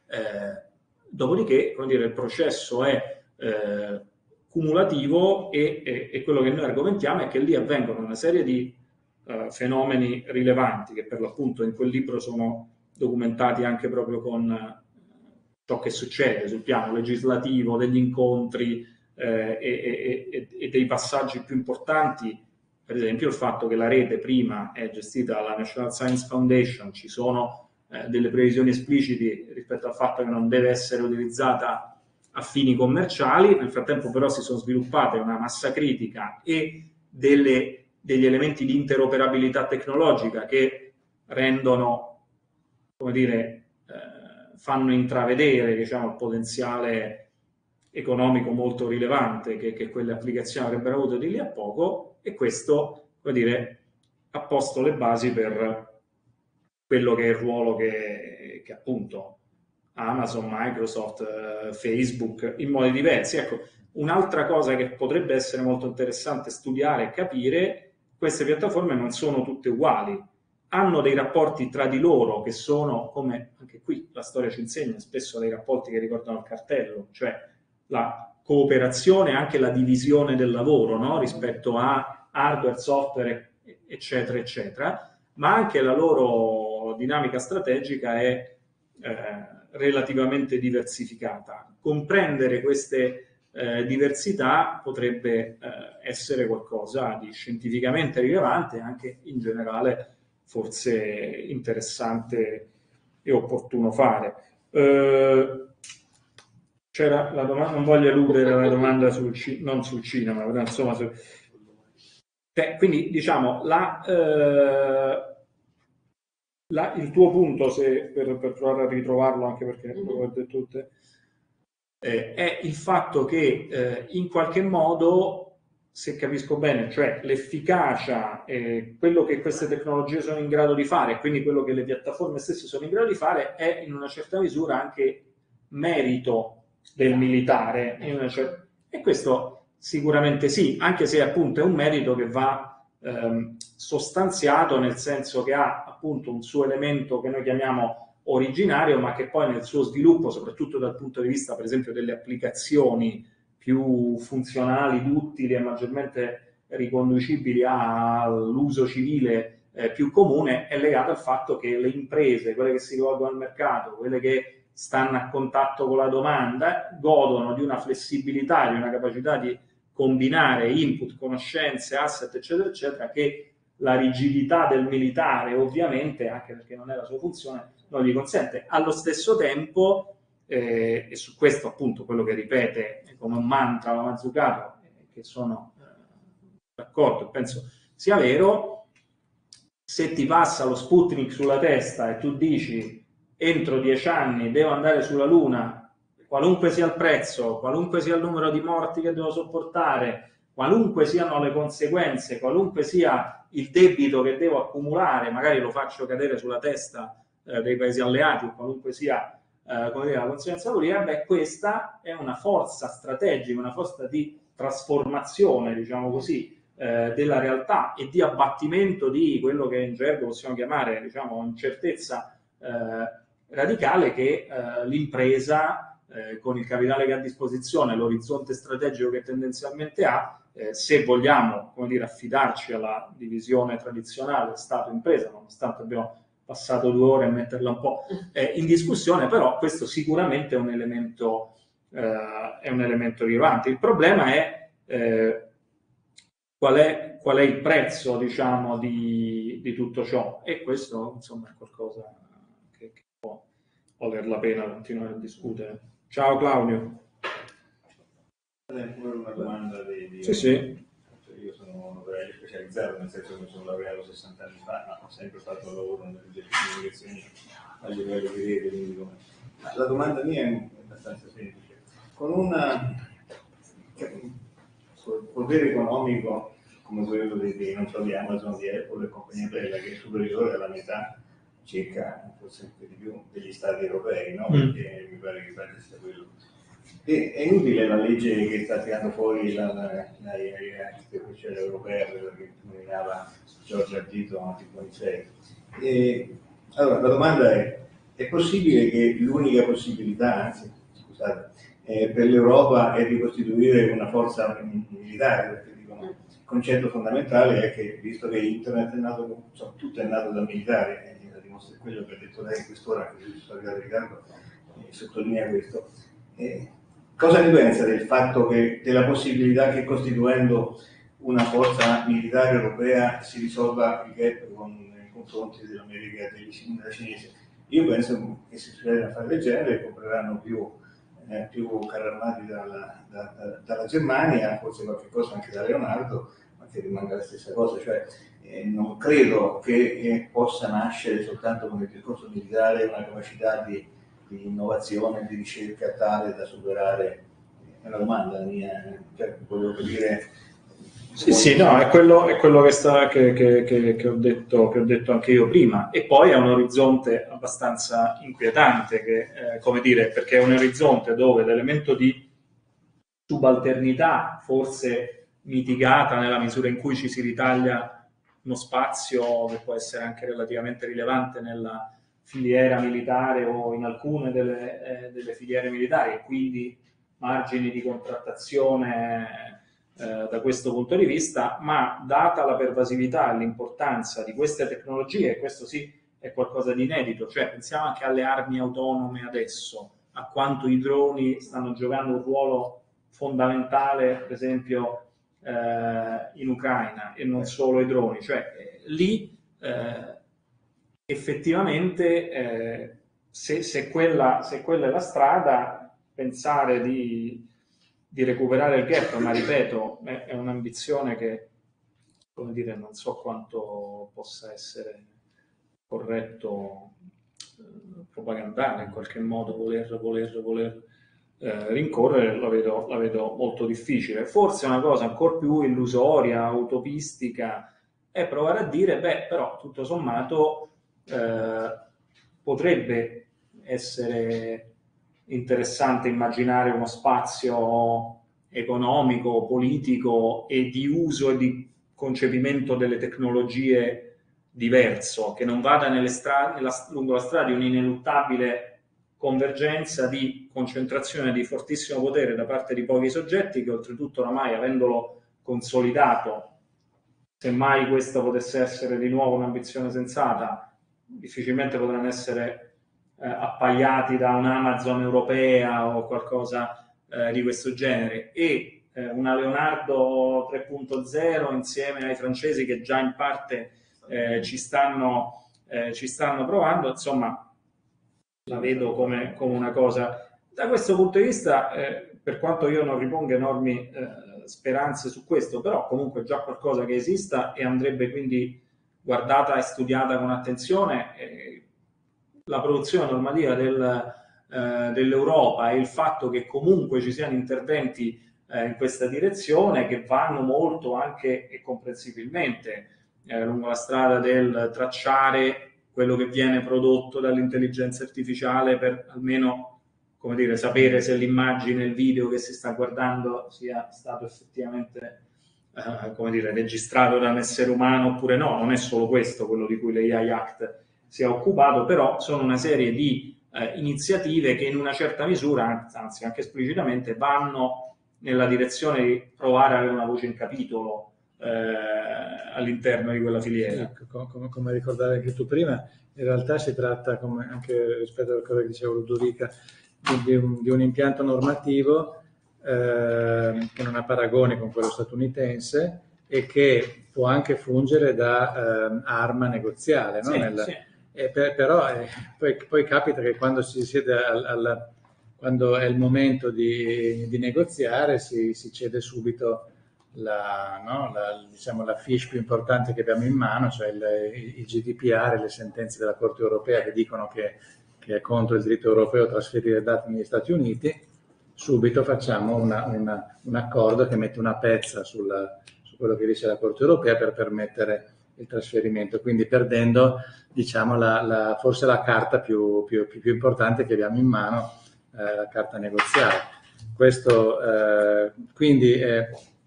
Eh, dopodiché, come dire, il processo è eh, cumulativo e, e, e quello che noi argomentiamo è che lì avvengono una serie di uh, fenomeni rilevanti che per l'appunto in quel libro sono documentati anche proprio con ciò che succede sul piano legislativo, degli incontri eh, e, e, e dei passaggi più importanti, per esempio il fatto che la rete prima è gestita dalla National Science Foundation, ci sono eh, delle previsioni espliciti rispetto al fatto che non deve essere utilizzata a fini commerciali, nel frattempo però si sono sviluppate una massa critica e delle, degli elementi di interoperabilità tecnologica che rendono, come dire, eh, fanno intravedere, diciamo, il potenziale economico molto rilevante che, che quelle applicazioni avrebbero avuto di lì a poco, e questo, come dire, ha posto le basi per quello che è il ruolo che, che appunto Amazon, Microsoft, eh, Facebook, in modi diversi. Ecco, un'altra cosa che potrebbe essere molto interessante studiare e capire: queste piattaforme non sono tutte uguali, hanno dei rapporti tra di loro che sono, come anche qui la storia ci insegna, spesso dei rapporti che ricordano il cartello, cioè la cooperazione, anche la divisione del lavoro, no? Rispetto a hardware, software, eccetera, eccetera, ma anche la loro dinamica strategica è eh, relativamente diversificata. Comprendere queste eh, diversità potrebbe eh, essere qualcosa di scientificamente rilevante e anche in generale forse interessante e opportuno fare. Eh, c'era la domanda, non voglio eludere la domanda sul non sul cinema, però insomma su, cioè, quindi diciamo la, eh, la, il tuo punto, se per, per provare a ritrovarlo, anche perché mm-hmm. lo ho detto tutte, eh, è il fatto che eh, in qualche modo, se capisco bene, cioè l'efficacia, eh, quello che queste tecnologie sono in grado di fare, quindi quello che le piattaforme stesse sono in grado di fare, è in una certa misura anche merito del militare. In una cer- e questo sicuramente sì, anche se appunto è un merito che va ehm, sostanziato, nel senso che ha appunto un suo elemento che noi chiamiamo originario, ma che poi nel suo sviluppo, soprattutto dal punto di vista per esempio delle applicazioni più funzionali, utili e maggiormente riconducibili all'uso civile eh, più comune, è legato al fatto che le imprese, quelle che si rivolgono al mercato, quelle che stanno a contatto con la domanda, godono di una flessibilità, di una capacità di combinare input, conoscenze, asset, eccetera, eccetera, che la rigidità del militare, ovviamente, anche perché non è la sua funzione, non gli consente. Allo stesso tempo, Eh, e su questo appunto quello che ripete come un mantra la Mazzucato, eh, che sono eh, d'accordo e penso sia vero: se ti passa lo Sputnik sulla testa e tu dici entro dieci anni devo andare sulla Luna, qualunque sia il prezzo, qualunque sia il numero di morti che devo sopportare, qualunque siano le conseguenze, qualunque sia il debito che devo accumulare, magari lo faccio cadere sulla testa eh, dei paesi alleati, o qualunque sia eh, come dire, la conseguenza politica, beh, questa è una forza strategica, una forza di trasformazione, diciamo così, eh, della realtà e di abbattimento di quello che in gergo possiamo chiamare, diciamo, incertezza eh, radicale che eh, l'impresa, eh, con il capitale che ha a disposizione, l'orizzonte strategico che tendenzialmente ha, eh, se vogliamo, come dire, affidarci alla divisione tradizionale Stato-impresa, nonostante abbiamo passato due ore a metterla un po' eh, in discussione, però questo sicuramente è un elemento, eh, è un elemento rilevante. Il problema è, eh, qual è qual è il prezzo, diciamo, di, di tutto ciò, e questo, insomma, è qualcosa che, che può valer la pena continuare a discutere. Ciao Claudio. Pure una domanda di, di sì, sì. Io sono un operaio specializzato, nel senso che mi sono laureato sessanta anni fa, ma ho sempre fatto un lavoro nelle telecomunicazioni a livello di rete, quindi come... La domanda mia è abbastanza semplice. Con un potere economico come quello di, di, non so, di Amazon, di Apple e compagnia bella, che è superiore alla metà, circa, forse anche di più, degli stati europei, no? Mm. Perché mi pare che pare sia quello. E è inutile la legge che sta tirando fuori la, la, la, la europea, quella che nominava Giorgio Ardito nell'anticonisei. Allora, la domanda è, è possibile che l'unica possibilità, anzi, scusate, eh, per l'Europa è di costituire una forza militare, perché dicono, il concetto fondamentale è che, visto che internet è nato, insomma, tutto è nato da militari, e la dimostra quello che ha detto lei in quest'ora, che il storico Riccardo eh, sottolinea questo. Eh, Cosa ne pensa del fatto che, della possibilità che costituendo una forza militare europea si risolva il gap con, nei confronti dell'America e della cinese? Io penso che se succede a fare del genere compreranno più, eh, più carri armati dalla, da, da, dalla Germania, forse qualche cosa anche da Leonardo, ma che rimanga la stessa cosa. Cioè, eh, non credo che eh, possa nascere soltanto con il discorso militare una capacità di di innovazione, di ricerca tale da superare. È una domanda mia, cioè, volevo capire. Sì, sì, no, è quello, è quello che, sta, che, che, che, che, ho detto, che ho detto anche io prima. E poi è un orizzonte abbastanza inquietante, che, eh, come dire, perché è un orizzonte dove l'elemento di subalternità, forse mitigata nella misura in cui ci si ritaglia uno spazio che può essere anche relativamente rilevante nella filiera militare o in alcune delle, eh, delle filiere militari, e quindi margini di contrattazione eh, da questo punto di vista, ma data la pervasività e l'importanza di queste tecnologie, questo sì è qualcosa di inedito, cioè pensiamo anche alle armi autonome adesso, a quanto i droni stanno giocando un ruolo fondamentale, per esempio eh, in Ucraina, e non solo i droni, cioè eh, lì eh, effettivamente eh, se, se, quella, se quella è la strada, pensare di, di recuperare il gap, ma ripeto, è, è un'ambizione che, come dire, non so quanto possa essere corretto eh, propagandare in qualche modo, voler, voler, voler eh, rincorrere, la vedo, la vedo molto difficile. Forse una cosa ancora più illusoria, utopistica, è provare a dire, beh, però tutto sommato Eh, potrebbe essere interessante immaginare uno spazio economico, politico e di uso e di concepimento delle tecnologie diverso, che non vada nelle stra- nella, lungo la strada di un'ineluttabile convergenza di concentrazione di fortissimo potere da parte di pochi soggetti che, oltretutto, oramai avendolo consolidato, semmai questa potesse essere di nuovo un'ambizione sensata, difficilmente potranno essere eh, appaiati da un'Amazon europea o qualcosa eh, di questo genere, e eh, una Leonardo tre punto zero insieme ai francesi che già in parte eh, ci, stanno, eh, ci stanno provando, insomma la vedo come, come una cosa. Da questo punto di vista, eh, per quanto io non riponga enormi eh, speranze su questo, però comunque già qualcosa che esista e andrebbe quindi guardata e studiata con attenzione, eh, la produzione normativa del, eh, dell'Europa e il fatto che comunque ci siano interventi eh, in questa direzione che vanno molto anche e comprensibilmente eh, lungo la strada del tracciare quello che viene prodotto dall'intelligenza artificiale per almeno, come dire, sapere se l'immagine, il video che si sta guardando sia stato effettivamente eh, come dire, registrato da un essere umano oppure no. Non è solo questo quello di cui l'A I Act si è occupato, però sono una serie di eh, iniziative che in una certa misura, anzi anche esplicitamente, vanno nella direzione di provare a avere una voce in capitolo Eh, all'interno di quella filiera. Sì, come, come ricordavi anche tu prima, in realtà si tratta, come anche rispetto a quello che diceva Ludovica, di, di, un, di un impianto normativo eh, che non ha paragoni con quello statunitense e che può anche fungere da eh, arma negoziale, no? Sì, Nel, sì. eh, per, però eh, poi, poi capita che quando si siede al, al, quando è il momento di, di negoziare si, si cede subito La, no, la, diciamo, la fiche più importante che abbiamo in mano, cioè il, il G D P R, le sentenze della Corte europea che dicono che, che è contro il diritto europeo trasferire dati negli Stati Uniti. Subito facciamo una, una, un accordo che mette una pezza sulla, su quello che dice la Corte europea per permettere il trasferimento, quindi perdendo, diciamo, la, la, forse la carta più, più, più, più importante che abbiamo in mano, eh, la carta negoziale. Questo, eh, quindi eh,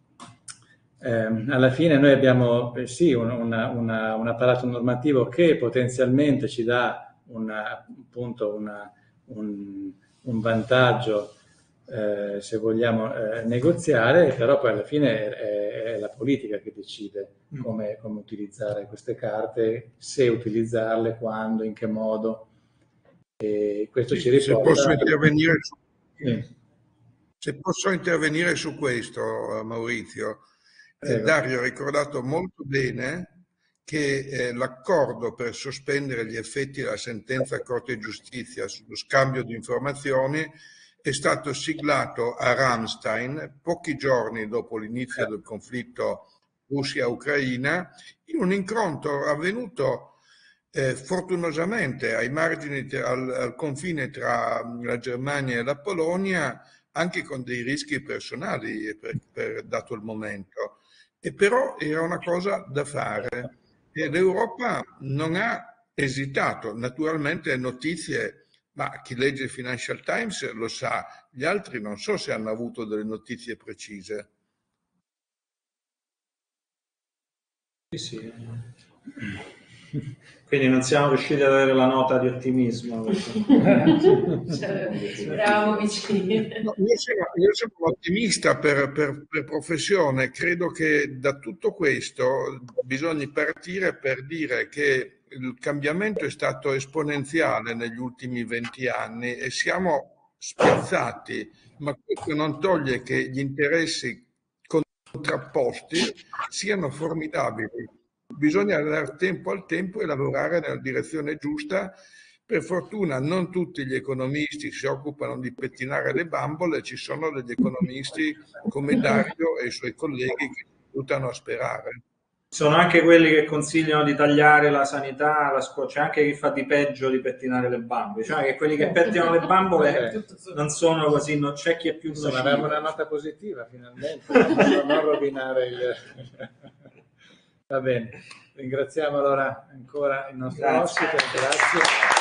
Eh, alla fine noi abbiamo eh, sì un, una, una, un apparato normativo che potenzialmente ci dà una, appunto una, un, un vantaggio eh, se vogliamo eh, negoziare, però poi alla fine è, è la politica che decide come, come utilizzare queste carte, se utilizzarle, quando, in che modo, e questo Sì, ci riporta... se posso intervenire su, sì. se posso intervenire su questo, Maurizio. Eh, Dario ha ricordato molto bene che eh, l'accordo per sospendere gli effetti della sentenza Corte di Giustizia sullo scambio di informazioni è stato siglato a Ramstein pochi giorni dopo l'inizio del conflitto Russia-Ucraina, in un incontro avvenuto eh, fortunosamente ai margini, al, al confine tra la Germania e la Polonia, anche con dei rischi personali per, per, dato il momento. E però era una cosa da fare e l'Europa non ha esitato. Naturalmente notizie, ma chi legge il Financial Times lo sa, gli altri non so se hanno avuto delle notizie precise. Sì, sì. Quindi non siamo riusciti ad avere la nota di ottimismo. Eravamo vicini. No, io, sono, io sono ottimista per, per, per professione, credo che da tutto questo bisogna partire per dire che il cambiamento è stato esponenziale negli ultimi venti anni e siamo spiazzati, ma questo non toglie che gli interessi contrapposti siano formidabili. Bisogna dare tempo al tempo e lavorare nella direzione giusta. Per fortuna non tutti gli economisti si occupano di pettinare le bambole, ci sono degli economisti come Dario e i suoi colleghi che aiutano a sperare. Sono anche quelli che consigliano di tagliare la sanità, la scuola, c'è anche chi fa di peggio di pettinare le bambole, cioè che quelli che pettinano le bambole non sono così, non c'è chi è più nocivo. Insomma, abbiamo una nota positiva finalmente, non, non rovinare il... Va bene, ringraziamo allora ancora il nostro Grazie. ospite, grazie.